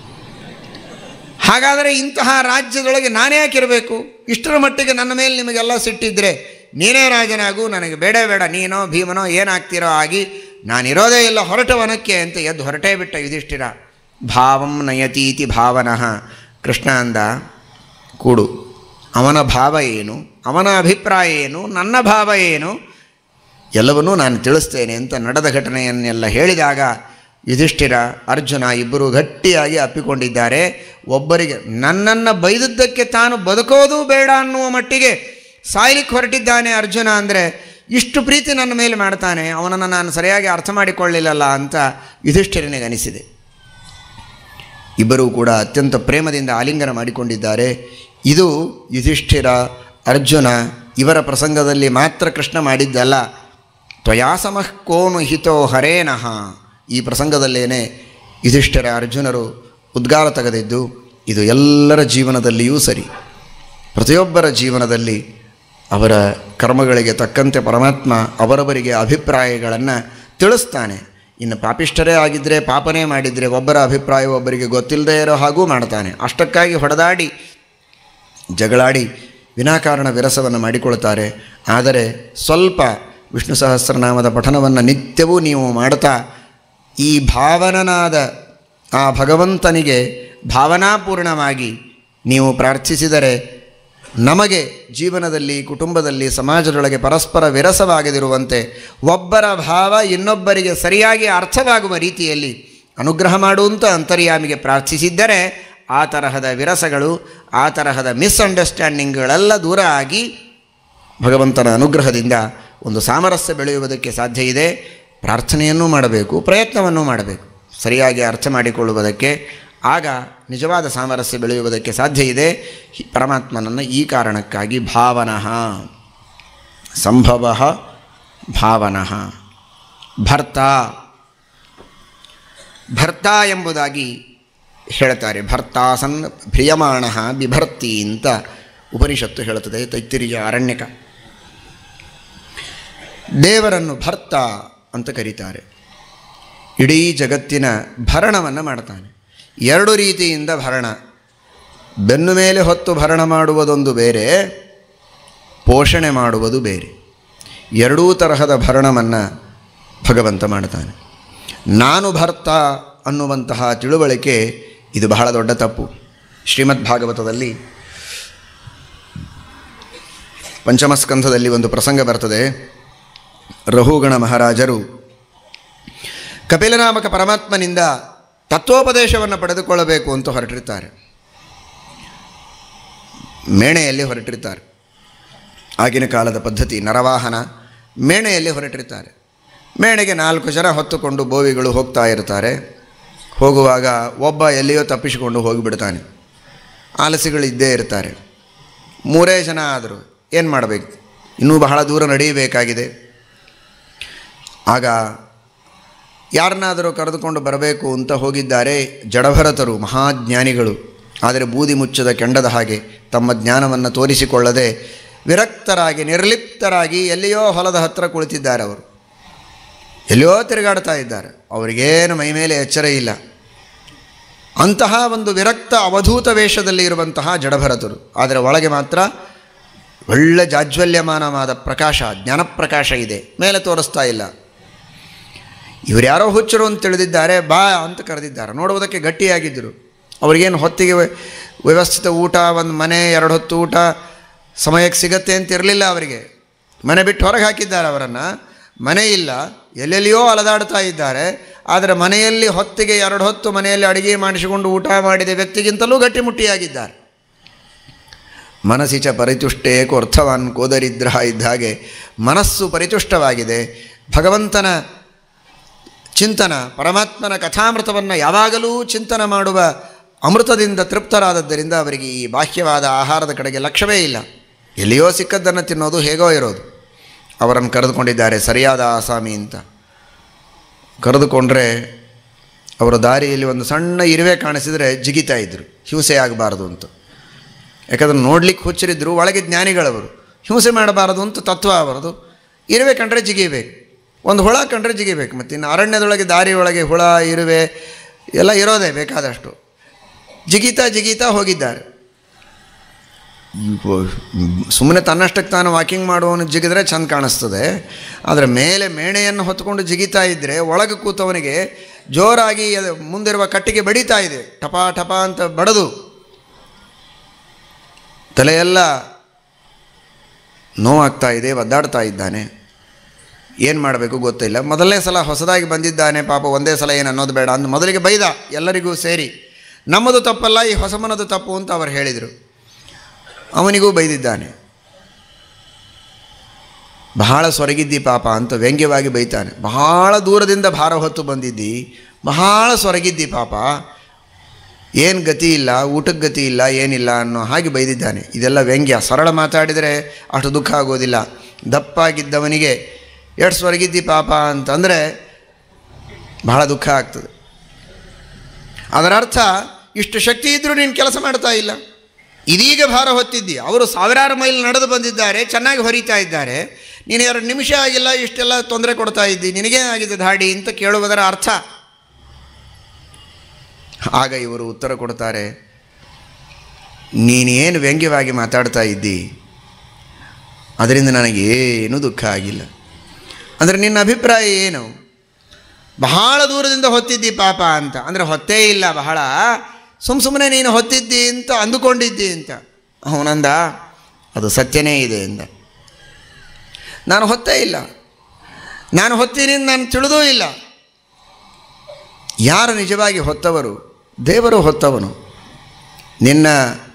ಹಾಗಾದರೆ ಇಂತಹ ರಾಜ್ಯದೊಳಗೆ ನಾನೇ ಯಾಕಿರಬೇಕು? ಇಷ್ಟರ ಮಟ್ಟಿಗೆ ನನ್ನ ಮೇಲೆ ನಿಮಗೆಲ್ಲ ಸಿಟ್ಟಿದ್ದರೆ ನೀನೇ ರಾಜನಾಗು, ನನಗೆ ಬೇಡ ಬೇಡ, ನೀನೋ ಭೀಮನೋ ಏನಾಗ್ತಿರೋ ಆಗಿ, ನಾನಿರೋದೇ ಇಲ್ಲ, ಹೊರಟವನಕ್ಕೆ ಅಂತ ಎದ್ದು ಹೊರಟೇ ಬಿಟ್ಟ ಯುಧಿಷ್ಠಿರ. ಭಾವಂ ನಯತೀತಿ ಭಾವನಃ. ಕೃಷ್ಣ ಅಂದ, ಕೂಡು, ಅವನ ಭಾವ ಏನು, ಅವನ ಅಭಿಪ್ರಾಯ ಏನು, ನನ್ನ ಭಾವ ಏನು, ಎಲ್ಲವನ್ನೂ ನಾನು ತಿಳಿಸ್ತೇನೆ ಅಂತ ನಡೆದ ಘಟನೆಯನ್ನೆಲ್ಲ ಹೇಳಿದಾಗ ಯುಧಿಷ್ಠಿರ ಅರ್ಜುನ ಇಬ್ಬರು ಗಟ್ಟಿಯಾಗಿ ಅಪ್ಪಿಕೊಂಡಿದ್ದಾರೆ. ಒಬ್ಬರಿಗೆ ನನ್ನನ್ನು ಬೈದದ್ದಕ್ಕೆ ತಾನು ಬದುಕೋದು ಬೇಡ ಅನ್ನುವ ಮಟ್ಟಿಗೆ ಸಾಯ್ಲಿಕ್ಕೆ ಹೊರಟಿದ್ದಾನೆ ಅರ್ಜುನ ಅಂದರೆ, ಇಷ್ಟು ಪ್ರೀತಿ ನನ್ನ ಮೇಲೆ ಮಾಡ್ತಾನೆ, ಅವನನ್ನು ನಾನು ಸರಿಯಾಗಿ ಅರ್ಥ ಮಾಡಿಕೊಳ್ಳಿಲ್ಲಲ್ಲ ಅಂತ ಯುಧಿಷ್ಠಿರನಿಗೆ ಅನಿಸಿದೆ. ಇಬ್ಬರೂ ಕೂಡ ಅತ್ಯಂತ ಪ್ರೇಮದಿಂದ ಆಲಿಂಗನ ಮಾಡಿಕೊಂಡಿದ್ದಾರೆ. ಇದು ಯುಧಿಷ್ಠಿರ ಅರ್ಜುನ ಇವರ ಪ್ರಸಂಗದಲ್ಲಿ ಮಾತ್ರ ಕೃಷ್ಣ ಮಾಡಿದ್ದಲ್ಲ. ತ್ವಯಾಸಮಃ ಕೋನು ಹಿತೋ ಹರೇನಃ, ಈ ಪ್ರಸಂಗದಲ್ಲೇನೆ ಯುಧಿಷ್ಠಿರ ಅರ್ಜುನರು ಉದ್ಗಾರ ತೆಗೆದಿದ್ದು. ಇದು ಎಲ್ಲರ ಜೀವನದಲ್ಲಿಯೂ ಸರಿ. ಪ್ರತಿಯೊಬ್ಬರ ಜೀವನದಲ್ಲಿ ಅವರ ಕರ್ಮಗಳಿಗೆ ತಕ್ಕಂತೆ ಪರಮಾತ್ಮ ಅವರವರಿಗೆ ಅಭಿಪ್ರಾಯಗಳನ್ನು ತಿಳಿಸ್ತಾನೆ. ಇನ್ನು ಪಾಪಿಷ್ಠರೇ ಆಗಿದ್ದರೆ, ಪಾಪನೇ ಮಾಡಿದರೆ ಒಬ್ಬರ ಅಭಿಪ್ರಾಯ ಒಬ್ಬರಿಗೆ ಗೊತ್ತಿಲ್ಲದೆ ಇರೋ ಹಾಗೂ ಮಾಡ್ತಾನೆ. ಅಷ್ಟಕ್ಕಾಗಿ ಹೊಡೆದಾಡಿ ಜಗಳಾಡಿ ವಿನಾಕಾರಣ ವಿರಸವನ್ನು ಮಾಡಿಕೊಳ್ತಾರೆ. ಆದರೆ ಸ್ವಲ್ಪ ವಿಷ್ಣು ಸಹಸ್ರನಾಮದ ಪಠನವನ್ನು ನಿತ್ಯವೂ ನೀವು ಮಾಡ್ತಾ ಈ ಭಾವನನಾದ ಆ ಭಗವಂತನಿಗೆ ಭಾವನಾಪೂರ್ಣವಾಗಿ ನೀವು ಪ್ರಾರ್ಥಿಸಿದರೆ ನಮಗೆ ಜೀವನದಲ್ಲಿ, ಕುಟುಂಬದಲ್ಲಿ, ಸಮಾಜದೊಳಗೆ ಪರಸ್ಪರ ವಿರಸವಾಗದಿರುವಂತೆ ಒಬ್ಬರ ಭಾವ ಇನ್ನೊಬ್ಬರಿಗೆ ಸರಿಯಾಗಿ ಅರ್ಥವಾಗುವ ರೀತಿಯಲ್ಲಿ ಅನುಗ್ರಹ ಮಾಡುವಂಥ ಅಂತರ್ಯಾಮಿಗೆ ಪ್ರಾರ್ಥಿಸಿದ್ದರೆ ಆ ತರಹದ ವಿರಸಗಳು, ಆ ತರಹದ ಮಿಸ್ಅಂಡರ್ಸ್ಟ್ಯಾಂಡಿಂಗ್ಗಳೆಲ್ಲ ದೂರ ಆಗಿ ಭಗವಂತನ ಅನುಗ್ರಹದಿಂದ ಒಂದು ಸಾಮರಸ್ಯ ಬೆಳೆಯುವುದಕ್ಕೆ ಸಾಧ್ಯ ಇದೆ. ಪ್ರಾರ್ಥನೆಯನ್ನೂ ಮಾಡಬೇಕು, ಪ್ರಯತ್ನವನ್ನೂ ಮಾಡಬೇಕು ಸರಿಯಾಗಿ ಅರ್ಥ ಮಾಡಿಕೊಳ್ಳುವುದಕ್ಕೆ. ಆಗ ನಿಜವಾದ ಸಾಮರಸ್ಯ ಬೆಳೆಯುವುದಕ್ಕೆ ಸಾಧ್ಯ ಇದೆ. ಪರಮಾತ್ಮನನ್ನು ಈ ಕಾರಣಕ್ಕಾಗಿ ಭಾವನಃ, ಸಂಭವ ಭಾವನಃ, ಭರ್ತ ಭರ್ತ ಎಂಬುದಾಗಿ ಹೇಳ್ತಾರೆ. ಭರ್ತಾಸನ್ ಭ್ರಿಯಮಾಣ ಬಿಭರ್ತಿ ಅಂತ ಉಪನಿಷತ್ತು ಹೇಳುತ್ತದೆ, ತೈತ್ತಿರಿಯ ಅರಣ್ಯಕ. ದೇವರನ್ನು ಭರ್ತ ಅಂತ ಕರೀತಾರೆ. ಇಡೀ ಜಗತ್ತಿನ ಭರಣವನ್ನು ಮಾಡ್ತಾನೆ. ಎರಡು ರೀತಿಯಿಂದ ಭರಣ. ಬೆನ್ನು ಮೇಲೆ ಹೊತ್ತು ಭರಣ ಮಾಡುವುದೊಂದು ಬೇರೆ, ಪೋಷಣೆ ಮಾಡುವುದು ಬೇರೆ. ಎರಡೂ ತರಹದ ಭರಣವನ್ನು ಭಗವಂತ ಮಾಡ್ತಾನೆ. ನಾನು ಭರ್ತ ಅನ್ನುವಂತಹ ತಿಳುವಳಿಕೆ ಇದು ಬಹಳ ದೊಡ್ಡ ತಪ್ಪು. ಶ್ರೀಮದ್ ಭಾಗವತದಲ್ಲಿ ಪಂಚಮಸ್ಕಂಧದಲ್ಲಿ ಒಂದು ಪ್ರಸಂಗ ಬರ್ತದೆ. ರಹುಗಣ ಮಹಾರಾಜರು ಕಪಿಲನಾಮಕ ಪರಮಾತ್ಮನಿಂದ ತತ್ವೋಪದೇಶವನ್ನು ಪಡೆದುಕೊಳ್ಳಬೇಕು ಅಂತ ಹೊರಟಿರ್ತಾರೆ. ಮೇಣೆಯಲ್ಲಿ ಹೊರಟಿರ್ತಾರೆ. ಆಗಿನ ಕಾಲದ ಪದ್ಧತಿ ನರವಾಹನ, ಮೇಣೆಯಲ್ಲಿ ಹೊರಟಿರ್ತಾರೆ. ಮೇಣೆಗೆ ನಾಲ್ಕು ಜನ ಹೊತ್ತುಕೊಂಡು ಬೋವಿಗಳು ಹೋಗ್ತಾ ಇರ್ತಾರೆ. ಹೋಗುವಾಗ ಒಬ್ಬ ಎಲ್ಲಿಯೋ ತಪ್ಪಿಸಿಕೊಂಡು ಹೋಗಿಬಿಡ್ತಾನೆ. ಆಲಸಿಗಳು ಇದ್ದೇ ಇರ್ತಾರೆ. ಮೂರೇ ಜನ ಆದರು, ಏನು ಮಾಡಬೇಕು? ಇನ್ನೂ ಬಹಳ ದೂರ ನಡೆಯಬೇಕಾಗಿದೆ. ಆಗ ಯಾರನ್ನಾದರೂ ಕರೆದುಕೊಂಡು ಬರಬೇಕು ಅಂತ ಹೋಗಿದ್ದಾರೆ ಜಡಭರತರು, ಮಹಾಜ್ಞಾನಿಗಳು. ಆದರೆ ಬೂದಿ ಮುಚ್ಚದ ಕೆಂಡದ ಹಾಗೆ ತಮ್ಮ ಜ್ಞಾನವನ್ನು ತೋರಿಸಿಕೊಳ್ಳದೆ ವಿರಕ್ತರಾಗಿ, ನಿರ್ಲಿಪ್ತರಾಗಿ ಎಲ್ಲಿಯೋ ಹೊಲದ ಹತ್ತಿರ ಕುಳಿತಿದ್ದಾರೆ. ಅವರು ಎಲ್ಲಿಯೋ ತಿರುಗಾಡ್ತಾ ಇದ್ದಾರೆ. ಅವರಿಗೇನು ಮೈ ಮೇಲೆ ಎಚ್ಚರ ಇಲ್ಲ. ಅಂತಹ ಒಂದು ವಿರಕ್ತ ಅವಧೂತ ವೇಷದಲ್ಲಿ ಇರುವಂತಹ ಜಡಭರತರು. ಆದರೆ ಒಳಗೆ ಮಾತ್ರ ಒಳ್ಳೆ ಜಾಜ್ವಲ್ಯಮಾನವಾದ ಪ್ರಕಾಶ, ಜ್ಞಾನಪ್ರಕಾಶ ಇದೆ, ಮೇಲೆ ತೋರಿಸ್ತಾ ಇಲ್ಲ. ಇವರು ಯಾರೋ ಹುಚ್ಚರು ಅಂತ ತಿಳಿದಿದ್ದಾರೆ. ಬಾ ಅಂತ ಕರೆದಿದ್ದಾರೆ. ನೋಡುವುದಕ್ಕೆ ಗಟ್ಟಿಯಾಗಿದ್ದರು. ಅವ್ರಿಗೇನು ಹೊತ್ತಿಗೆ ವ್ಯವಸ್ಥಿತ ಊಟ, ಒಂದು ಮನೆ, ಎರಡು ಹೊತ್ತು ಊಟ ಸಮಯಕ್ಕೆ ಸಿಗತ್ತೆ ಅಂತ ಇರಲಿಲ್ಲ ಅವರಿಗೆ. ಮನೆ ಬಿಟ್ಟು ಹೊರಗೆ ಹಾಕಿದ್ದಾರೆ ಅವರನ್ನು. ಮನೆ ಇಲ್ಲ, ಎಲ್ಲೆಲ್ಲಿಯೋ ಅಲದಾಡ್ತಾ ಇದ್ದಾರೆ. ಆದರೆ ಮನೆಯಲ್ಲಿ ಹೊತ್ತಿಗೆ ಎರಡು ಹೊತ್ತು ಮನೆಯಲ್ಲಿ ಅಡುಗೆ ಮಾಡಿಸಿಕೊಂಡು ಊಟ ಮಾಡಿದ ವ್ಯಕ್ತಿಗಿಂತಲೂ ಗಟ್ಟಿಮುಟ್ಟಿಯಾಗಿದ್ದಾರೆ. ಮನಸ್ಸಿಚ ಪರಿತುಷ್ಟೇ ಅರ್ಥವಾನ್ ಕೋದರಿದ್ರ ಇದ್ದ ಹಾಗೆ ಮನಸ್ಸು ಪರಿತುಷ್ಟವಾಗಿದೆ. ಭಗವಂತನ ಚಿಂತನ, ಪರಮಾತ್ಮನ ಕಥಾಮೃತವನ್ನು ಯಾವಾಗಲೂ ಚಿಂತನ ಮಾಡುವ ಅಮೃತದಿಂದ ತೃಪ್ತರಾದದ್ದರಿಂದ ಅವರಿಗೆ ಈ ಬಾಹ್ಯವಾದ ಆಹಾರದ ಕಡೆಗೆ ಲಕ್ಷ್ಯವೇ ಇಲ್ಲ. ಎಲ್ಲಿಯೋ ಸಿಕ್ಕದ್ದನ್ನು ತಿನ್ನೋದು, ಹೇಗೋ ಇರೋದು. ಅವರನ್ನು ಕರೆದುಕೊಂಡಿದ್ದಾರೆ ಸರಿಯಾದ ಆಸಾಮಿ ಅಂತ. ಕರೆದುಕೊಂಡ್ರೆ ಅವರ ದಾರಿಯಲ್ಲಿ ಒಂದು ಸಣ್ಣ ಇರುವೆ ಕಾಣಿಸಿದರೆ ಜಿಗಿತಾ ಇದ್ದರು, ಹಿಂಸೆ ಆಗಬಾರ್ದು ಅಂತ. ಯಾಕಂದ್ರೆ ನೋಡ್ಲಿಕ್ಕೆ ಹುಚ್ಚರಿದ್ದರು, ಒಳಗೆ ಜ್ಞಾನಿಗಳವರು. ಹಿಂಸೆ ಮಾಡಬಾರದು ಅಂತ ತತ್ವ ಅವರದು. ಇರುವೆ ಕಂಡ್ರೆ ಜಿಗಿಬೇಕು, ಒಂದು ಹುಳ ಕಂಡ್ರೆ ಜಿಗಿಬೇಕು. ಮತ್ತು ಇನ್ನು ಅರಣ್ಯದೊಳಗೆ ದಾರಿಯೊಳಗೆ ಹುಳ, ಇರುವೆ ಎಲ್ಲ ಇರೋದೇ ಬೇಕಾದಷ್ಟು. ಜಿಗಿತಾ ಜಿಗಿತಾ ಹೋಗಿದ್ದಾರೆ. ಸುಮ್ಮನೆ ತನ್ನಷ್ಟಕ್ಕೆ ತಾನು ವಾಕಿಂಗ್ ಮಾಡುವವನು ಜಿಗಿದ್ರೆ ಚೆಂದ ಕಾಣಿಸ್ತದೆ. ಆದರೆ ಮೇಲೆ ಮೇಣೆಯನ್ನು ಹೊತ್ಕೊಂಡು ಜಿಗಿತಾ ಇದ್ದರೆ ಒಳಗೆ ಕೂತವನಿಗೆ ಜೋರಾಗಿ ಮುಂದಿರುವ ಕಟ್ಟಿಗೆ ಬಡಿತಾ ಇದೆ. ಟಪ ಟಪ ಅಂತ ಬಡದು ತಲೆಯೆಲ್ಲ ನೋವಾಗ್ತಾ ಇದೆ, ಒದ್ದಾಡ್ತಾ ಇದ್ದಾನೆ. ಏನು ಮಾಡಬೇಕು ಗೊತ್ತಿಲ್ಲ. ಮೊದಲನೇ ಸಲ ಹೊಸದಾಗಿ ಬಂದಿದ್ದಾನೆ ಪಾಪ, ಒಂದೇ ಸಲ ಏನು ಅನ್ನೋದು ಬೇಡ ಅಂತ ಮೊದಲಿಗೆ ಬೈದ ಎಲ್ಲರಿಗೂ ಸೇರಿ. ನಮ್ಮದು ತಪ್ಪಲ್ಲ, ಈ ಹೊಸಮನದು ತಪ್ಪು ಅಂತ ಅವರು ಹೇಳಿದರು. ಅವನಿಗೂ ಬೈದಿದ್ದಾನೆ. ಬಹಳ ಸೊರಗಿದ್ದಿ ಪಾಪ ಅಂತ ವ್ಯಂಗ್ಯವಾಗಿ ಬೈತಾನೆ. ಬಹಳ ದೂರದಿಂದ ಭಾರ ಹೊತ್ತು ಬಂದಿದ್ದಿ, ಬಹಳ ಸೊರಗಿದ್ದಿ ಪಾಪ, ಏನು ಗತಿ ಇಲ್ಲ, ಊಟಕ್ಕೆ ಗತಿ ಇಲ್ಲ, ಏನಿಲ್ಲ ಅನ್ನೋ ಹಾಗೆ ಬೈದಿದ್ದಾನೆ. ಇದೆಲ್ಲ ವ್ಯಂಗ್ಯ. ಸರಳ ಮಾತಾಡಿದರೆ ಅಷ್ಟು ದುಃಖ ಆಗೋದಿಲ್ಲ. ದಪ್ಪಾಗಿದ್ದವನಿಗೆ ಎಷ್ಟು ಸೊರಗಿದ್ದಿ ಪಾಪ ಅಂತಂದರೆ ಬಹಳ ದುಃಖ ಆಗ್ತದೆ. ಅದರ ಅರ್ಥ ಇಷ್ಟು ಶಕ್ತಿ ಇದ್ದರೂ ನೀನು ಕೆಲಸ ಮಾಡ್ತಾ ಇಲ್ಲ. ಇದೀಗ ಭಾರ ಹೊತ್ತಿದ್ದಿ, ಅವರು ಸಾವಿರಾರು ಮೈಲ್ ನಡೆದು ಬಂದಿದ್ದಾರೆ, ಚೆನ್ನಾಗಿ ಹೊರಿತಾ ಇದ್ದಾರೆ, ನೀನು ಎರಡು ನಿಮಿಷ ಆಗಿಲ್ಲ ಇಷ್ಟೆಲ್ಲ ತೊಂದರೆ ಕೊಡ್ತಾ ಇದ್ದಿ, ನಿನಗೇನಾಗಿದೆ ಧಾಡಿ ಅಂತ ಕೇಳುವುದರ ಅರ್ಥ. ಆಗ ಇವರು ಉತ್ತರ ಕೊಡ್ತಾರೆ, ನೀನೇನು ವ್ಯಂಗ್ಯವಾಗಿ ಮಾತಾಡ್ತಾ ಇದ್ದಿ, ಅದರಿಂದ ನನಗೇನೂ ದುಃಖ ಆಗಿಲ್ಲ. ಅಂದರೆ ನಿನ್ನ ಅಭಿಪ್ರಾಯ ಏನು? ಬಹಳ ದೂರದಿಂದ ಹೊತ್ತಿದ್ದಿ ಪಾಪ ಅಂತ ಅಂದರೆ ಹೊತ್ತೇ ಇಲ್ಲ, ಬಹಳ ಸುಮ್ಮ ಸುಮ್ಮನೆ ನೀನು ಹೊತ್ತಿದ್ದಿ ಅಂತ ಅಂದುಕೊಂಡಿದ್ದಿ ಅಂತ. ಅವನಂದ, ಅದು ಸತ್ಯನೇ ಇದೆ ಎಂದ. ನಾನು ಹೊತ್ತೇ ಇಲ್ಲ, ನಾನು ಹೊತ್ತೀನಿ ನಾನು ತಿಳಿದೂ ಇಲ್ಲ. ಯಾರು ನಿಜವಾಗಿ ಹೊತ್ತವರು? ದೇವರು ಹೊತ್ತವನು. ನಿನ್ನ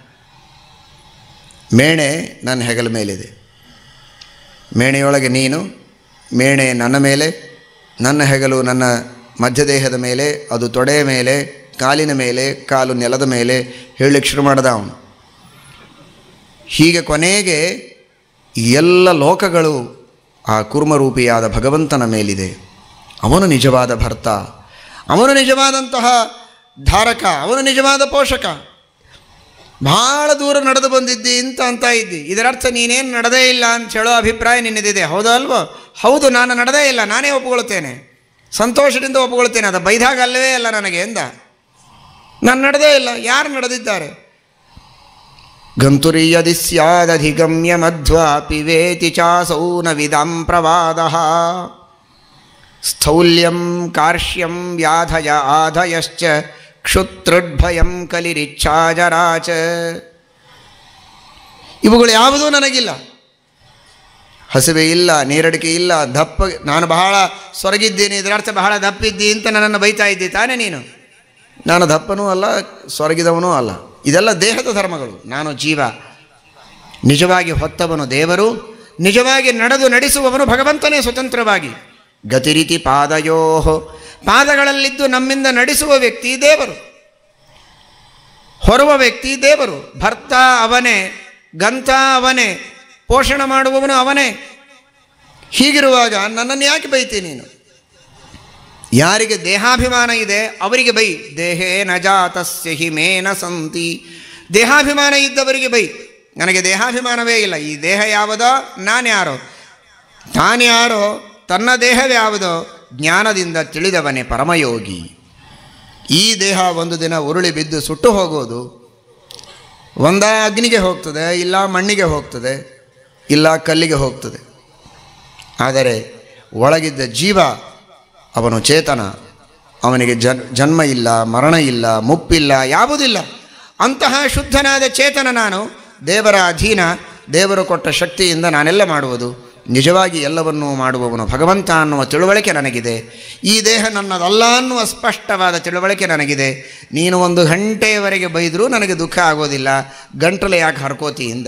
ಮೇಣೆ ನನ್ನ ಹೆಗಲ ಮೇಲಿದೆ, ಮೇಣೆಯೊಳಗೆ ನೀನು, ಮೇಣೆ ನನ್ನ ಮೇಲೆ, ನನ್ನ ಹೆಗಲು ನನ್ನ ಮಧ್ಯದೇಹದ ಮೇಲೆ, ಅದು ತೊಡೆಯ ಮೇಲೆ, ಕಾಲಿನ ಮೇಲೆ, ಕಾಲು ನೆಲದ ಮೇಲೆ ಹೇಳಲಿಕ್ಕೆ ಶುರು ಮಾಡಿದ ಅವನು. ಹೀಗೆ ಕೊನೆಗೆ ಎಲ್ಲ ಲೋಕಗಳು ಆ ಕೂರ್ಮರೂಪಿಯಾದ ಭಗವಂತನ ಮೇಲಿದೆ. ಅವನು ನಿಜವಾದ ಭರ್ತ, ಅವನು ನಿಜವಾದಂತಹ ಧಾರಕ, ಅವನು ನಿಜವಾದ ಪೋಷಕ. ಭಾಳ ದೂರ ನಡೆದು ಬಂದಿದ್ದಿ ಅಂತ ಅಂತ ಇದ್ದಿ, ಇದರರ್ಥ ನೀನೇನು ನಡೆದೇ ಇಲ್ಲ ಅಂತ ಹೇಳೋ ಅಭಿಪ್ರಾಯ ನಿನ್ನದಿದೆ, ಹೌದಾ ಅಲ್ವೋ? ಹೌದು, ನಾನು ನಡೆದೇ ಇಲ್ಲ, ನಾನೇ ಒಪ್ಕೊಳ್ತೇನೆ, ಸಂತೋಷದಿಂದ ಒಪ್ಕೊಳ್ತೇನೆ. ಅದು ಬೈದಾಗ ಅಲ್ಲವೇ ಅಲ್ಲ ನನಗೆ ಎಂದ. ನಾನು ನಡೆದೇ ಇಲ್ಲ, ಯಾರು ನಡೆದಿದ್ದಾರೆ? ಗಂತುರ್ಯದಿ ಸ್ಯಾದಧಿಗಮ್ಯ ಮಧ್ವಾಪಿ ವೇತಿ ಚಾಸೌ ನ ವಿದಾಂ ಪ್ರವಾದಃ ಸ್ಥೌಲ್ಯಂ ಕಾರ್ಷ್ಯಂ ವ್ಯಾಧಯ ಆಧಯಶ್ಚ ಕ್ಷುತ್ರುಡ್ಭಯಂ ಕಲಿರಿಚ್ಛಾಜರಾಚ. ಇವುಗಳು ಯಾವುದೂ ನನಗಿಲ್ಲ. ಹಸಿವೆ ಇಲ್ಲ, ನೀರಡಿಕೆ ಇಲ್ಲ, ದಪ್ಪ, ನಾನು ಬಹಳ ಸೊರಗಿದ್ದೀನಿ, ಇದರರ್ಥ ಬಹಳ ದಪ್ಪಿದ್ದಿ ಅಂತ ನನ್ನನ್ನು ಬೈತಾ ಇದ್ದಿ ತಾನೇ ನೀನು. ನಾನು ದಪ್ಪನೂ ಅಲ್ಲ, ಸೊರಗಿದವನೂ ಅಲ್ಲ. ಇದೆಲ್ಲ ದೇಹದ ಧರ್ಮಗಳು. ನಾನು ಜೀವ. ನಿಜವಾಗಿ ಹೊತ್ತವನು ದೇವರು, ನಿಜವಾಗಿ ನಡೆದು ನಡೆಸುವವನು ಭಗವಂತನೇ ಸ್ವತಂತ್ರವಾಗಿ. ಗತಿರಿತಿ ಪಾದಯೋ, ಪಾದಗಳಲ್ಲಿದ್ದು ನಮ್ಮಿಂದ ನಡೆಸುವ ವ್ಯಕ್ತಿ ದೇವರು, ಹೊರುವ ವ್ಯಕ್ತಿ ದೇವರು. ಭರ್ತ ಅವನೇ, ಗಂತ ಅವನೇ, ಪೋಷಣ ಮಾಡುವವನು ಅವನೇ. ಹೀಗಿರುವಾಗ ನನ್ನನ್ನು ಯಾಕೆ ಬೈತಿ ನೀನು? ಯಾರಿಗೆ ದೇಹಾಭಿಮಾನ ಇದೆ ಅವರಿಗೆ ಬೈ. ದೇಹೇ ನ ಜಾತಸ್ಯ ಹಿಮೇನ ಸಂತಿ. ದೇಹಾಭಿಮಾನ ಇದ್ದವರಿಗೆ ಬೈ. ನನಗೆ ದೇಹಾಭಿಮಾನವೇ ಇಲ್ಲ, ಈ ದೇಹ ಯಾವುದೋ, ನಾನು ಯಾರೋ, ತಾನು ಯಾರೋ, ತನ್ನ ದೇಹವ್ಯಾವುದೋ ಜ್ಞಾನದಿಂದ ತಿಳಿದವನೇ ಪರಮಯೋಗಿ. ಈ ದೇಹ ಒಂದು ದಿನ ಉರುಳಿ ಬಿದ್ದು ಸುಟ್ಟು ಹೋಗೋದು. ಒಂದ ಅಗ್ನಿಗೆ ಹೋಗ್ತದೆ, ಇಲ್ಲ ಮಣ್ಣಿಗೆ ಹೋಗ್ತದೆ, ಇಲ್ಲ ಕಲ್ಲಿಗೆ ಹೋಗ್ತದೆ. ಆದರೆ ಒಳಗಿದ್ದ ಜೀವ ಅವನು ಚೇತನ, ಅವನಿಗೆ ಜನ್ ಜನ್ಮ ಇಲ್ಲ, ಮರಣ ಇಲ್ಲ, ಮುಪ್ಪಿಲ್ಲ, ಯಾವುದಿಲ್ಲ. ಅಂತಹ ಶುದ್ಧನಾದ ಚೇತನ ನಾನು, ದೇವರ ಅಧೀನ, ದೇವರು ಕೊಟ್ಟ ಶಕ್ತಿಯಿಂದ ನಾನೆಲ್ಲ ಮಾಡುವುದು. ನಿಜವಾಗಿ ಎಲ್ಲವನ್ನೂ ಮಾಡುವವನು ಭಗವಂತ ಅನ್ನುವ ತಿಳುವಳಿಕೆ ನನಗಿದೆ. ಈ ದೇಹ ನನ್ನದಲ್ಲ ಅನ್ನುವ ಸ್ಪಷ್ಟವಾದ ತಿಳುವಳಿಕೆ ನನಗಿದೆ. ನೀನು ಒಂದು ಗಂಟೆಯವರೆಗೆ ಬೈದರೂ ನನಗೆ ದುಃಖ ಆಗೋದಿಲ್ಲ. ಗಂಟಲು ಯಾಕೆ ಹರ್ಕೋತಿಯಿಂದ?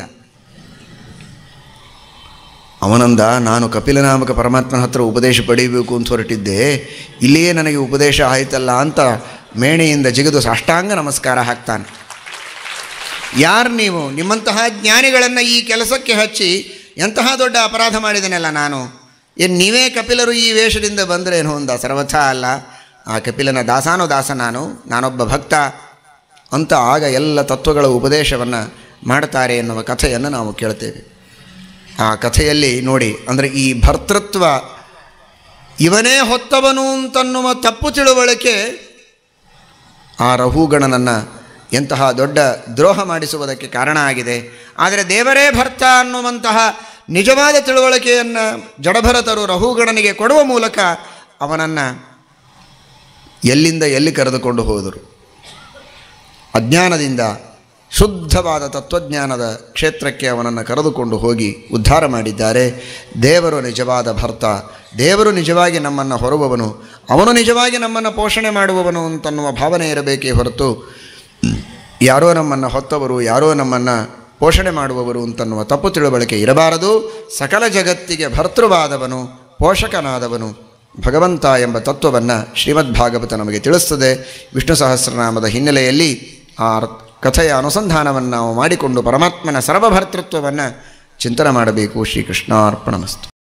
ಅವನಂದ, ನಾನು ಕಪಿಲನಾಮಕ ಪರಮಾತ್ಮನ ಹತ್ರ ಉಪದೇಶ ಪಡೀಬೇಕು ಅಂತ ಹೊರಟಿದ್ದೆ, ಇಲ್ಲಿಯೇ ನನಗೆ ಉಪದೇಶ ಆಯ್ತಲ್ಲ ಅಂತ ಮೇಣೆಯಿಂದ ಜಿಗಿದು ಸಾಷ್ಟಾಂಗ ನಮಸ್ಕಾರ ಹಾಕ್ತಾನೆ. ಯಾರು ನೀವು? ನಿಮ್ಮಂತಹ ಜ್ಞಾನಿಗಳನ್ನು ಈ ಕೆಲಸಕ್ಕೆ ಹಚ್ಚಿ ಎಂತಹ ದೊಡ್ಡ ಅಪರಾಧ ಮಾಡಿದನಲ್ಲ ನಾನು. ಏನು ನೀವೇ ಕಪಿಲರು ಈ ವೇಷದಿಂದ ಬಂದರೇನು ಅಂದ. ಸರ್ವಥಾ ಅಲ್ಲ, ಆ ಕಪಿಲನ ದಾಸಾನೋ ದಾಸ ನಾನು, ನಾನೊಬ್ಬ ಭಕ್ತ ಅಂತ ಆಗ ಎಲ್ಲ ತತ್ವಗಳ ಉಪದೇಶವನ್ನು ಮಾಡ್ತಾರೆ ಎನ್ನುವ ಕಥೆಯನ್ನು ನಾವು ಕೇಳ್ತೇವೆ. ಆ ಕಥೆಯಲ್ಲಿ ನೋಡಿ, ಅಂದರೆ ಈ ಭರ್ತೃತ್ವ ಇವನೇ ಹೊತ್ತವನು ಅಂತನ್ನುವ ತಪ್ಪು ತಿಳುವಳಿಕೆ ಆ ರಹುಗಣನನ್ನು ಎಂತಹ ದೊಡ್ಡ ದ್ರೋಹ ಮಾಡಿಸುವುದಕ್ಕೆ ಕಾರಣ ಆಗಿದೆ. ಆದರೆ ದೇವರೇ ಭರ್ತ ಅನ್ನುವಂತಹ ನಿಜವಾದ ತಿಳುವಳಿಕೆಯನ್ನು ಜಡಭರತರು ರಹುಗಣನಿಗೆ ಕೊಡುವ ಮೂಲಕ ಅವನನ್ನು ಎಲ್ಲಿಂದ ಎಲ್ಲಿ ಕರೆದುಕೊಂಡು ಹೋದರು. ಅಜ್ಞಾನದಿಂದ ಶುದ್ಧವಾದ ತತ್ವಜ್ಞಾನದ ಕ್ಷೇತ್ರಕ್ಕೆ ಅವನನ್ನು ಕರೆದುಕೊಂಡು ಹೋಗಿ ಉದ್ಧಾರ ಮಾಡಿದ್ದಾರೆ. ದೇವರು ನಿಜವಾದ ಭರ್ತ, ದೇವರು ನಿಜವಾಗಿ ನಮ್ಮನ್ನು ಹೊರುವವನು, ಅವನು ನಿಜವಾಗಿ ನಮ್ಮನ್ನು ಪೋಷಣೆ ಮಾಡುವವನು ಅಂತನ್ನುವ ಭಾವನೆ ಇರಬೇಕೇ ಹೊರತು ಯಾರೋ ನಮ್ಮನ್ನು ಹೊತ್ತವರು, ಯಾರೋ ನಮ್ಮನ್ನು ಪೋಷಣೆ ಮಾಡುವವರು ಅಂತನ್ನುವ ತಪ್ಪು ತಿಳುವಳಿಕೆ ಇರಬಾರದು. ಸಕಲ ಜಗತ್ತಿಗೆ ಭರ್ತೃವಾದವನು, ಪೋಷಕನಾದವನು ಭಗವಂತ ಎಂಬ ತತ್ವವನ್ನು ಶ್ರೀಮದ್ಭಾಗವತ ನಮಗೆ ತಿಳಿಸ್ತದೆ. ವಿಷ್ಣು ಸಹಸ್ರನಾಮದ ಹಿನ್ನೆಲೆಯಲ್ಲಿ ಆ ಕಥೆಯ ಅನುಸಂಧಾನವನ್ನು ನಾವು ಮಾಡಿಕೊಂಡು ಪರಮಾತ್ಮನ ಸರ್ವಭರ್ತೃತ್ವವನ್ನು ಚಿಂತನೆ ಮಾಡಬೇಕು. ಶ್ರೀಕೃಷ್ಣಾರ್ಪಣಮಸ್ತು.